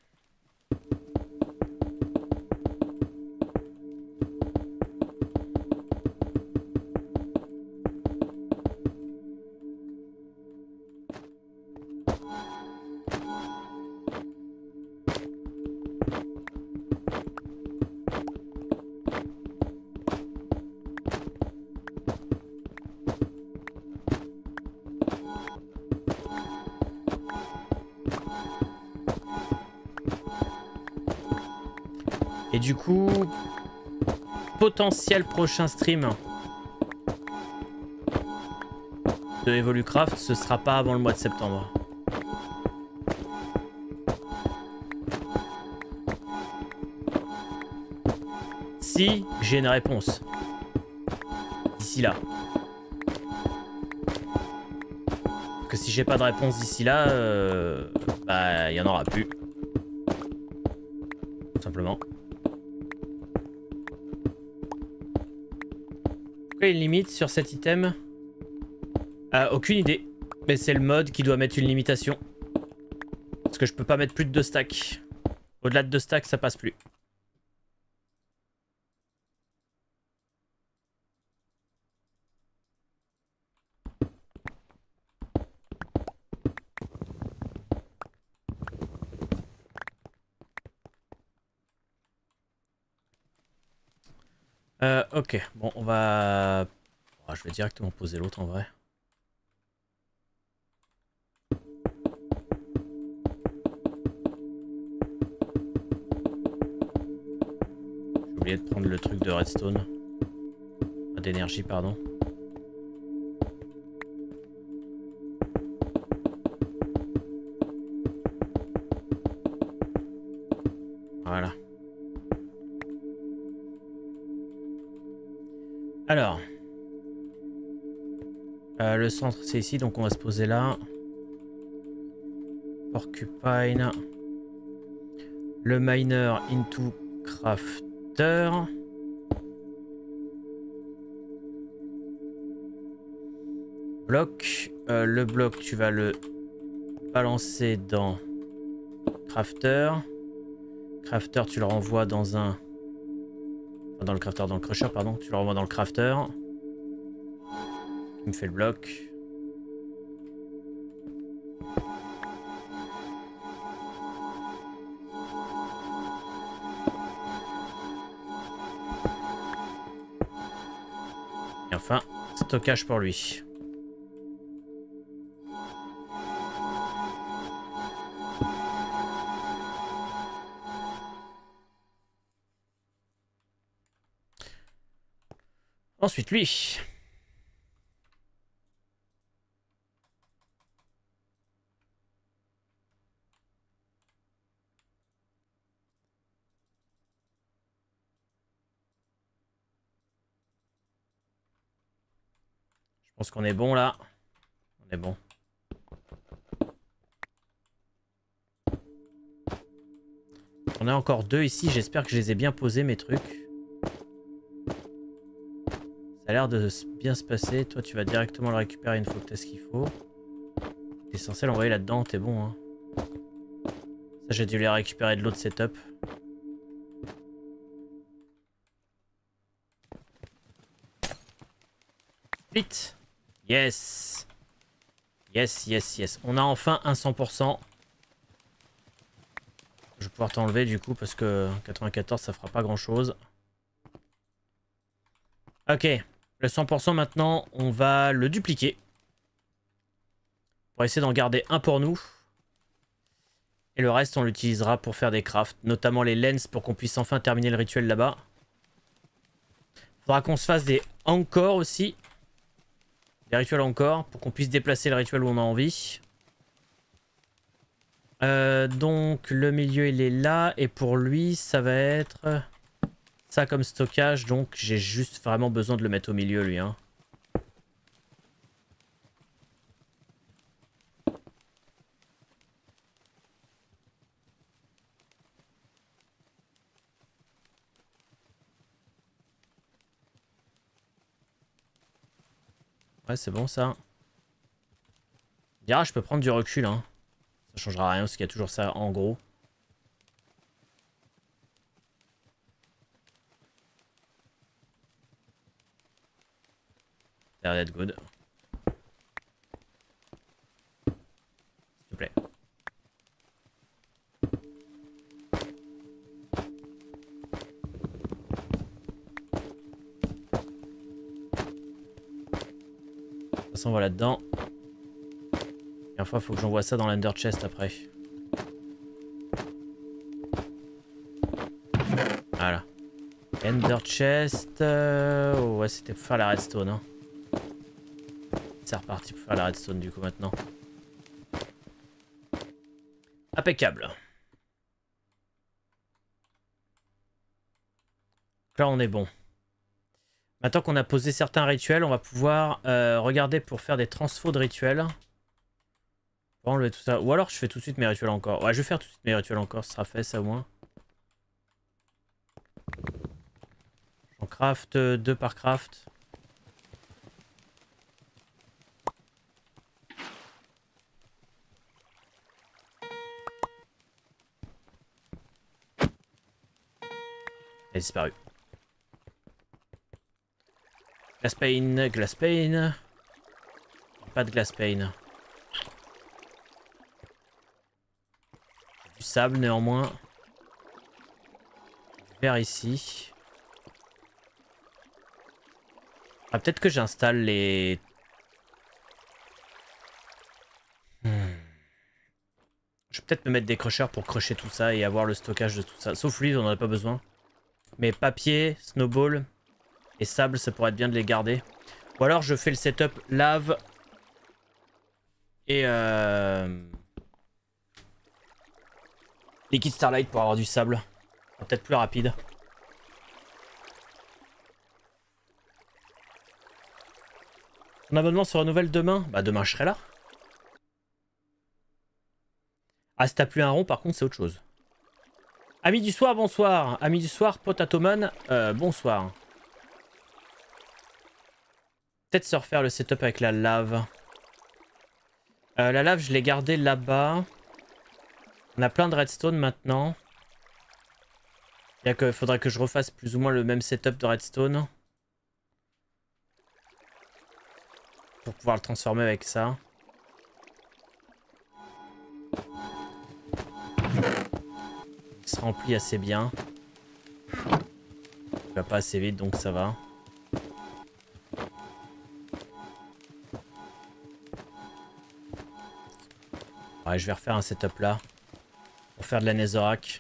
Et du coup, potentiel prochain stream de Evolucraft, ce sera pas avant le mois de septembre. Si j'ai une réponse d'ici là. Parce que si j'ai pas de réponse d'ici là, bah il y en aura plus. Tout simplement. Pourquoi il y a une limite sur cet item? Aucune idée. Mais c'est le mode qui doit mettre une limitation. Parce que je peux pas mettre plus de 2 stacks. Au-delà de 2 stacks, ça passe plus. Ok, bon, on va... Oh, je vais directement poser l'autre en vrai. J'ai oublié de prendre le truc de redstone. D'énergie, pardon. Voilà. Alors. Le centre, c'est ici, donc on va se poser là. Porcupine. Le miner into crafter. Bloc. Le bloc, tu vas le balancer dans crafter. Crafter, tu le renvoies dans un... Dans le crafter, dans le crusher, pardon. Tu le renvoies dans le crafter. Il me fait le bloc. Et enfin, stockage pour lui. Ensuite, lui. Je pense qu'on est bon là. On est bon. On a encore 2 ici. J'espère que je les ai bien posés, mes trucs. Ça a l'air de bien se passer. Toi, tu vas directement le récupérer une fois que tu as ce qu'il faut. T'es censé l'envoyer là-dedans, t'es bon. Hein. Ça, j'ai dû les récupérer de l'autre setup. Split. Yes. Yes, yes, yes. On a enfin un 100%. Je vais pouvoir t'enlever du coup parce que 94 ça fera pas grand chose. Ok. Le 100% maintenant, on va le dupliquer. Pour essayer d'en garder un pour nous. Et le reste, on l'utilisera pour faire des crafts. Notamment les lens pour qu'on puisse enfin terminer le rituel là-bas. Faudra qu'on se fasse des encore aussi. Des rituels encore, pour qu'on puisse déplacer le rituel où on a envie. Donc le milieu il est là. Et pour lui ça va être ça comme stockage. Donc j'ai juste vraiment besoin de le mettre au milieu lui. Hein. Ouais, c'est bon ça. Je peux prendre du recul. Hein. Ça changera rien parce qu'il y a toujours ça en gros. Ça a l'air d'être good. S'il te plaît. De toute façon, on va là-dedans. Une fois, il faut que j'envoie ça dans l'under chest après. Voilà. Ender chest. Oh, ouais, c'était pour faire la redstone. Hein. C'est reparti pour faire la redstone du coup maintenant. Impeccable. Là, on est bon. Maintenant qu'on a posé certains rituels, on va pouvoir regarder pour faire des transfos de rituels. On va enlever tout ça. Ou alors je fais tout de suite mes rituels encore. Ouais, je vais faire tout de suite mes rituels encore. Ce sera fait, ça au moins. On craft 2 par craft. Elle a disparu. Glasspain, glasspain. Pas de glasspain. Du sable néanmoins. Du verre ici. Ah, peut-être que j'installe les... Je vais peut-être me mettre des crushers pour crusher tout ça et avoir le stockage de tout ça. Sauf lui, on n'en a pas besoin. Mais papier, snowball et sable, ça pourrait être bien de les garder. Ou alors je fais le setup lave et liquid starlight pour avoir du sable. Peut-être plus rapide. Ton abonnement se renouvelle demain? Bah demain je serai là. Ah, si t'as plus un rond, par contre c'est autre chose. Amis du soir, bonsoir. Amis du soir, Potatoman, bonsoir. Peut-être se refaire le setup avec la lave. La lave, je l'ai gardée là-bas. On a plein de redstone maintenant. Il faudrait que je refasse plus ou moins le même setup de redstone. Pour pouvoir le transformer avec ça. Il se remplit assez bien. Il va pas assez vite donc ça va. Ouais, je vais refaire un setup là. Pour faire de la netherrack.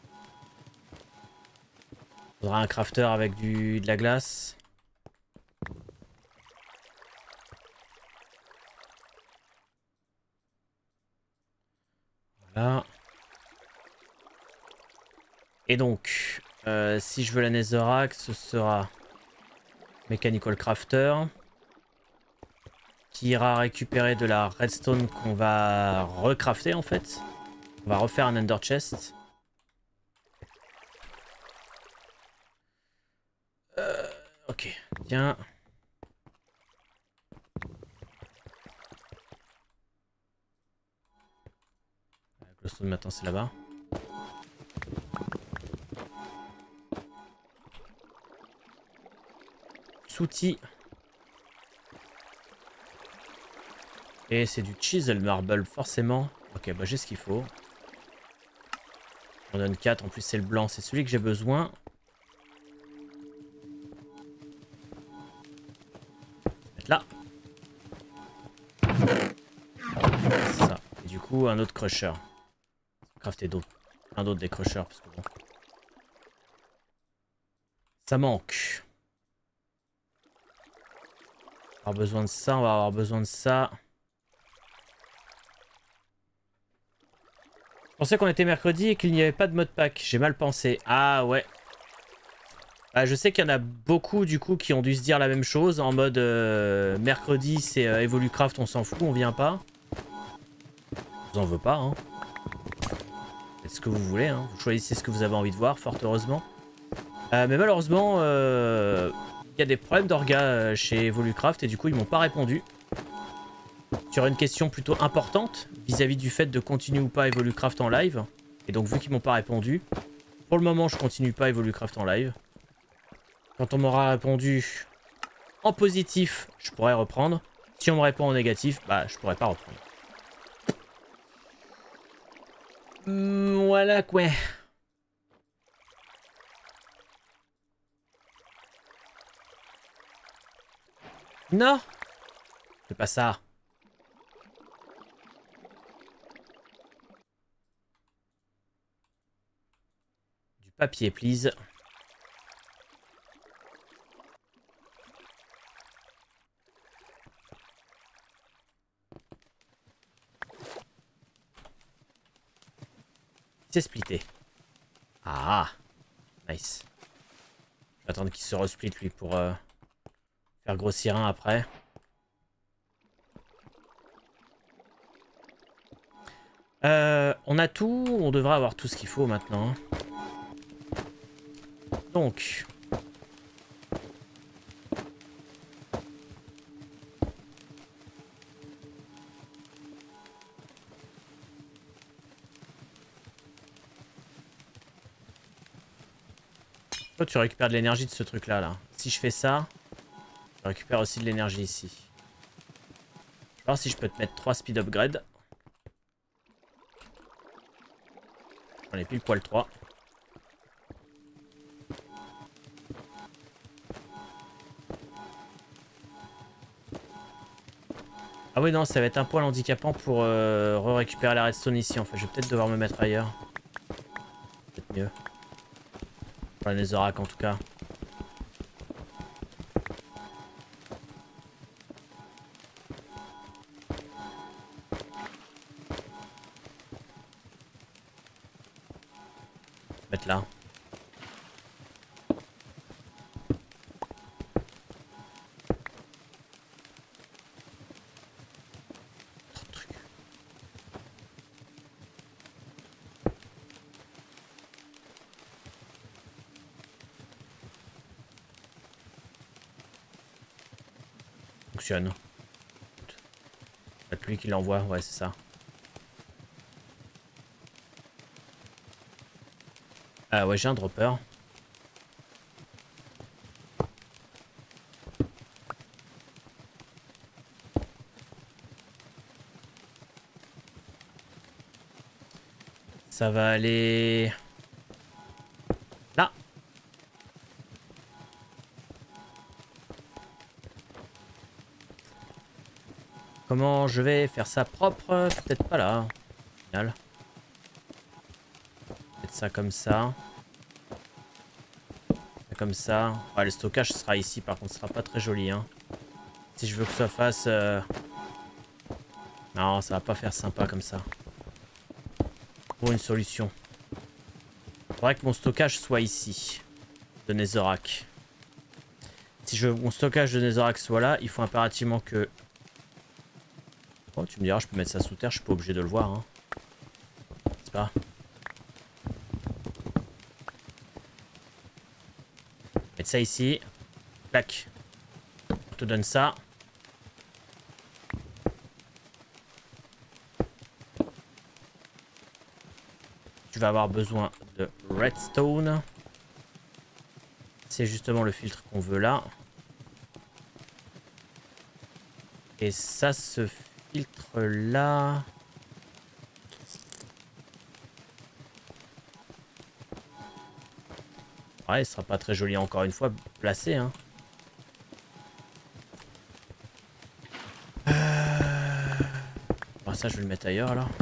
Il faudra un crafter avec de la glace. Voilà. Et donc, si je veux la netherrack, ce sera Mechanical Crafter. Qui ira récupérer de la redstone qu'on va recrafter en fait. On va refaire un ender chest. Ok, tiens. Le glowstone maintenant c'est là-bas. Souti. Et c'est du chisel marble forcément. Ok, bah j'ai ce qu'il faut. On donne 4, en plus c'est le blanc, c'est celui que j'ai besoin. Mettre là. C'est ça. Et du coup un autre crusher. Crafter d'autres. Un d'autre des crushers parce que bon. Ça manque. On va avoir besoin de ça, on va avoir besoin de ça. Je pensais qu'on était mercredi et qu'il n'y avait pas de mode pack. J'ai mal pensé. Ah ouais. Bah, je sais qu'il y en a beaucoup du coup qui ont dû se dire la même chose. En mode mercredi c'est Evolucraft, on s'en fout, on vient pas. Je vous en veux pas, hein. Faites ce que vous voulez, hein. Vous choisissez ce que vous avez envie de voir, fort heureusement. Mais malheureusement, il y a des problèmes d'orga chez Evolucraft et du coup ils m'ont pas répondu. Sur une question plutôt importante vis-à-vis du fait de continuer ou pas Evolucraft en live. Et donc vu qu'ils m'ont pas répondu, pour le moment je continue pas Evolucraft en live. Quand on m'aura répondu en positif, je pourrais reprendre. Si on me répond en négatif, bah je pourrais pas reprendre. Voilà quoi. Non, c'est pas ça. Du papier, please. C'est splitté. Ah, nice. Je vais attendre qu'il se resplit lui pour faire grossir un après. On a tout, on devrait avoir tout ce qu'il faut maintenant. Donc. Toi, tu récupères de l'énergie de ce truc là. Si je fais ça, je récupère aussi de l'énergie ici. Je vais voir si je peux te mettre 3 speed upgrade. J'en ai pile poil 3. Ah oui non, ça va être un poil handicapant pour récupérer la redstone ici en fait. Je vais peut-être devoir me mettre ailleurs. Peut-être mieux. Pour la netherrack en tout cas. Mettre là. Trop de trucs. Fonctionne. C'est lui qui l'envoie, ouais c'est ça. Ah ouais j'ai un dropper. Ça va aller... là. Comment je vais faire ça propre? Peut-être pas là. Au final. Peut-être ça comme ça. Ça comme ça. Ouais, le stockage sera ici par contre, ce sera pas très joli. Hein. Si je veux que ça fasse... non, ça va pas faire sympa comme ça. Pour une solution. Faudrait que mon stockage soit ici. De netherrack. Si je veux que mon stockage de netherrack soit là, il faut impérativement que... oh, tu me diras, je peux mettre ça sous terre, je suis pas obligé de le voir. Hein. C'est pas... mettre ça ici. Clac. On te donne ça. Tu vas avoir besoin de redstone. C'est justement le filtre qu'on veut là. Et ça, ce filtre là... ouais, il sera pas très joli encore une fois placé. Hein. Bon, ça, je vais le mettre ailleurs alors.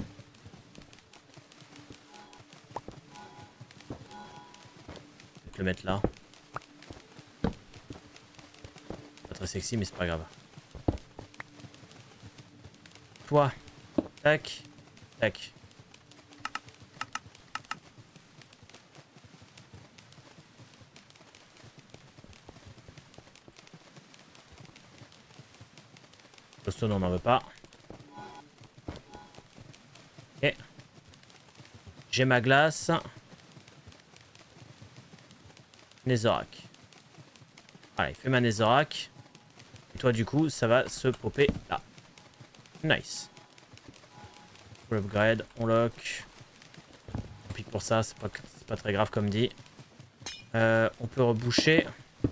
Je vais le mettre là. Pas très sexy, mais c'est pas grave. toi. Tac. Tac. Glowstone, on n'en veut pas. Ok. J'ai ma glace. Netherrack. Voilà, il fait ma Netherrack. Et toi, du coup, ça va se popper là. Nice. Full upgrade, on lock. On pique pour ça, c'est pas très grave comme dit. On peut reboucher.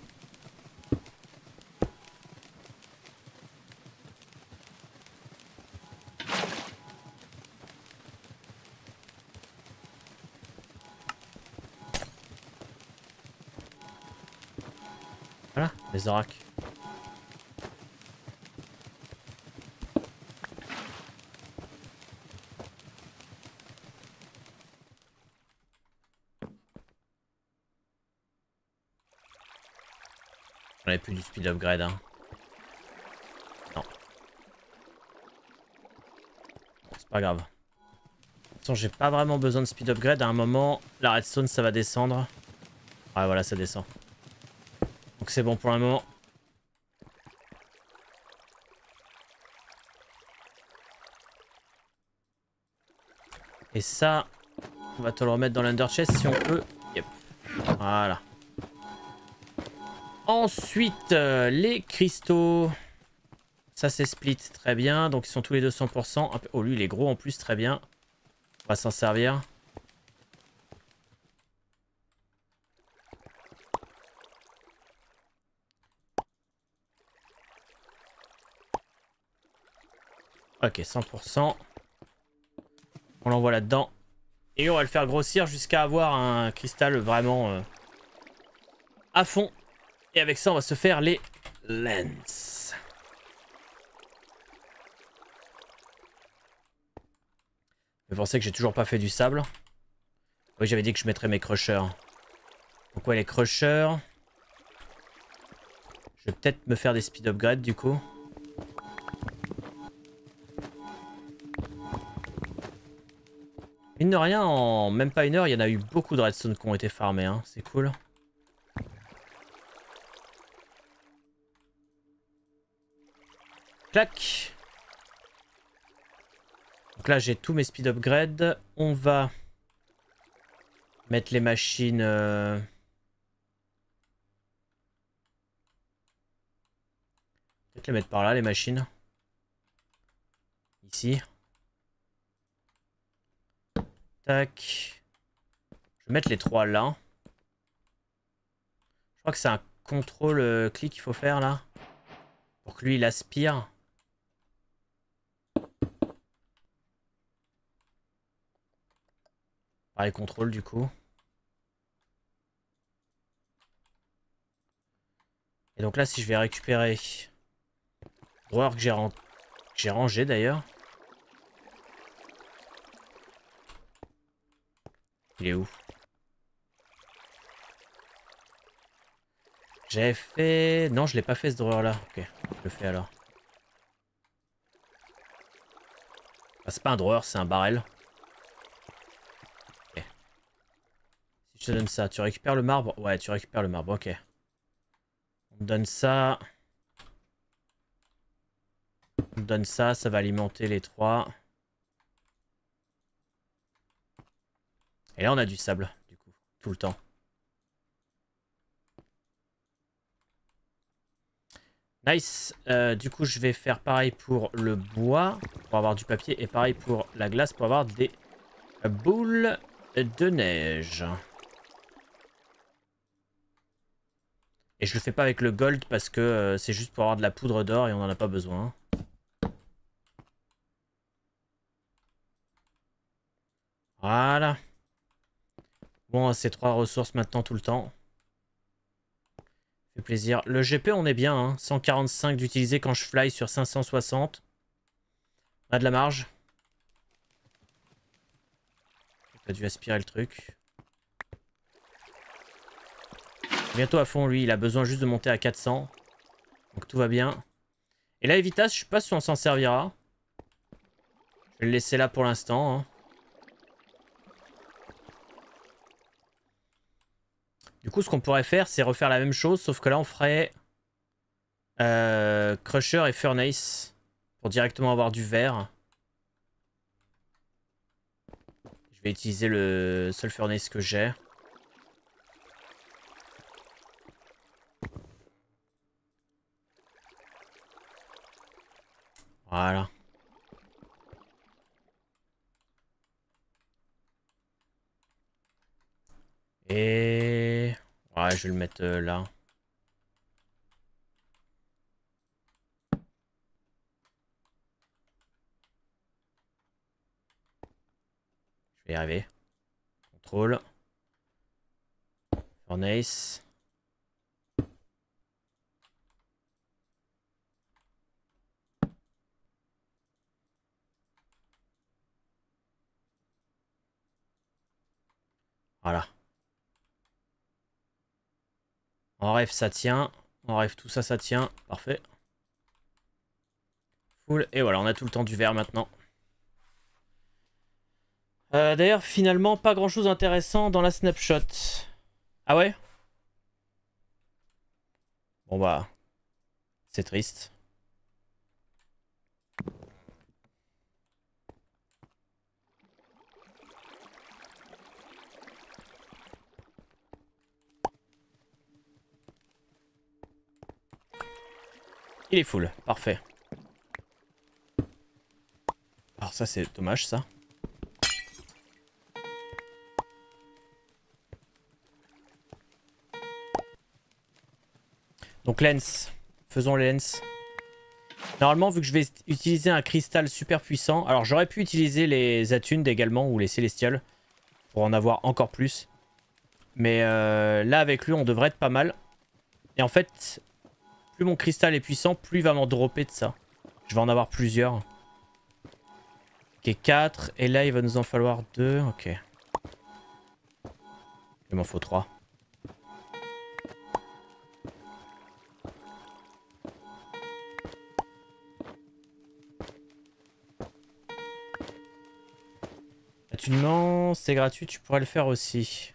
Voilà, les oracs. On avait plus du speed upgrade, hein. Non. C'est pas grave. De toute façon, j'ai pas vraiment besoin de speed upgrade. À un moment, la redstone, ça va descendre. Ah, voilà, ça descend. Donc c'est bon pour le moment. Et ça, on va te le remettre dans l'under chest si on peut. Yep. Voilà. Ensuite, les cristaux. Ça, c'est split. Très bien. Donc, ils sont tous les deux 100%. Oh, lui, il est gros en plus. Très bien. On va s'en servir. Ok, 100%. On l'envoie là-dedans. Et on va le faire grossir jusqu'à avoir un cristal vraiment à fond. Et avec ça, on va se faire les lens. Vous pensez que j'ai toujours pas fait du sable? Oui, j'avais dit que je mettrais mes crushers. Donc ouais, les crushers. Je vais peut-être me faire des speed upgrades du coup. Mine de rien, en même pas une heure, il y en a eu beaucoup de redstone qui ont été farmés. Hein. C'est cool. Clac. Donc là, j'ai tous mes speed upgrades. On va mettre les machines... Peut-être les mettre par là, les machines. Ici. Tac. Je vais mettre les trois là. Je crois que c'est un contrôle clic qu'il faut faire là. Pour que lui, il aspire. Pareil, contrôle du coup. Et donc là, si je vais récupérer... Drawer que j'ai rangé d'ailleurs. Il est où? J'avais fait... Non, je l'ai pas fait ce drawer là. Ok, je le fais alors. Ah, c'est pas un drawer, c'est un barrel. Ok. Si je te donne ça, tu récupères le marbre? Ouais, tu récupères le marbre, ok. On me donne ça. On me donne ça, ça va alimenter les trois. Et là, on a du sable, du coup, tout le temps. Nice. Du coup, je vais faire pareil pour le bois, pour avoir du papier, et pareil pour la glace, pour avoir des boules de neige. Et je le fais pas avec le gold parce que c'est juste pour avoir de la poudre d'or et on en a pas besoin. Voilà. Bon, c'est 3 ressources maintenant tout le temps. Fait plaisir. Le GP, on est bien. Hein. 145 d'utiliser quand je fly sur 560. On a de la marge. J'ai dû aspirer le truc. Bientôt à fond, lui. Il a besoin juste de monter à 400. Donc tout va bien. Et là, Evitas, je sais pas si on s'en servira. vais le laisser là pour l'instant. Hein. Du coup, ce qu'on pourrait faire, c'est refaire la même chose, sauf que là, on ferait Crusher et Furnace pour directement avoir du verre. Je vais utiliser le seul Furnace que j'ai. Voilà. Et... ouais, je vais le mettre là. Je vais y arriver. Contrôle. Furnace. Voilà. En rêve, ça tient. En rêve, tout ça, ça tient. Parfait. Full. Et voilà, on a tout le temps du verre maintenant. D'ailleurs, finalement, pas grand chose d'intéressant dans la snapshot. Ah ouais? Bon bah, c'est triste. Il est full, parfait. Alors ça c'est dommage ça. Donc lens, faisons les lens. Normalement vu que je vais utiliser un cristal super puissant, alors j'aurais pu utiliser les Attuned également ou les Célestials pour en avoir encore plus. Mais là avec lui on devrait être pas mal. Et en fait, plus mon cristal est puissant, plus il va m'en dropper de ça. Je vais en avoir plusieurs. Ok, 4. Et là, il va nous en falloir 2. Ok. Il m'en faut 3. Gratuitement, c'est gratuit, tu pourrais le faire aussi.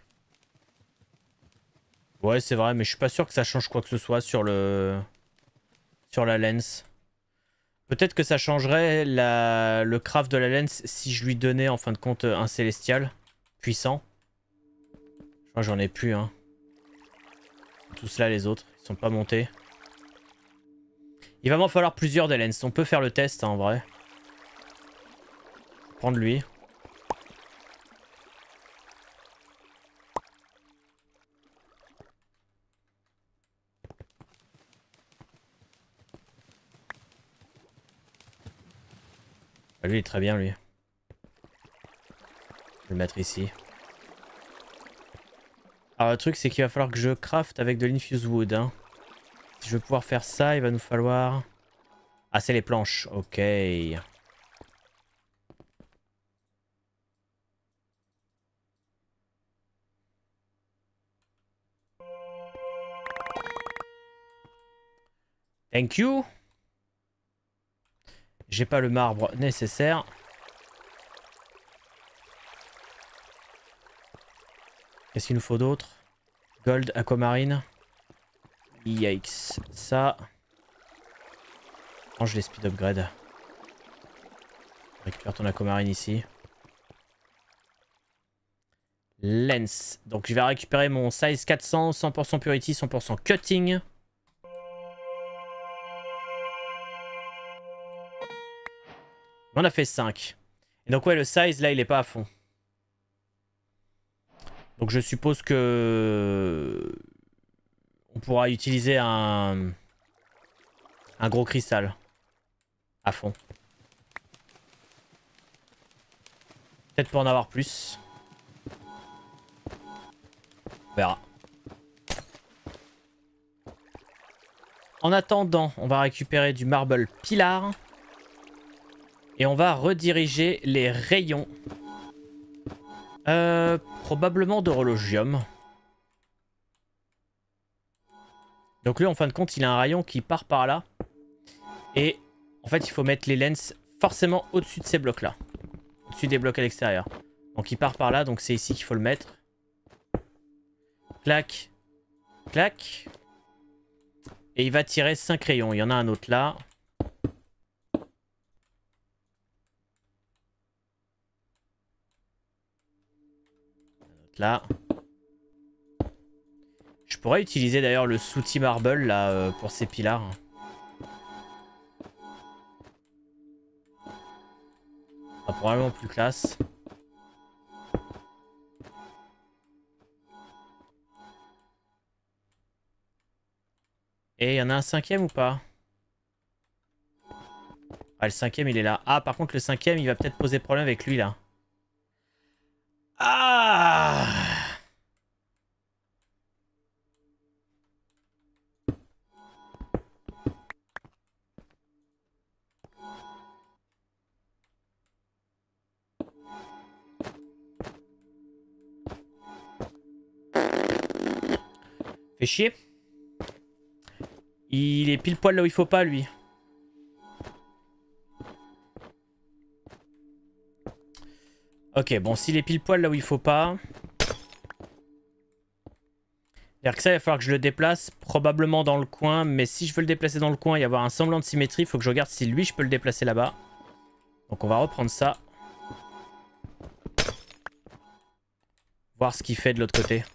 Ouais, c'est vrai, mais je suis pas sûr que ça change quoi que ce soit sur le... sur la lens. Peut-être que ça changerait le craft de la lens si je lui donnais en fin de compte un célestial puissant. Je crois que j'en ai plus, hein. Tous là, les autres, ils sont pas montés. Il va m'en falloir plusieurs des lens. On peut faire le test, hein, en vrai. Prendre lui. Lui, il est très bien, lui. Je vais le mettre ici. Alors, le truc, c'est qu'il va falloir que je craft avec de l'infused wood. Hein. Si je veux pouvoir faire ça, il va nous falloir... ah, c'est les planches. Ok. Thank you. J'ai pas le marbre nécessaire. Qu'est-ce qu'il nous faut d'autre? Gold, aquamarine. Yikes. Ça. Range les speed upgrade. Récupère ton aquamarine ici. Lens. Donc je vais récupérer mon size 400, 100% purity, 100% cutting. On a fait 5. Et donc ouais, le size là il est pas à fond. Donc je suppose que on pourra utiliser un gros cristal à fond. Peut-être pour en avoir plus. On verra. En attendant, on va récupérer du marble pilar. Et on va rediriger les rayons. Probablement d'horologium. Donc lui, en fin de compte, il a un rayon qui part par là. Et en fait, il faut mettre les lens forcément au-dessus de ces blocs-là. au-dessus des blocs à l'extérieur. Donc il part par là, donc c'est ici qu'il faut le mettre. Clac. Clac. Et il va tirer 5 rayons. Il y en a un autre là. Là. Je pourrais utiliser d'ailleurs le Sooty Marble là pour ces pilars. Ça sera probablement plus classe. Et il y en a un cinquième ou pas? Ah, le cinquième il est là. Ah, par contre le cinquième il va peut-être poser problème avec lui là. Ah! Fait chier. Il est pile poil là où il faut pas lui. Ok, bon, s'il est pile poil là où il faut pas... C'est-à-dire que ça, il va falloir que je le déplace probablement dans le coin. Mais si je veux le déplacer dans le coin et avoir un semblant de symétrie, il faut que je regarde si lui, je peux le déplacer là-bas. Donc on va reprendre ça. Voir ce qu'il fait de l'autre côté.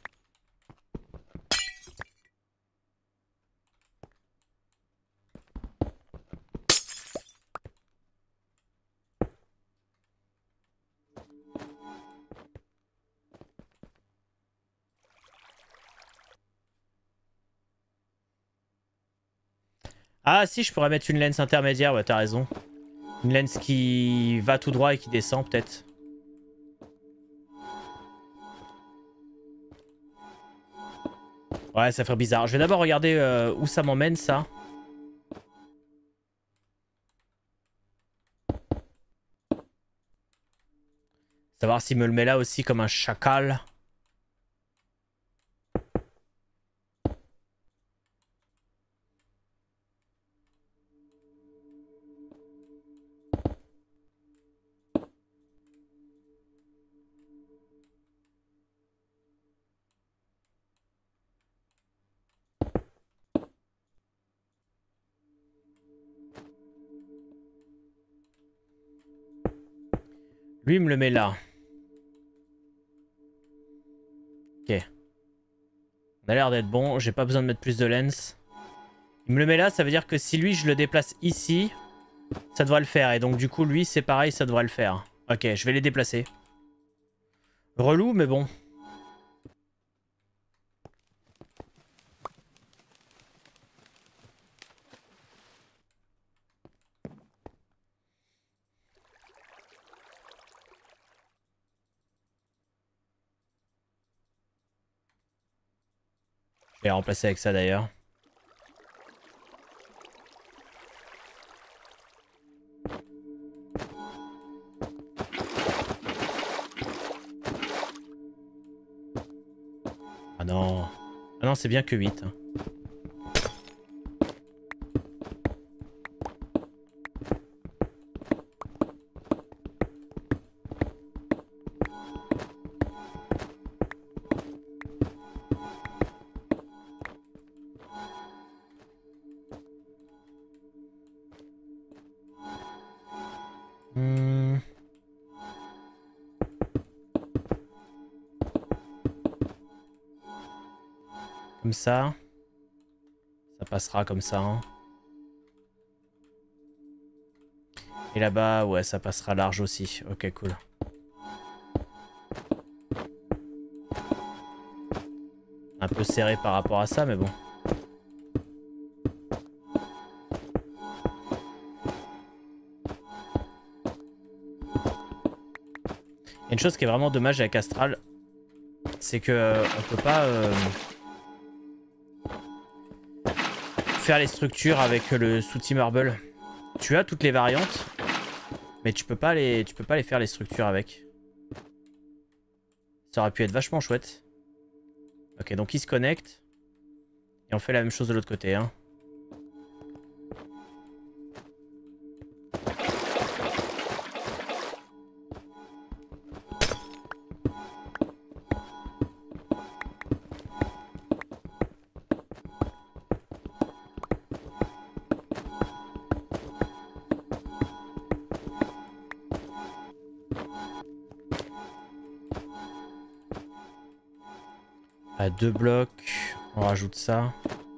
Ah si, je pourrais mettre une lens intermédiaire, ouais t'as raison. Une lens qui va tout droit et qui descend peut-être. Ouais, ça ferait bizarre. Je vais d'abord regarder où ça m'emmène ça. Savoir s'il me le met là aussi comme un chacal. Lui, il me le met là. Ok. On a l'air d'être bon. J'ai pas besoin de mettre plus de lens. Il me le met là, ça veut dire que si lui, je le déplace ici, ça devrait le faire. Et donc, du coup, lui, c'est pareil, ça devrait le faire. Ok, je vais les déplacer. Relou, mais bon. Je vais les remplacer avec ça d'ailleurs. Ah non. Ah non, c'est bien que 8. Comme ça. Ça passera comme ça. Hein. Et là-bas, ouais, ça passera large aussi. Ok, cool. Un peu serré par rapport à ça, mais bon. Il y a une chose qui est vraiment dommage avec Astral, c'est que on peut pas faire les structures avec le Sooty Marble. Tu as toutes les variantes, mais tu peux pas les faire les structures avec. Ça aurait pu être vachement chouette. Ok, donc il se connecte. Et on fait la même chose de l'autre côté. Hein. À 2 blocs, on rajoute ça.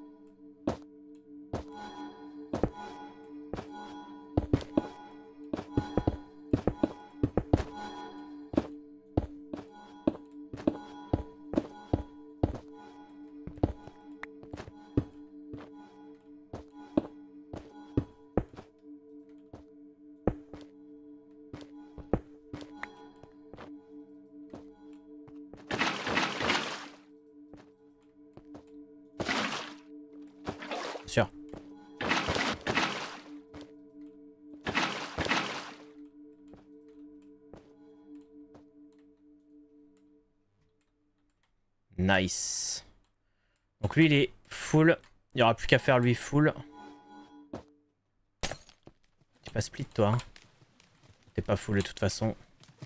Sûr. Nice. Donc lui il est full. Il n'y aura plus qu'à faire lui full. T'es pas split toi. Hein. T'es pas full de toute façon.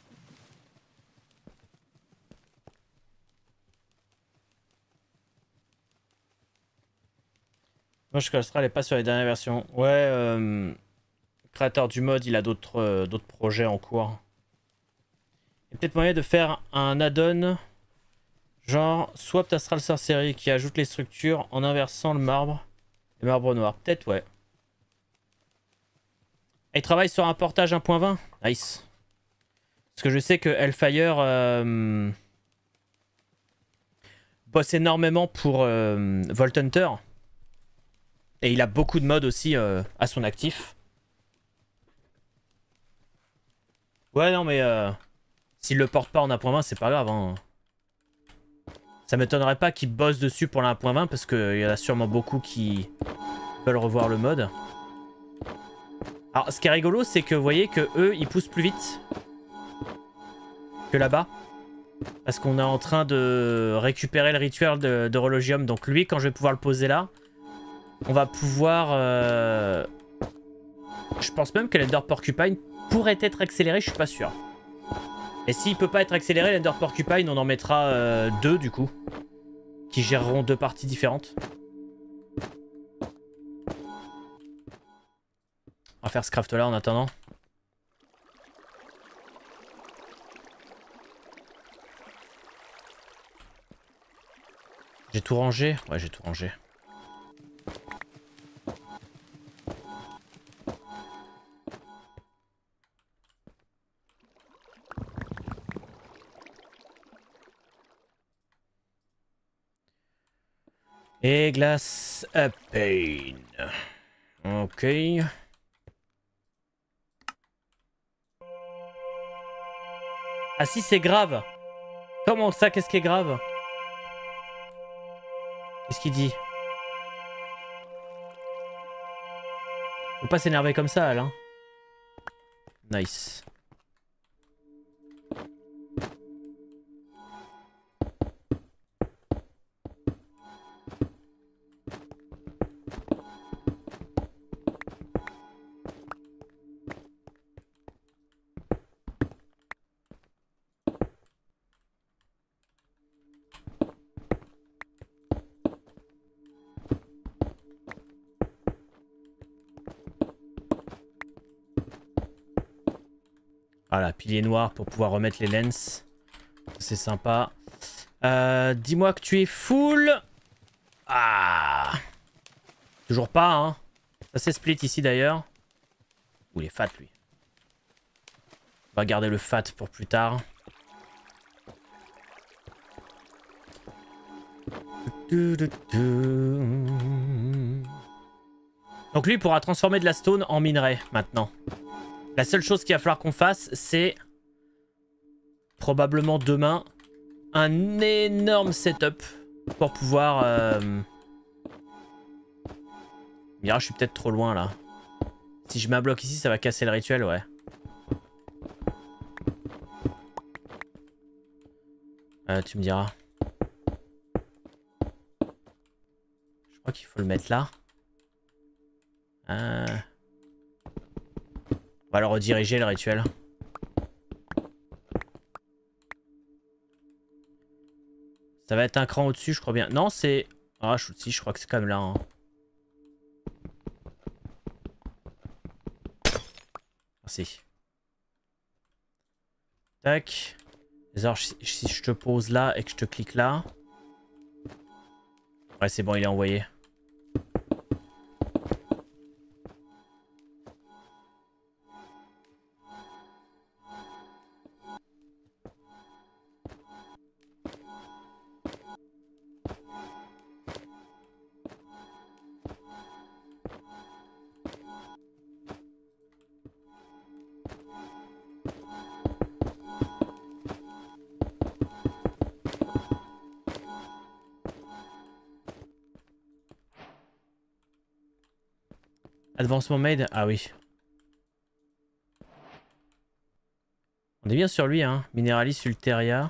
Moi je Astral est pas sur les dernières versions. Ouais, créateur du mode, il a d'autres projets en cours. Il y a peut-être moyen de faire un add-on genre Swapped Astral Sorcery qui ajoute les structures en inversant le marbre noir. Peut-être, ouais. Et il travaille sur un portage 1.20. Nice. Parce que je sais que Hellfire bosse énormément pour Vault Hunter. Et il a beaucoup de modes aussi à son actif. Ouais, non, mais s'il le porte pas en 1.20, c'est pas grave. Hein. Ça m'étonnerait pas qu'il bosse dessus pour la 1.20 parce qu'il y en a sûrement beaucoup qui veulent revoir le mode. Alors, ce qui est rigolo, c'est que vous voyez que eux, ils poussent plus vite que là-bas. Parce qu'on est en train de récupérer le rituel de Relogium. Donc lui, quand je vais pouvoir le poser là, on va pouvoir... Je pense même que l'Ender Porcupine pourrait être accéléré, je suis pas sûr. Et s'il peut pas être accéléré, l'Ender Porcupine, on en mettra 2 du coup. Qui géreront 2 parties différentes. On va faire ce craft là en attendant. J'ai tout rangé? Ouais, j'ai tout rangé. Et glace à pain. Ok. Ah si, c'est grave. Comment ça, qu'est-ce qui est grave? Qu'est-ce qu'il dit? Faut pas s'énerver comme ça, Alain. Nice. Voilà, pilier noir pour pouvoir remettre les lens. C'est sympa. Dis-moi que tu es full. Ah. Toujours pas, hein. Ça c'est split ici d'ailleurs. Ouh, il est fat lui. On va garder le fat pour plus tard. Donc lui il pourra transformer de la stone en minerai maintenant. La seule chose qu'il va falloir qu'on fasse, c'est probablement demain un énorme setup pour pouvoir... Mira, je suis peut-être trop loin là. Si je mets un bloc ici, ça va casser le rituel, ouais. Tu me diras. Je crois qu'il faut le mettre là. On va le rediriger le rituel. Ça va être un cran au-dessus, je crois bien. Non, c'est... Ah, je suis au-dessus, je crois que c'est comme là. Hein. Merci. Tac. Alors, si je te pose là et que je te clique là. Ouais, c'est bon, il est envoyé. Advancement made? Ah oui. On est bien sur lui, hein. Mineralis Ulteria.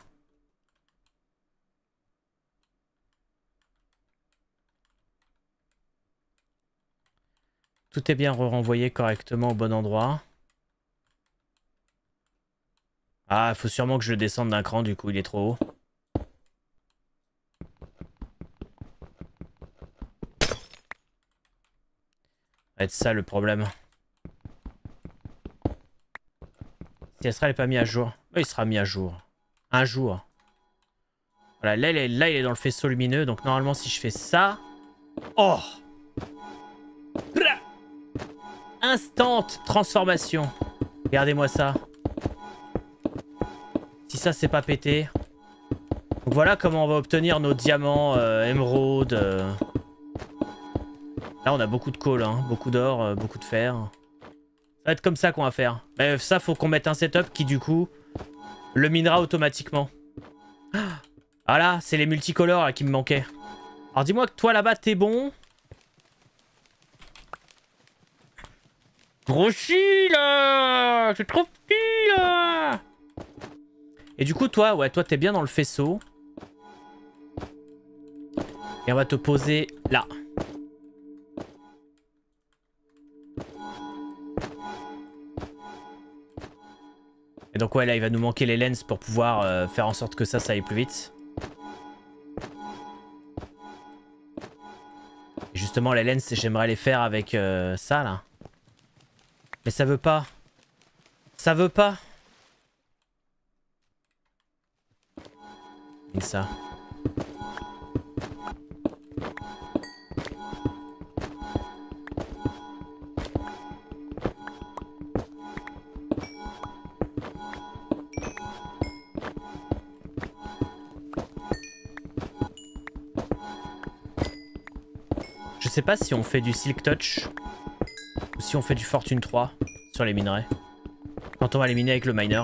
Tout est bien renvoyé correctement au bon endroit. Ah, il faut sûrement que je le descende d'un cran, du coup, il est trop haut. Ça va être ça le problème. Si Astral n'est pas mis à jour. Oh, il sera mis à jour. Un jour. Voilà, là, il est dans le faisceau lumineux. Donc normalement, si je fais ça... Oh! Instant transformation. Regardez-moi ça. Si ça, c'est pas pété. Donc voilà comment on va obtenir nos diamants, émeraudes. Là, on a beaucoup de coal, hein, beaucoup d'or, beaucoup de fer. Ça va être comme ça qu'on va faire. Mais ça, faut qu'on mette un setup qui, du coup, le minera automatiquement. Ah là, c'est les multicolores là, qui me manquaient. Alors dis-moi que toi, là-bas, t'es bon. Trop chi, là. C'est trop petit, là. Et du coup, toi, ouais, toi, t'es bien dans le faisceau. Et on va te poser là. Et donc ouais, là il va nous manquer les lens pour pouvoir faire en sorte que ça aille plus vite. Et justement les lens, j'aimerais les faire avec ça là. Mais ça veut pas. Ça veut pas. Et ça. Je sais pas si on fait du Silk Touch ou si on fait du Fortune 3 sur les minerais. Quand on va les miner avec le miner.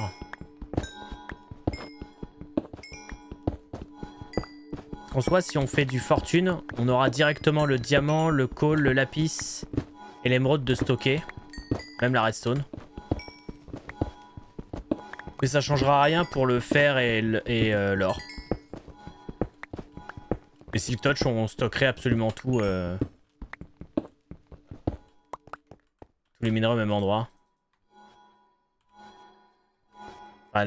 En soit, si on fait du Fortune, on aura directement le diamant, le coal, le lapis et l'émeraude de stocker. Même la redstone. Mais ça changera rien pour le fer et l'or. Et Silk Touch, on stockerait absolument tout. Tous les minerais au même endroit. Ah,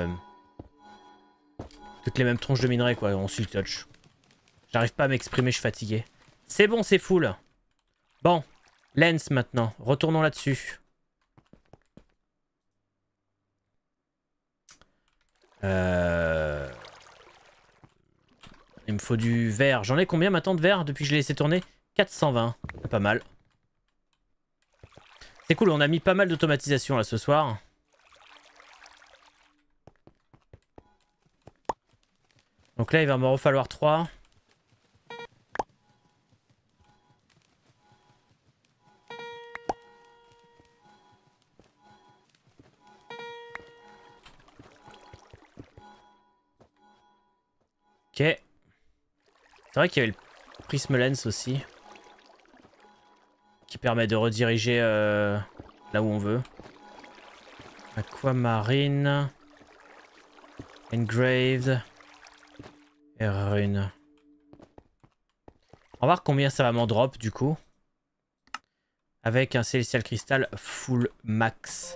toutes les mêmes tronches de minerais, quoi, en Silk Touch. J'arrive pas à m'exprimer, je suis fatigué. C'est bon, c'est full. Bon, lens maintenant. Retournons là-dessus. Il me faut du verre. J'en ai combien maintenant de verre depuis que je l'ai laissé tourner? 420. Pas mal. C'est cool, on a mis pas mal d'automatisation là ce soir. Donc là, il va m'en falloir 3. Ok. C'est vrai qu'il y avait le Prism Lens aussi. Qui permet de rediriger là où on veut. Aquamarine. Engraved. Et rune. On va voir combien ça va m'en drop du coup. Avec un Celestial Crystal full max.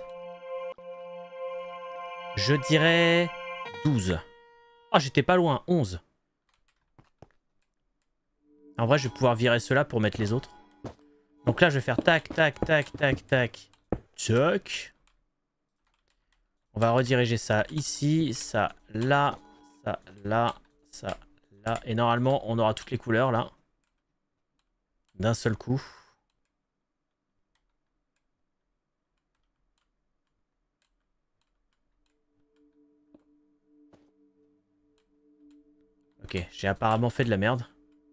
Je dirais 12. Oh, j'étais pas loin, 11. En vrai, je vais pouvoir virer ceux-là pour mettre les autres. Donc là, je vais faire tac, tac, tac, tac, tac. Tac. On va rediriger ça ici, ça là, ça là, ça là. Et normalement, on aura toutes les couleurs là. d'un seul coup. Ok, j'ai apparemment fait de la merde.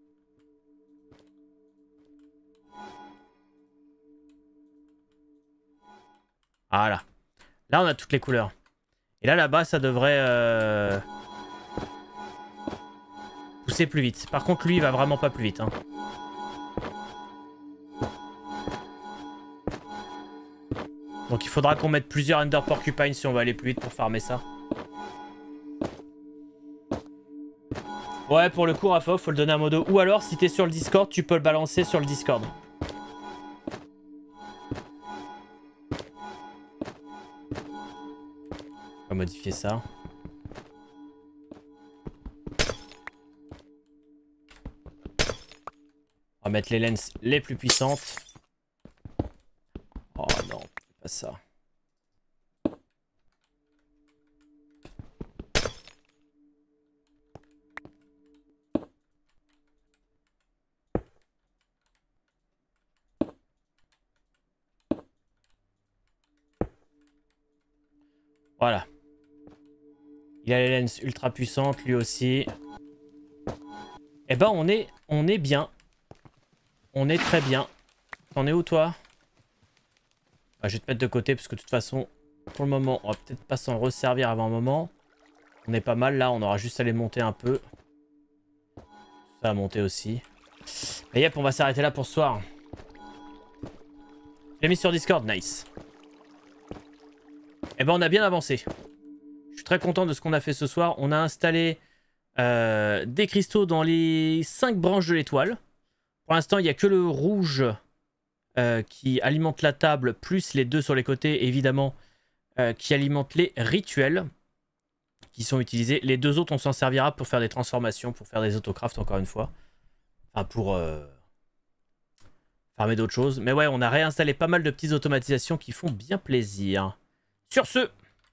Voilà. Là, on a toutes les couleurs. Et là, là-bas, ça devrait pousser plus vite. Par contre, lui, il va vraiment pas plus vite. Hein. Donc, il faudra qu'on mette plusieurs Ender Porcupine si on va aller plus vite pour farmer ça. Ouais, pour le coup, Rafa, faut le donner à modo. Ou alors, si t'es sur le Discord, tu peux le balancer sur le Discord. On va modifier ça. On va mettre les lenses les plus puissantes. Oh non, pas ça. Voilà. Il a les lenses ultra puissantes, lui aussi. Eh ben, on est bien. On est très bien. T'en es où, toi? Je vais te mettre de côté, parce que de toute façon, pour le moment, on va peut-être pas s'en resservir avant un moment. On est pas mal, là. On aura juste à les monter un peu. Ça a monté aussi. Et yep, on va s'arrêter là pour ce soir. Je l'ai mis sur Discord, nice. Eh ben, on a bien avancé. Je suis très content de ce qu'on a fait ce soir. On a installé des cristaux dans les 5 branches de l'étoile. Pour l'instant, il n'y a que le rouge qui alimente la table, plus les 2 sur les côtés, évidemment, qui alimentent les rituels qui sont utilisés. Les 2 autres, on s'en servira pour faire des transformations, pour faire des autocrafts, encore une fois. Enfin, pour farmer d'autres choses. Mais ouais, on a réinstallé pas mal de petites automatisations qui font bien plaisir. Sur ce,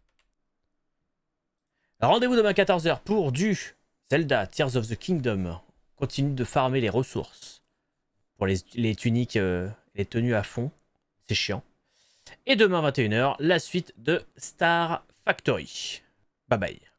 rendez-vous demain 14 h pour du Zelda Tears of the Kingdom. On continue de farmer les ressources pour les tuniques, les tenues à fond. C'est chiant. Et demain 21 h, la suite de Star Factory. Bye bye.